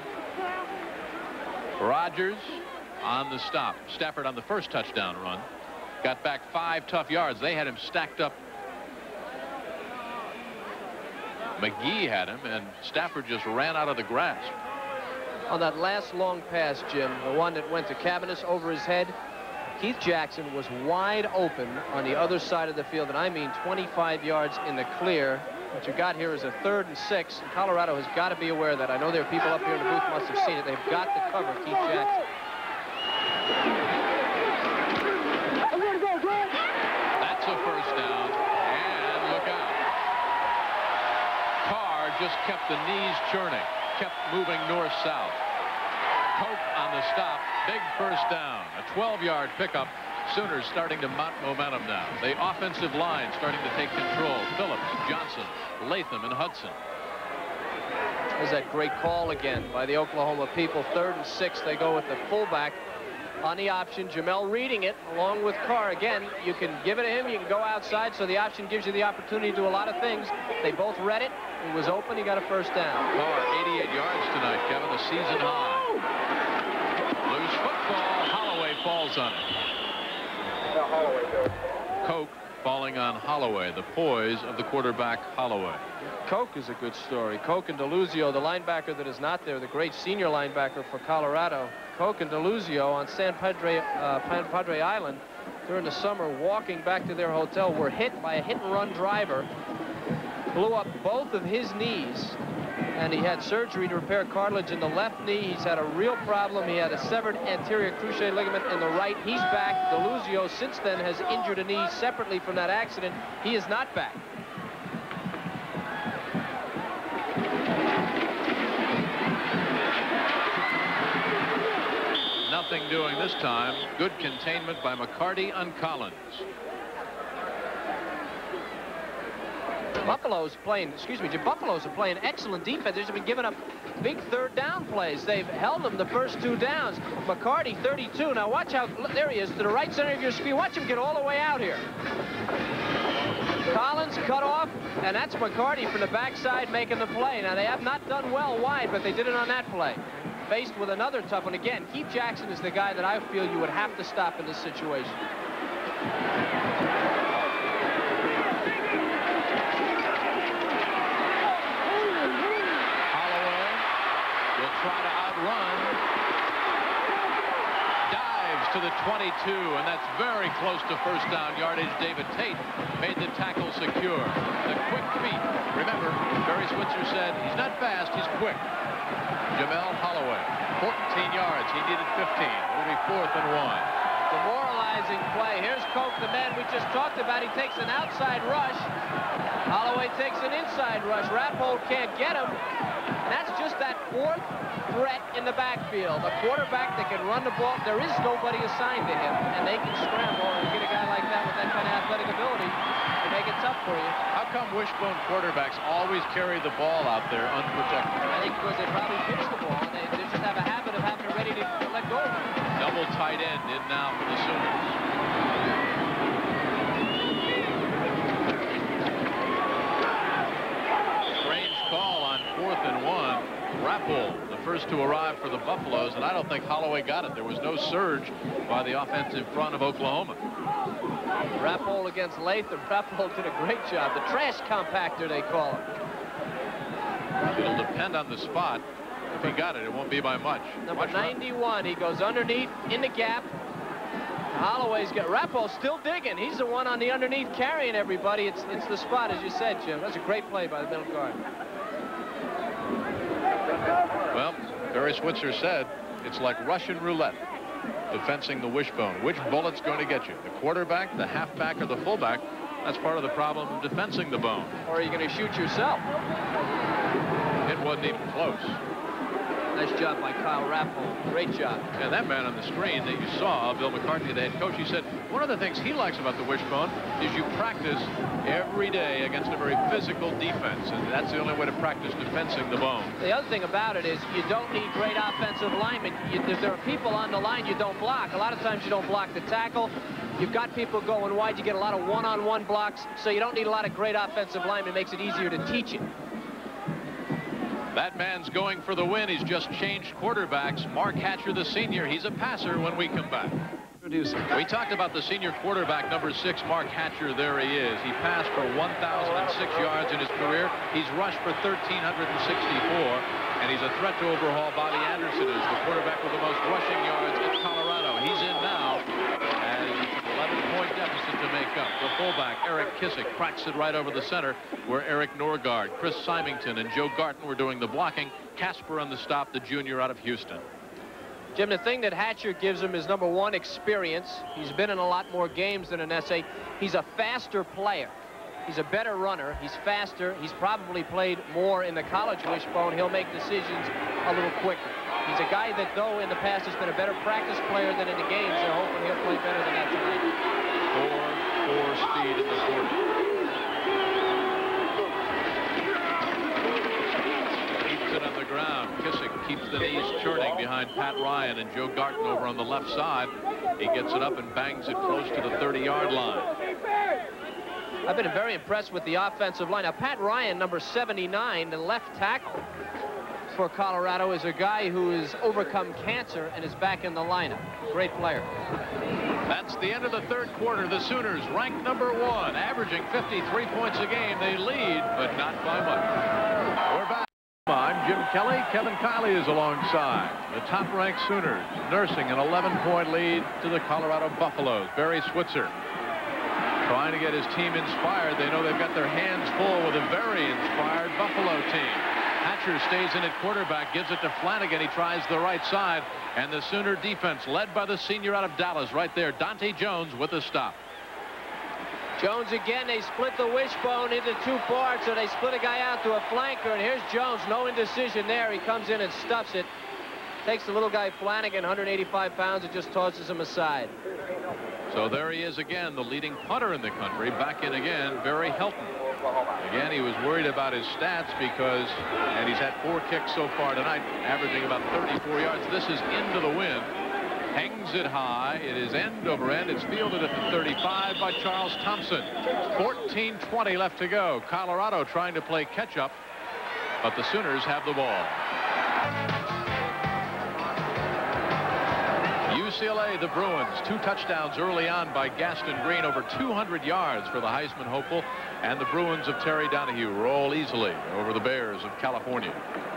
Rodgers on the stop. Stafford on the first touchdown run. Got back five tough yards. They had him stacked up. McGee had him, and Stafford just ran out of the grasp. On that last long pass, Jim, the one that went to Cabanis over his head, Keith Jackson was wide open on the other side of the field, and I mean twenty-five yards in the clear. What you got here is a third and six. And Colorado has got to be aware of that. I know there are people up here in the booth must have seen it. They've got to cover Keith Jackson. That's a first down, and look out. Carr just kept the knees churning, kept moving north-south. Cope on the stop, big first down, a twelve yard pickup. Sooners starting to mount momentum now. The offensive line starting to take control. Phillips, Johnson, Latham, and Hudson. There's that great call again by the Oklahoma people. Third and six, they go with the fullback on the option. Jamel reading it along with Carr. Again, you can give it to him, you can go outside, so the option gives you the opportunity to do a lot of things. They both read it. It was open. He got a first down. Carr, eighty-eight yards tonight, Kevin, the season high. Loose football. Holloway falls on it. Koch falling on Holloway, the poise of the quarterback Holloway. Koch is a good story. Koch and DeLuzio, the linebacker that is not there, the great senior linebacker for Colorado. Koch and DeLuzio on San Padre, uh, San Padre Island during the summer, walking back to their hotel, were hit by a hit-and-run driver, blew up both of his knees, and he had surgery to repair cartilage in the left knee. He's had a real problem. He had a severed anterior cruciate ligament in the right. He's back. DeLuzio since then has injured a knee separately from that accident. He is not back. Nothing doing this time. Good containment by McCarty on Collins. Buffalo's playing, excuse me, Buffalo's are playing excellent defense. They've been giving up big third down plays. They've held them the first two downs. McCarty, thirty-two. Now watch how, there he is, to the right center of your screen. Watch him get all the way out here. Collins cut off, and that's McCarty from the backside making the play. Now they have not done well wide, but they did it on that play. Faced with another tough one. Again, Keith Jackson is the guy that I feel you would have to stop in this situation. Holloway will try to outrun. Dives to the twenty-two, and that's very close to first down yardage. David Tate made the tackle secure. The quick feet. Remember, Barry Switzer said he's not fast, he's quick. Jamel Holloway, fourteen yards. He needed fifteen. It'll be fourth and one. Demoralizing play. Here's Koch, the man we just talked about. He takes an outside rush. Holloway takes an inside rush. Rappold can't get him. And that's just that fourth threat in the backfield. A quarterback that can run the ball. There is nobody assigned to him, and they can scramble and get a guy like that with that kind of athletic ability to make it tough for you. How come wishbone quarterbacks always carry the ball out there unprotected? I think because they probably pitch the ball. They, they just have a habit of having it ready to let go of it. Double tight end in now for the Sooners. Strange call on fourth and one. Rappold, the first to arrive for the Buffaloes, and I don't think Holloway got it. There was no surge by the offensive front of Oklahoma. Rappold against Latham. Rappold did a great job. The trash compactor, they call him. It'll depend on the spot. If he got it, it won't be by much. Number ninety-one, he goes underneath in the gap. Holloway's got Rappold still digging. He's the one on the underneath carrying everybody. It's it's the spot, as you said, Jim. That's a great play by the middle guard. Well, Barry Switzer said it's like Russian roulette, defensing the wishbone. Which bullet's going to get you? The quarterback, the halfback, or the fullback? That's part of the problem of defensing the bone. Or are you going to shoot yourself? It wasn't even close. Nice job by Kyle Rappold. Great job. And that man on the screen that you saw, Bill McCartney, the head coach, he said one of the things he likes about the wishbone is you practice every day against a very physical defense, and that's the only way to practice defensing the bone. The other thing about it is you don't need great offensive linemen. You, if there are people on the line you don't block, a lot of times you don't block the tackle. You've got people going wide. You get a lot of one-on-one blocks, so you don't need a lot of great offensive linemen. It makes it easier to teach it. That man's going for the win. He's just changed quarterbacks. Mark Hatcher, the senior. He's a passer when we come back. We talked about the senior quarterback, number six, Mark Hatcher. There he is. He passed for one thousand six yards in his career. He's rushed for one thousand three hundred sixty-four, and he's a threat to overhaul Bobby Anderson as the quarterback with the most rushing yards in Colorado. He's in now as eleven point deficit to make up. The fullback, Eric Kissick, cracks it right over the center where Eric Norgard, Chris Symington, and Joe Garton were doing the blocking. Casper on the stop, the junior out of Houston. Jim, the thing that Hatcher gives him is, number one, experience. He's been in a lot more games than an S A. He's a faster player. He's a better runner. He's faster. He's probably played more in the college wishbone. He'll make decisions a little quicker. He's a guy that, though, in the past has been a better practice player than in the games. They're hoping he'll play better than that tonight. Four, four speed in the forty. Keeps it on the ground. Kissick keeps the knees churning behind Pat Ryan and Joe Garton over on the left side. He gets it up and bangs it close to the thirty-yard line. I've been very impressed with the offensive line. Now, Pat Ryan, number seventy-nine, the left tackle for Colorado, is a guy who has overcome cancer and is back in the lineup. Great player. That's the end of the third quarter. The Sooners, ranked number one, averaging fifty-three points a game. They lead, but not by much. We're back. I'm Jim Kelly. Kevin Kiley is alongside. The top-ranked Sooners nursing an eleven point lead to the Colorado Buffaloes. Barry Switzer trying to get his team inspired. They know they've got their hands full with a very inspired Buffalo team. Hatcher stays in at quarterback, gives it to Flanagan. He tries the right side, and the Sooner defense, led by the senior out of Dallas, right there, Dante Jones with a stop. Jones again. They split the wishbone into two parts, so they split a guy out to a flanker, and here's Jones. No indecision there. He comes in and stuffs it. Takes the little guy Flanagan, one hundred eighty-five pounds, and just tosses him aside. So there he is again, the leading punter in the country. Back in again, Barry Helton. Again, he was worried about his stats because, and he's had four kicks so far tonight, averaging about thirty-four yards. This is into the wind. Hangs it high. It is end over end. It's fielded at the thirty-five by Charles Thompson. fourteen twenty left to go. Colorado trying to play catch-up, but the Sooners have the ball. U C L A, the Bruins, two touchdowns early on by Gaston Green, over two hundred yards for the Heisman hopeful, and the Bruins of Terry Donahue roll easily over the Bears of California.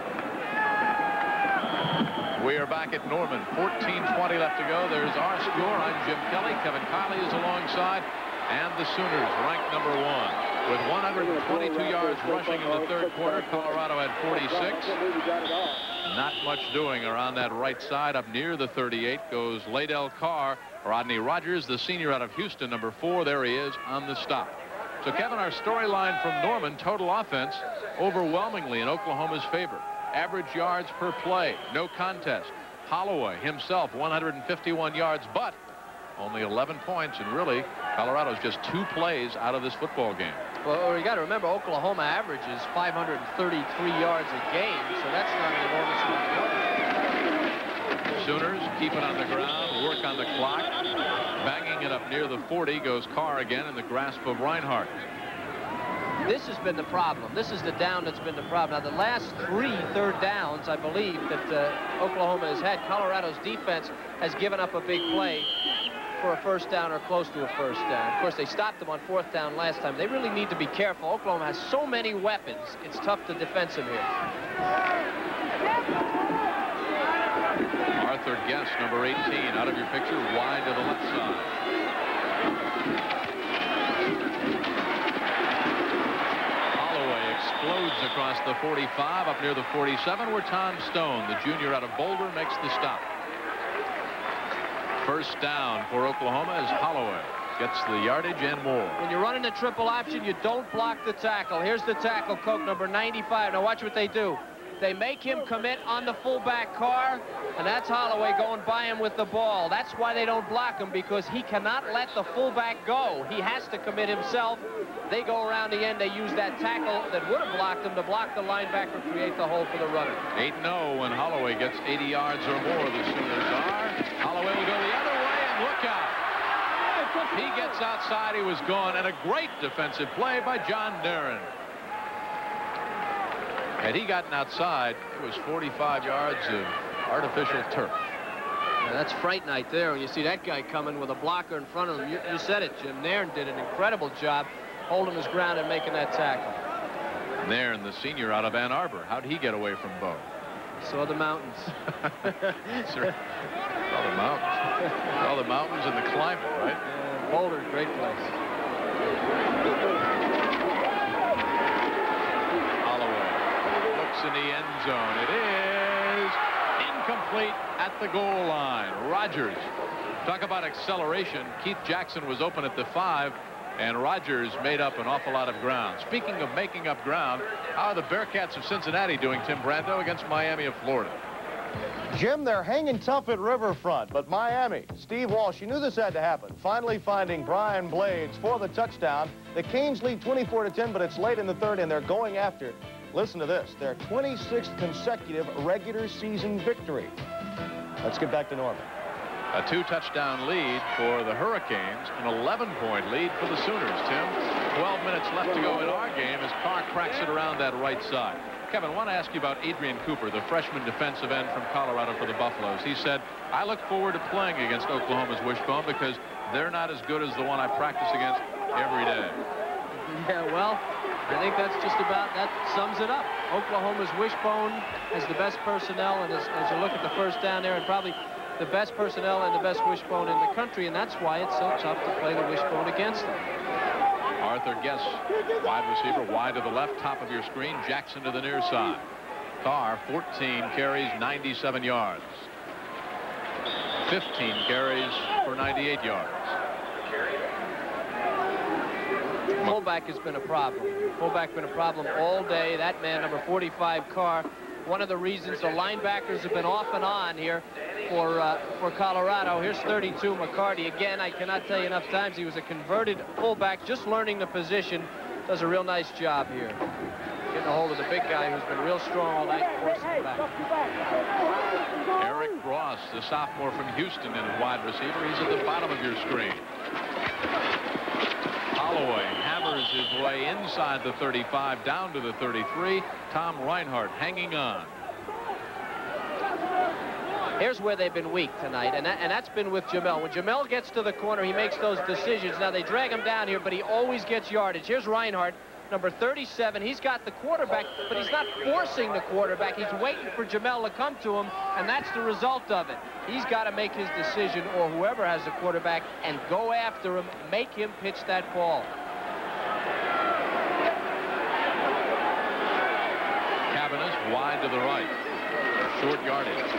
We are back at Norman, fourteen twenty left to go. There's our score. I'm Jim Kelly. Kevin Kiley is alongside, and the Sooners ranked number one with one hundred twenty-two yards rushing in the third quarter. Colorado had forty-six. Not much doing around that right side. Up near the thirty-eight goes Laydell Carr. Rodney Rogers, the senior out of Houston, number four. There he is on the stop. So, Kevin, our storyline from Norman, total offense overwhelmingly in Oklahoma's favor. Average yards per play, no contest. Holloway himself, one hundred fifty-one yards, but only eleven points, and really, Colorado's just two plays out of this football game. Well, you got to remember, Oklahoma averages five hundred thirty-three yards a game, so that's not an enormous amount. Sooners keep it on the ground, work on the clock. Banging it up near the forty goes Carr again in the grasp of Reinhardt. This has been the problem. This is the down that's been the problem. Now, the last three third downs, I believe, that uh, Oklahoma has had, Colorado's defense has given up a big play for a first down or close to a first down. Of course, they stopped them on fourth down last time. They really need to be careful. Oklahoma has so many weapons. It's tough to defend them here. Arthur Guest, number eighteen, out of your picture, wide to the left side. Explodes across the forty-five up near the forty-seven, where Tom Stone, the junior out of Boulder, makes the stop. First down for Oklahoma as Holloway gets the yardage and more. When you're running a triple option, you don't block the tackle. Here's the tackle, Coke, number ninety-five. Now watch what they do. They make him commit on the fullback Carr, and that's Holloway going by him with the ball. That's why they don't block him, because he cannot let the fullback go. He has to commit himself. They go around the end. They use that tackle that would have blocked him to block the linebacker, create the hole for the runner. eight and oh when Holloway gets eighty yards or more. The Sooners are. Holloway will go the other way, and look out. He gets outside. He was gone, and a great defensive play by John Darren. Had he gotten outside, it was forty-five yards of artificial turf. Now that's fright night there when you see that guy coming with a blocker in front of him. You, you said it, Jim. Nairn did an incredible job holding his ground and making that tackle. Nairn, the senior out of Ann Arbor. How did he get away from Bo? Saw the mountains. Sir, saw the mountains. Saw the mountains and the climate, right? Yeah, Boulder's a great place. In the end zone. It is incomplete at the goal line. Rogers. Talk about acceleration. Keith Jackson was open at the five, and Rogers made up an awful lot of ground. Speaking of making up ground, how are the Bearcats of Cincinnati doing, Tim Brando, against Miami of Florida? Jim, they're hanging tough at Riverfront, but Miami, Steve Walsh, you knew this had to happen. Finally finding Brian Blades for the touchdown. The Canes lead twenty-four to ten, but it's late in the third, and they're going after it. Listen to this, their twenty-sixth consecutive regular season victory. Let's get back to Norman. A two-touchdown lead for the Hurricanes, an eleven point lead for the Sooners, Tim. twelve minutes left to go in our game as Carr cracks it around that right side. Kevin, I want to ask you about Adrian Cooper, the freshman defensive end from Colorado for the Buffaloes. He said, I look forward to playing against Oklahoma's Wishbone because they're not as good as the one I practice against every day. Yeah, well, I think that's just about, that sums it up. Oklahoma's Wishbone has the best personnel, and as, as you look at the first down there, and probably the best personnel and the best Wishbone in the country, and that's why it's so tough to play the Wishbone against them. Arthur Guest, wide receiver, wide to the left, top of your screen. Jackson to the near side. Carr, fourteen carries, ninety-seven yards. fifteen carries for ninety-eight yards. Fullback has been a problem. Fullback been a problem all day. That man, number forty-five, Carr, one of the reasons the linebackers have been off and on here for uh, for Colorado. Here's thirty-two, McCarty. Again, I cannot tell you enough times, he was a converted fullback, just learning the position. Does a real nice job here. Getting a hold of the big guy who's been real strong all night, forcing him back. Eric Ross, the sophomore from Houston, in a wide receiver. He's at the bottom of your screen. Holloway hammers his way inside the thirty-five, down to the thirty-three. Tom Reinhardt hanging on. Here's where they've been weak tonight, and, that, and that's been with Jamel. When Jamel gets to the corner, he makes those decisions. Now, they drag him down here, but he always gets yardage. Here's Reinhardt, number thirty-seven. He's got the quarterback, but he's not forcing the quarterback. He's waiting for Jamel to come to him, and that's the result of it. He's got to make his decision, or whoever has the quarterback, and go after him, make him pitch that ball. Cavanis wide to the right. Short yardage.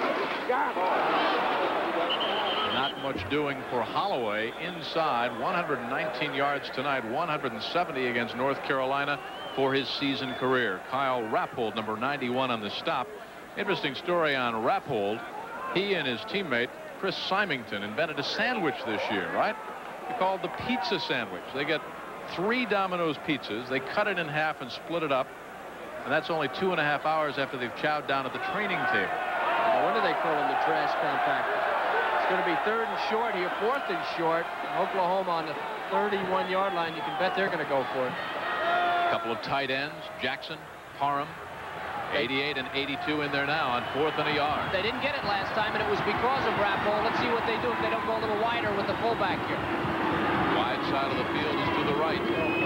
Not much doing for Holloway inside. one hundred nineteen yards tonight, one hundred seventy against North Carolina for his season career. Kyle Rappold, number ninety-one on the stop. Interesting story on Rappold. He and his teammate Chris Symington invented a sandwich this year, right? Called the pizza sandwich. They get three Domino's pizzas. They cut it in half and split it up. And that's only two and a half hours after they've chowed down at the training table. No wonder they call him the trash compactor. It's going to be third and short here, fourth and short. Oklahoma on the thirty-one yard line. You can bet they're going to go for it. A couple of tight ends, Jackson, Parham, eighty-eight and eighty-two in there now on fourth and a yard. They didn't get it last time, and it was because of Rappold. Let's see what they do if they don't go a little wider with the fullback here. Wide side of the field is to the right.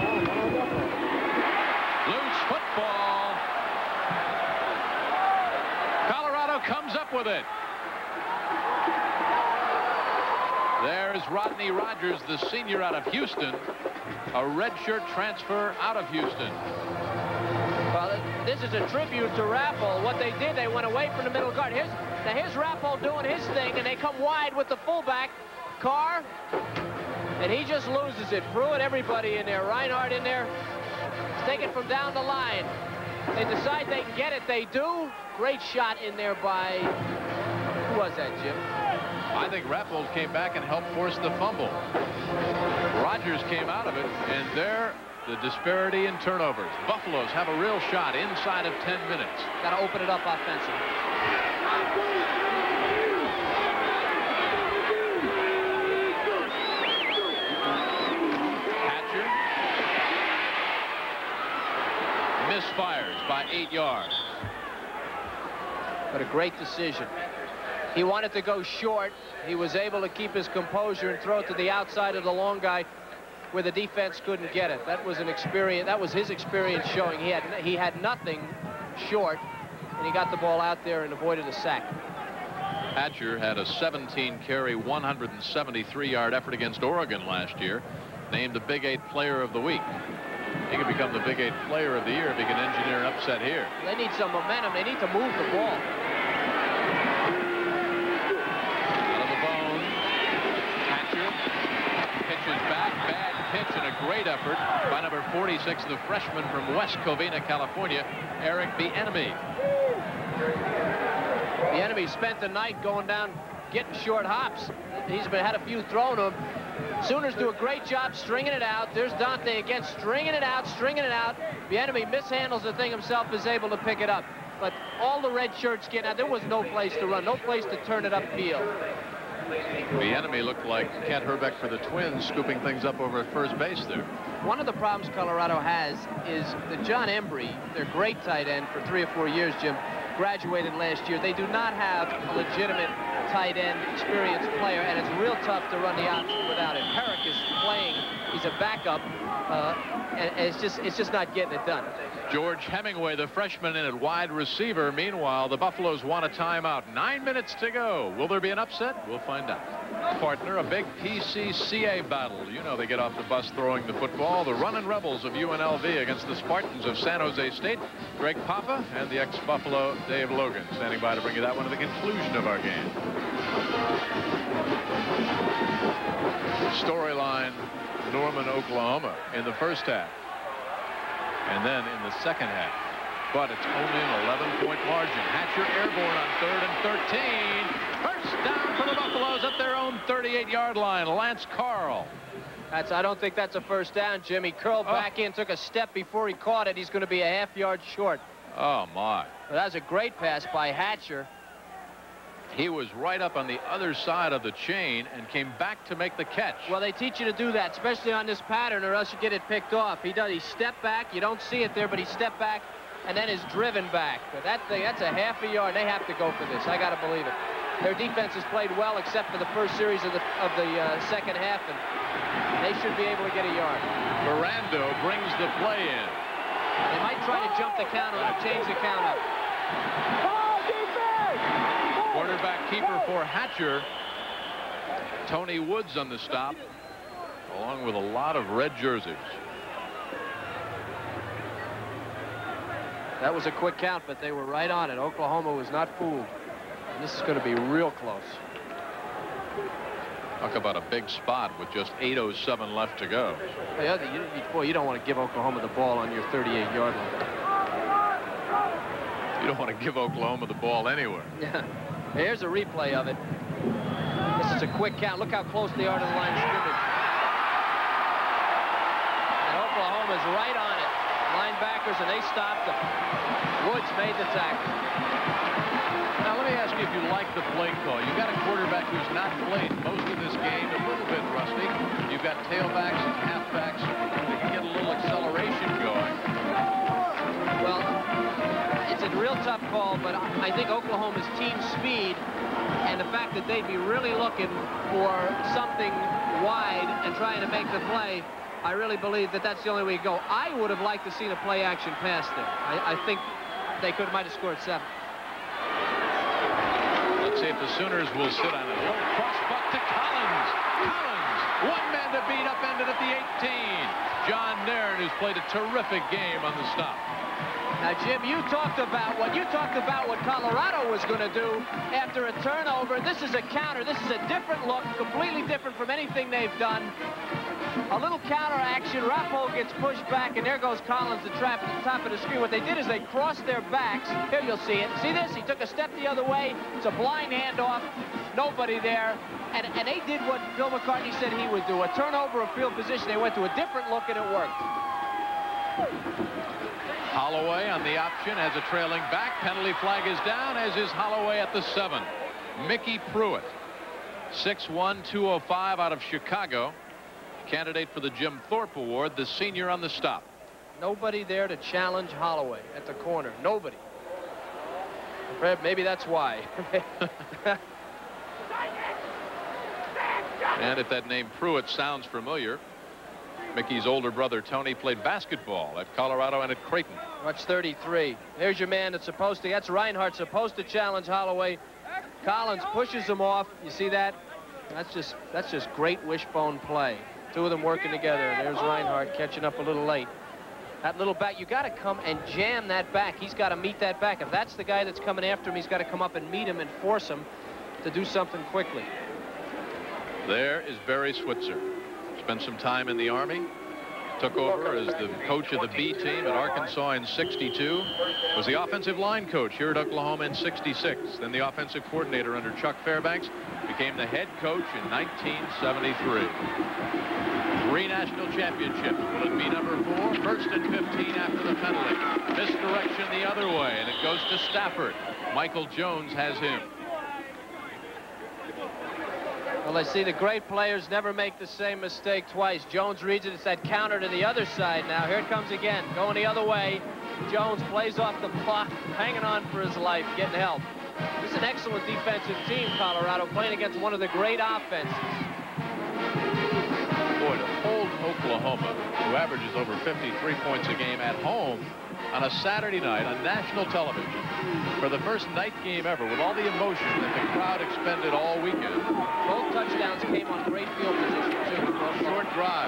Loose football. Colorado comes up with it. There's Rodney Rogers, the senior out of Houston, a redshirt transfer out of Houston. Well, this is a tribute to Rappold. What they did, they went away from the middle guard. Here's, now here's Rappold doing his thing, and they come wide with the fullback, Carr, and he just loses it. Pruitt, everybody in there, Reinhardt in there. Take it from down the line. They decide they can get it. They do. Great shot in there by, who was that, Jim? I think Rappold came back and helped force the fumble. Rogers came out of it, and there, the disparity in turnovers. Buffaloes have a real shot inside of ten minutes. Got to open it up offensively. Hatcher misfires by eight yards. But a great decision. He wanted to go short. He was able to keep his composure and throw it to the outside of the long guy where the defense couldn't get it. That was an experience. That was his experience showing. He had he had nothing short, and he got the ball out there and avoided a sack. Hatcher had a seventeen carry, one hundred seventy-three yard effort against Oregon last year. Named the Big Eight Player of the Week. He could become the Big Eight Player of the Year if he can engineer an upset here. They need some momentum. They need to move the ball. Out of the bone. Hatcher pitches back. Bad pitch and a great effort by number forty-six, the freshman from West Covina, California, Eric Bieniemy. Bieniemy spent the night going down, getting short hops. He's been had a few thrown to him. Sooners do a great job stringing it out. There's Dante again, stringing it out, stringing it out. Bieniemy mishandles the thing himself, is able to pick it up. But all the red shirts get out. There was no place to run, no place to turn it upfield. Bieniemy looked like Kent Herbeck for the Twins, scooping things up over at first base there. One of the problems Colorado has is that John Embry, their great tight end for three or four years, Jim, graduated last year. They do not have a legitimate tight end experienced player, and it's real tough to run the option without him. Herrick is playing. He's a backup, uh, and, and it's just it's just not getting it done. George Hemingway, the freshman, in at wide receiver. Meanwhile, the Buffaloes want a timeout. Nine minutes to go. Will there be an upset? We'll find out. Partner, a big P C C A battle. You know they get off the bus throwing the football. The running Rebels of U N L V against the Spartans of San Jose State. Greg Papa and the ex-Buffalo Dave Logan standing by to bring you that one at the conclusion of our game. Storyline, Norman, Oklahoma in the first half. And then in the second half. But it's only an eleven point margin. Hatcher airborne on third and thirteen. First down for the Buffaloes at their own thirty-eight yard line. Lance Carl. That's, I don't think that's a first down, Jim. He curled oh. back in, took a step before he caught it. He's going to be a half yard short. Oh, my. Well, that was a great pass by Hatcher. He was right up on the other side of the chain and came back to make the catch. Well, they teach you to do that, especially on this pattern, or else you get it picked off. He does. He stepped back. You don't see it there, but he stepped back and then is driven back. But that thing, that's a half a yard. They have to go for this. I got to believe it. Their defense has played well except for the first series of the, of the uh, second half, and they should be able to get a yard. Ferrando brings the play in. They might try to jump the count or change the count up. Quarterback keeper for Hatcher. Tony Woods on the stop, along with a lot of red jerseys. That was a quick count, but they were right on it. Oklahoma was not fooled. And this is going to be real close. Talk about a big spot with just eight oh seven left to go. Hey, you, you, boy, you don't want to give Oklahoma the ball on your thirty-eight yard line. You don't want to give Oklahoma the ball anywhere. Yeah. Here's a replay of it. This is a quick count. Look how close they are to the line of scrimmage. And Oklahoma's right on it. Linebackers, and they stopped them. Woods made the tackle. Now, let me ask you if you like the play call. You've got a quarterback who's not played most of this game, a little bit rusty. You've got tailbacks and halfbacks that can get a little acceleration going. Well, it's a real tough call, but I think Oklahoma's team speed and the fact that they'd be really looking for something wide and trying to make the play, I really believe that that's the only way to go. I would have liked to seen a play action pass there. I, I think they could might have scored seven. Let's see if the Sooners will sit on it. A little cross buck to Collins. Collins, one man to beat, upended at the eighteen. John Nairn, who's played a terrific game on the stop. Now, Jim, you talked about what you talked about what Colorado was going to do after a turnover. This is a counter. This is a different look, completely different from anything they've done. A little counter action. Rappo gets pushed back, and there goes Collins, the trap at the top of the screen. What they did is they crossed their backs. Here you'll see it. See this? He took a step the other way. It's a blind handoff. Nobody there. And, and they did what Bill McCartney said he would do. A turnover of field position. They went to a different look, and it worked. Holloway on the option as a trailing back. Penalty flag is down, as is Holloway at the seven. Mickey Pruitt, six one, two oh five, out of Chicago. Candidate for the Jim Thorpe Award, the senior on the stop. Nobody there to challenge Holloway at the corner. Nobody. Maybe that's why. And if that name Pruitt sounds familiar, Mickey's older brother Tony played basketball at Colorado and at Creighton. Watch thirty-three. There's your man that's supposed to. That's Reinhardt supposed to challenge Holloway. Collins pushes him off. You see that? That's just that's just great wishbone play. Two of them working together. And there's Reinhardt catching up a little late. That little back, you got to come and jam that back. He's got to meet that back. If that's the guy that's coming after him, he's got to come up and meet him and force him to do something quickly. There is Barry Switzer. Spent some time in the Army. Took over as the coach of the B team at Arkansas in sixty-two. Was the offensive line coach here at Oklahoma in sixty-six. Then the offensive coordinator under Chuck Fairbanks. Became the head coach in nineteen seventy-three. Three national championships. Will it be number four? First and fifteen after the penalty. Misdirection the other way, and it goes to Stafford. Michael Jones has him. Well, I see the great players never make the same mistake twice. Jones reads it. It's that counter to the other side now. Here it comes again. Going the other way. Jones plays off the block, hanging on for his life, getting help. This is an excellent defensive team, Colorado, playing against one of the great offenses. Boy, to hold Oklahoma, who averages over fifty-three points a game at home on a Saturday night on national television for the first night game ever, with all the emotion that the crowd expended all weekend. Both touchdowns came on great field position, too. Short drive.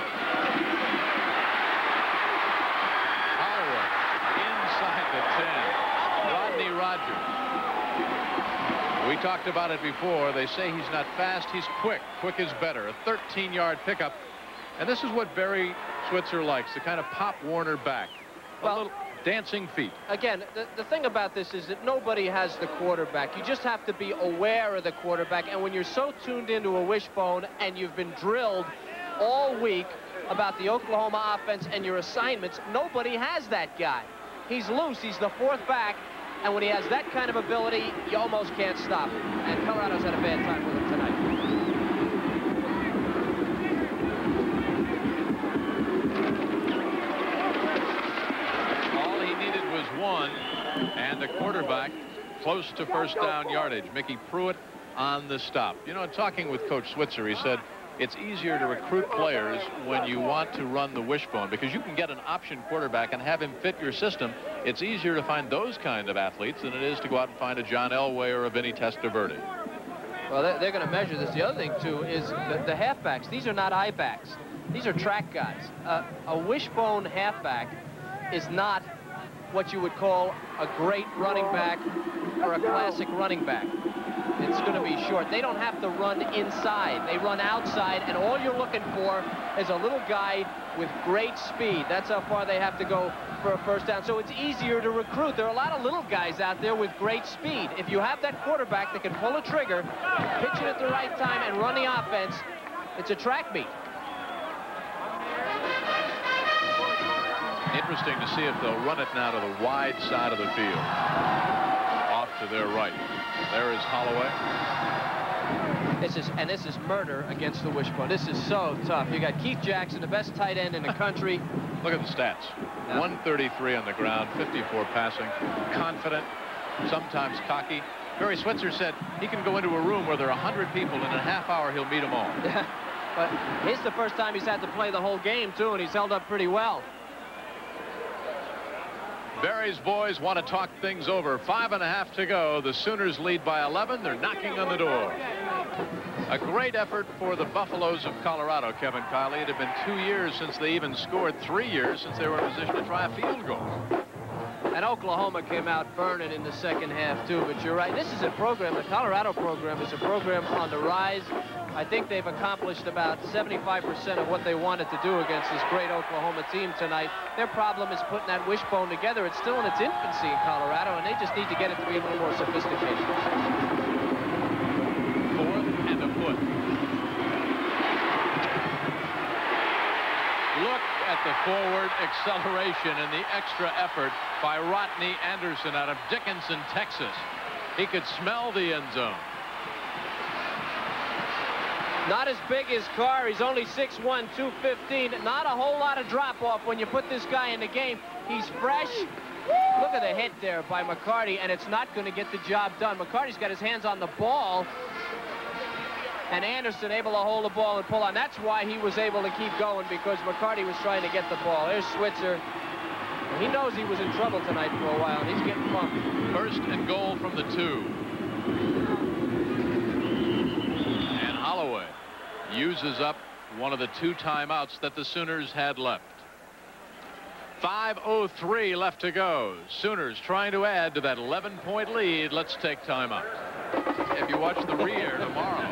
Holloway inside the ten. Rodney Rogers. We talked about it before. They say he's not fast, he's quick. Quick is better. A thirteen yard pickup. And this is what Barry Switzer likes, the kind of Pop Warner back. A Well, little dancing feet. Again, the, the thing about this is that nobody has the quarterback. You just have to be aware of the quarterback. And when you're so tuned into a wishbone and you've been drilled all week about the Oklahoma offense and your assignments, nobody has that guy. He's loose. He's the fourth back. And when he has that kind of ability, you almost can't stop him. And Colorado's had a bad time with him tonight. All he needed was one, and the quarterback close to first down yardage. Mickey Pruitt on the stop. You know, talking with Coach Switzer, he said it's easier to recruit players when you want to run the wishbone because you can get an option quarterback and have him fit your system. It's easier to find those kind of athletes than it is to go out and find a John Elway or a Vinny Testaverde. Well, they're, they're going to measure this. The other thing, too, is the, the halfbacks. These are not eye backs. These are track guys. Uh, a wishbone halfback is not what you would call a great running back or a classic running back. It's going to be short. They don't have to run inside. They run outside, and all you're looking for is a little guy with great speed. That's how far they have to go for a first down. So it's easier to recruit. There are a lot of little guys out there with great speed. If you have that quarterback that can pull a trigger, pitch it at the right time, and run the offense, it's a track meet. Interesting to see if they'll run it now to the wide side of the field. Off to their right. There is Holloway. This is, and this is murder against the wishbone. This is so tough. You got Keith Jackson, the best tight end in the country. Look at the stats. Yeah. one thirty-three on the ground, fifty-four passing, confident, sometimes cocky. Barry Switzer said he can go into a room where there are one hundred people, and in a half hour he'll meet them all. But it's the first time he's had to play the whole game, too, and he's held up pretty well. Barry's boys want to talk things over. Five and a half to go. The Sooners lead by eleven. They're knocking on the door. A great effort for the Buffaloes of Colorado, Kevin Kiley. It had been two years since they even scored, three years since they were in position to try a field goal. And Oklahoma came out burning in the second half, too. But you're right. This is a program, the Colorado program is a program on the rise. I think they've accomplished about seventy-five percent of what they wanted to do against this great Oklahoma team tonight. Their problem is putting that wishbone together. It's still in its infancy in Colorado, and they just need to get it to be a little more sophisticated. Fourth and a foot. Look at the forward acceleration and the extra effort by Rodney Anderson out of Dickinson, Texas. He could smell the end zone. Not as big as Carr. He's only six one, two fifteen. Not a whole lot of drop-off when you put this guy in the game. He's fresh. Look at the hit there by McCarty, and it's not going to get the job done. McCarty's got his hands on the ball, and Anderson able to hold the ball and pull on. That's why he was able to keep going, because McCarty was trying to get the ball. There's Switzer. He knows he was in trouble tonight for a while, and he's getting bumped. First and goal from the two. And Holloway uses up one of the two timeouts that the Sooners had left. five oh three left to go. Sooners trying to add to that eleven point lead. Let's take timeout. If you watch the re-air tomorrow.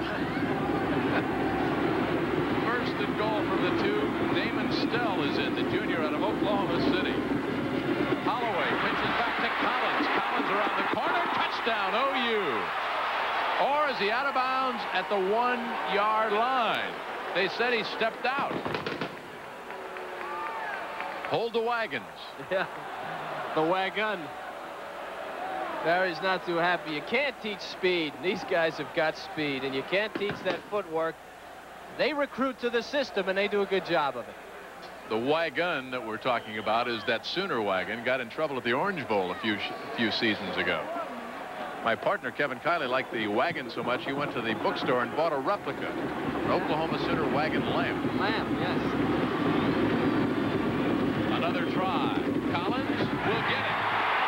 First and goal from the two. Damon Stell is in, the junior out of Oklahoma City. Holloway pitches back to Collins. Collins around the corner. Touchdown, O U. Or is he out of bounds at the one-yard line? They said he stepped out. Hold the wagons. Yeah, the wagon. Barry's not too happy. You can't teach speed. These guys have got speed, and you can't teach that footwork. They recruit to the system, and they do a good job of it. The wagon that we're talking about is that Sooner wagon. Got in trouble at the Orange Bowl a few few seasons ago. My partner, Kevin Kiley, liked the wagon so much he went to the bookstore and bought a replica. An Oklahoma Sooner wagon lamp. Lamp, yes. Another try. Collins will get it.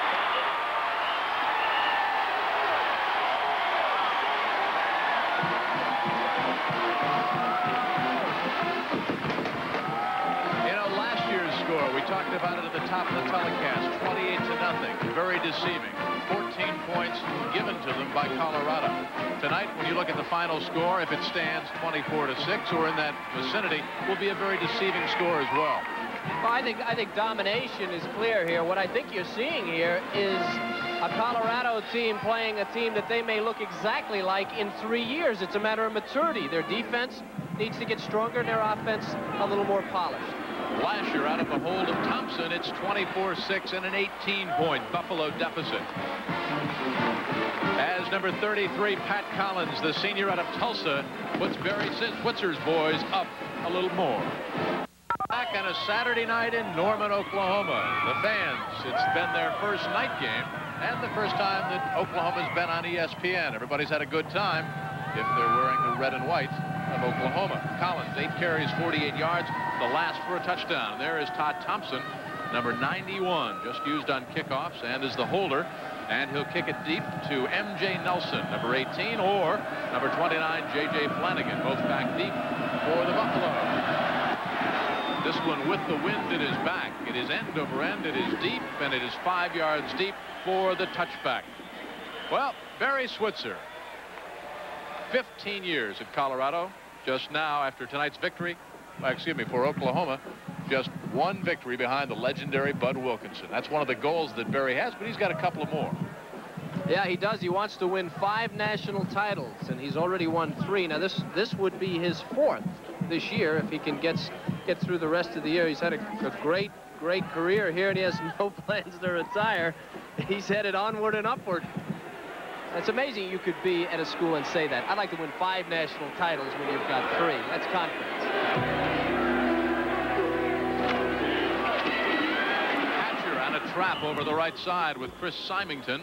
You know, last year's score, we talked about it at the top of the telecast, twenty-eight to nothing. Very deceiving. fourteen points given to them by Colorado. Tonight, when you look at the final score, if it stands twenty-four to six or in that vicinity, will be a very deceiving score as well. Well, I think I think domination is clear here. What I think you're seeing here is a Colorado team playing a team that they may look exactly like in three years. It's a matter of maturity. Their defense needs to get stronger, and their offense a little more polished. Lasher out of the hold of Thompson. It's twenty-four six and an eighteen point Buffalo deficit. As number thirty-three, Pat Collins, the senior out of Tulsa, puts Barry Switzer's boys up a little more. Back on a Saturday night in Norman, Oklahoma. The fans, it's been their first night game. and the first time that Oklahoma's been on E S P N. Everybody's had a good time if they're wearing the red and white of Oklahoma. Collins, eight carries, forty-eight yards, the last for a touchdown. There is Todd Thompson, number ninety-one, just used on kickoffs and is the holder. And he'll kick it deep to M J Nelson, number eighteen, or number twenty-nine, J J Flanagan, both back deep for the Buffalo. This one with the wind at his back. It is end over end, it is deep, and it is five yards deep for the touchback. Well, Barry Switzer, fifteen years at Colorado, just now after tonight's victory, well, excuse me, for Oklahoma, just one victory behind the legendary Bud Wilkinson. That's one of the goals that Barry has, but he's got a couple of more. Yeah, he does. He wants to win five national titles, and he's already won three. Now, this this would be his fourth this year if he can get, get through the rest of the year. He's had a, a great, great career here, and he has no plans to retire. He's headed onward and upward. It's amazing you could be at a school and say that. I'd like to win five national titles when you've got three. That's confidence. A trap over the right side with Chris Symington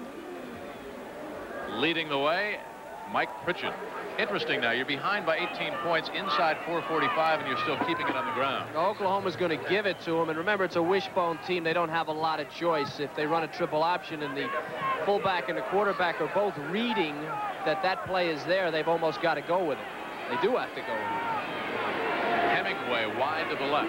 leading the way. Mike Pritchett. Interesting now, you're behind by eighteen points inside four forty-five, and you're still keeping it on the ground. Oklahoma's going to give it to him, and remember, it's a wishbone team. They don't have a lot of choice. If they run a triple option and the fullback and the quarterback are both reading that that play is there, they've almost got to go with it. They do have to go with it. Hemingway wide to the left.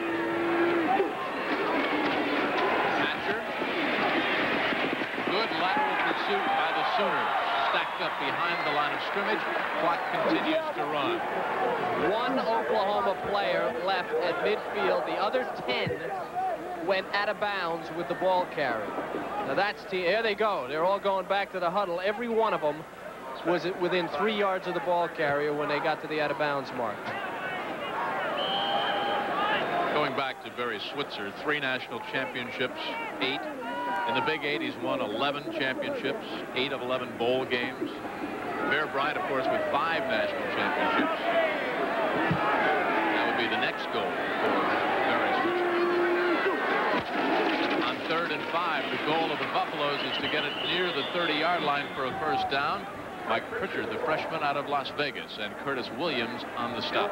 Good lateral pursuit by the Sooners. Stacked up behind the line of scrimmage. Clock continues to run. One Oklahoma player left at midfield. The other ten went out of bounds with the ball carrier. Now that's the, there they go. They're all going back to the huddle. Every one of them was within three yards of the ball carrier when they got to the out of bounds mark. Going back to Barry Switzer, three national championships, eight. In the Big Eight, he's won eleven championships, eight of eleven bowl games. Bear Bryant, of course, with five national championships. That would be the next goal for Barry Switzer. On third and five, the goal of the Buffaloes is to get it near the thirty-yard line for a first down. Mike Pritchard, the freshman out of Las Vegas, and Curtis Williams on the stop.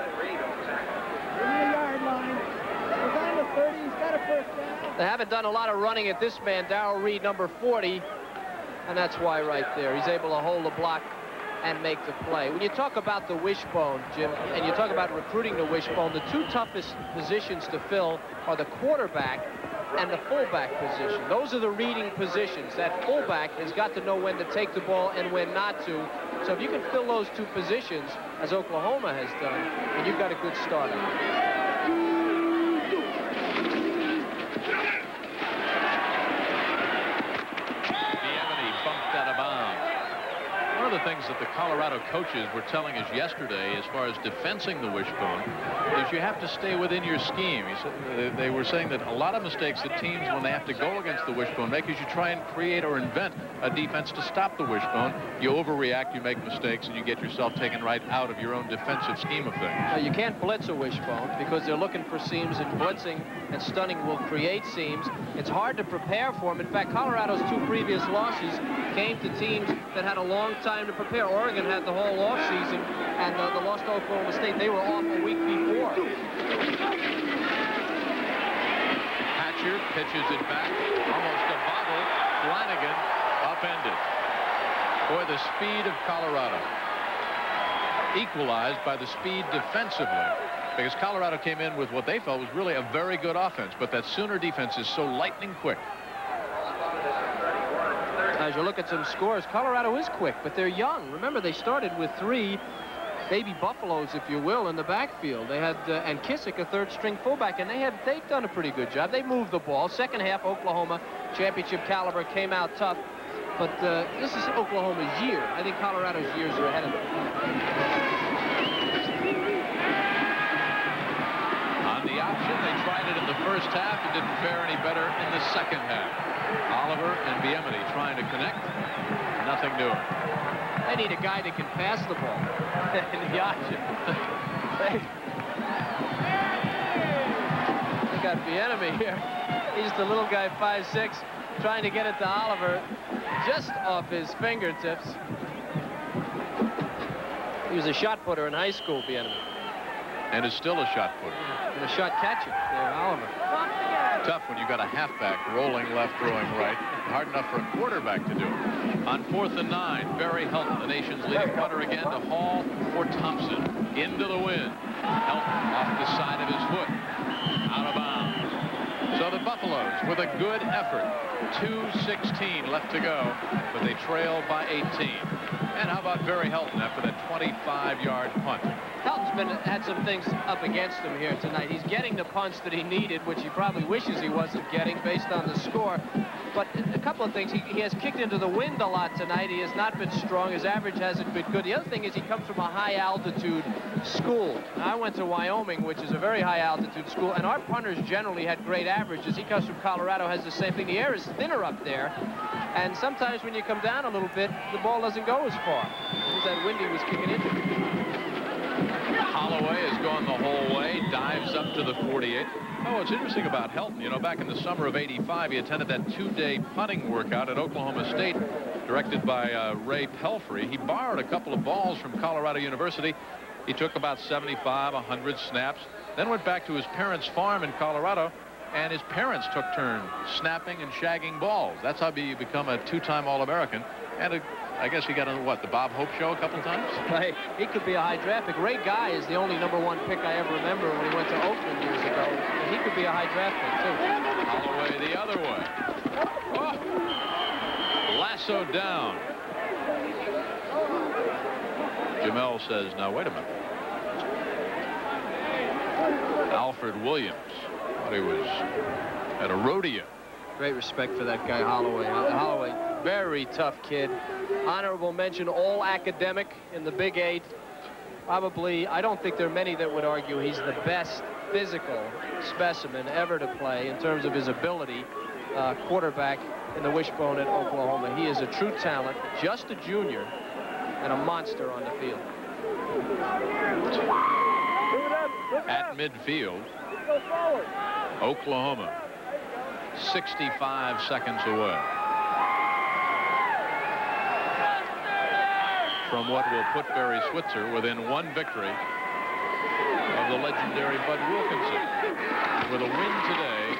They haven't done a lot of running at this man, Darrell Reed, number forty, and that's why right there. He's able to hold the block and make the play. When you talk about the wishbone, Jim, and you talk about recruiting the wishbone, the two toughest positions to fill are the quarterback and the fullback position. Those are the reading positions. That fullback has got to know when to take the ball and when not to. So if you can fill those two positions, as Oklahoma has done, then you've got a good starter. One of the things that the Colorado coaches were telling us yesterday as far as defensing the wishbone is you have to stay within your scheme. He said, they were saying that a lot of mistakes that teams, when they have to go against the wishbone, make is you try and create or invent a defense to stop the wishbone. You overreact, you make mistakes, and you get yourself taken right out of your own defensive scheme of things. Now, you can't blitz a wishbone because they're looking for seams, and blitzing and stunning will create seams. It's hard to prepare for them. In fact, Colorado's two previous losses came to teams that had a long time to prepare. Oregon had the whole offseason, and uh, the loss to Oklahoma State, they were off a week before. Hatcher pitches it back, almost a bobble. Flanagan upended. Boy, the speed of Colorado equalized by the speed defensively, because Colorado came in with what they felt was really a very good offense, but that Sooner defense is so lightning quick. As you look at some scores, Colorado is quick, but they're young. Remember, they started with three baby buffaloes, if you will, in the backfield. They had uh, and Kissick, a third-string fullback, and they have they've done a pretty good job. They moved the ball. Second half, Oklahoma, championship caliber, came out tough. But uh, this is Oklahoma's year. I think Colorado's years are ahead of them. On the option, they tried it in the first half and didn't fare any better in the second half. Oliver and Biemedy trying to connect. Nothing doing. They need a guy that can pass the ball in the option. they, they got Biemedy here. He's the little guy, five six, trying to get it to Oliver. just off his fingertips. He was a shot putter in high school, Bieniemy. And is still a shot putter. And a shot catcher there, Oliver. Tough when you got a halfback rolling left, throwing right. Hard enough for a quarterback to do it. On fourth and nine, Barry Helton, the nation's leading punter again, to Hall for Thompson. Into the wind. Helton off the side of his foot. Out of bounds. So the Buffaloes, with a good effort, two sixteen left to go, but they trail by eighteen. And how about Barry Helton after that twenty-five yard punt? Helton's been had some things up against him here tonight. He's getting the punts that he needed, which he probably wishes he wasn't getting based on the score. But a couple of things. He, he has kicked into the wind a lot tonight. He has not been strong. His average hasn't been good. The other thing is he comes from a high-altitude school. I went to Wyoming, which is a very high-altitude school, and our punters generally had great averages. He comes from Colorado, has the same thing. The air is thinner up there, and sometimes when you come down a little bit, the ball doesn't go as far. As that wind he was kicking into. Holloway has gone the whole way, dives up to the forty-eight. Oh, what's interesting about Helton, you know, back in the summer of eighty-five, he attended that two-day punting workout at Oklahoma State, directed by uh, Ray Pelfrey. He borrowed a couple of balls from Colorado University. He took about seventy-five, a hundred snaps, then went back to his parents' farm in Colorado, and his parents took turn snapping and shagging balls. That's how you become a two-time All-American. And a, I guess he got on, what, the Bob Hope show a couple times? Right. He could be a high draft pick. Ray Guy is the only number one pick I ever remember when he went to Oakland years ago. He could be a high draft pick, too. Holloway the other way. Oh. Lasso down. Jamel says, now, wait a minute. Alfred Williams, thought he was at a rodeo. Great respect for that guy, Holloway. Holloway, very tough kid. Honorable mention, all academic in the Big Eight. Probably, I don't think there are many that would argue he's the best physical specimen ever to play in terms of his ability. Uh, quarterback in the wishbone at Oklahoma. He is a true talent, just a junior, and a monster on the field. At midfield, Oklahoma, sixty-five seconds away from what will put Barry Switzer within one victory of the legendary Bud Wilkinson. With a win today,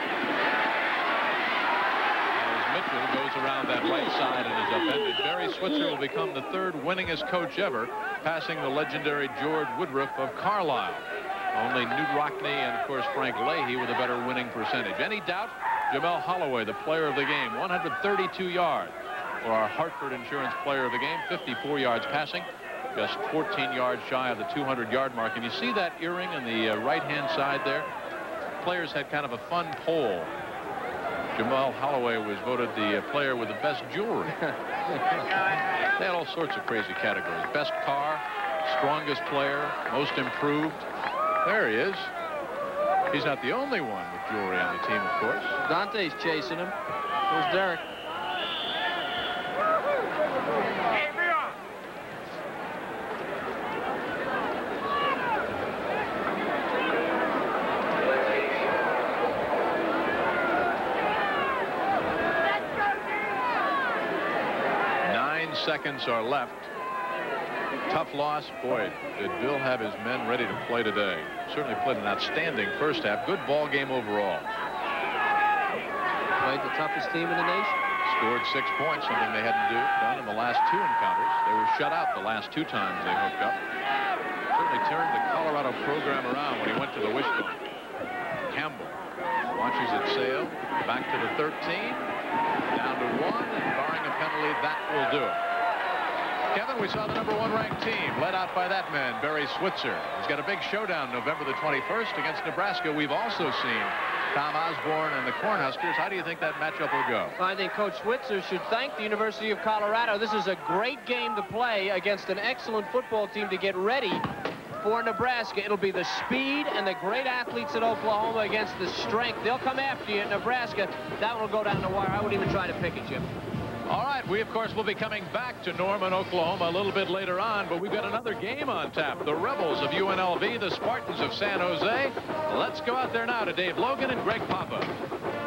as Mitchell goes around that right side and is upended, Barry Switzer will become the third winningest coach ever, passing the legendary George Woodruff of Carlisle. Only Newt Rockne and, of course, Frank Leahy with a better winning percentage. Any doubt? Jamel Holloway, the player of the game, one hundred thirty-two yards for our Hartford Insurance player of the game, fifty-four yards passing, just fourteen yards shy of the two hundred yard mark. And you see that earring on the uh, right-hand side there? Players had kind of a fun poll. Jamel Holloway was voted the uh, player with the best jewelry. They had all sorts of crazy categories. Best car, strongest player, most improved. There he is. He's not the only one with jewelry on the team, of course. Dante's chasing him. There's Derek. Nine seconds are left. Tough loss. Boy, did Bill have his men ready to play today. Certainly played an outstanding first half. Good ball game overall. Played the toughest team in the nation. Scored six points, something they hadn't do, done in the last two encounters. They were shut out the last two times they hooked up. Certainly turned the Colorado program around when he went to the wishbone. Campbell watches it sail. Back to the thirteen. Down to one, and barring a penalty, that will do it. Kevin, we saw the number one ranked team led out by that man, Barry Switzer. He's got a big showdown November the twenty-first against Nebraska. We've also seen Tom Osborne and the Cornhuskers. How do you think that matchup will go? I think Coach Switzer should thank the University of Colorado. This is a great game to play against an excellent football team to get ready for Nebraska. It'll be the speed and the great athletes at Oklahoma against the strength. They'll come after you at Nebraska. That will go down the wire. I wouldn't even try to pick it, Jim. All right, we, of course, will be coming back to Norman, Oklahoma a little bit later on, but we've got another game on tap. The Rebels of U N L V, the Spartans of San Jose. Let's go out there now to Dave Logan and Greg Papa.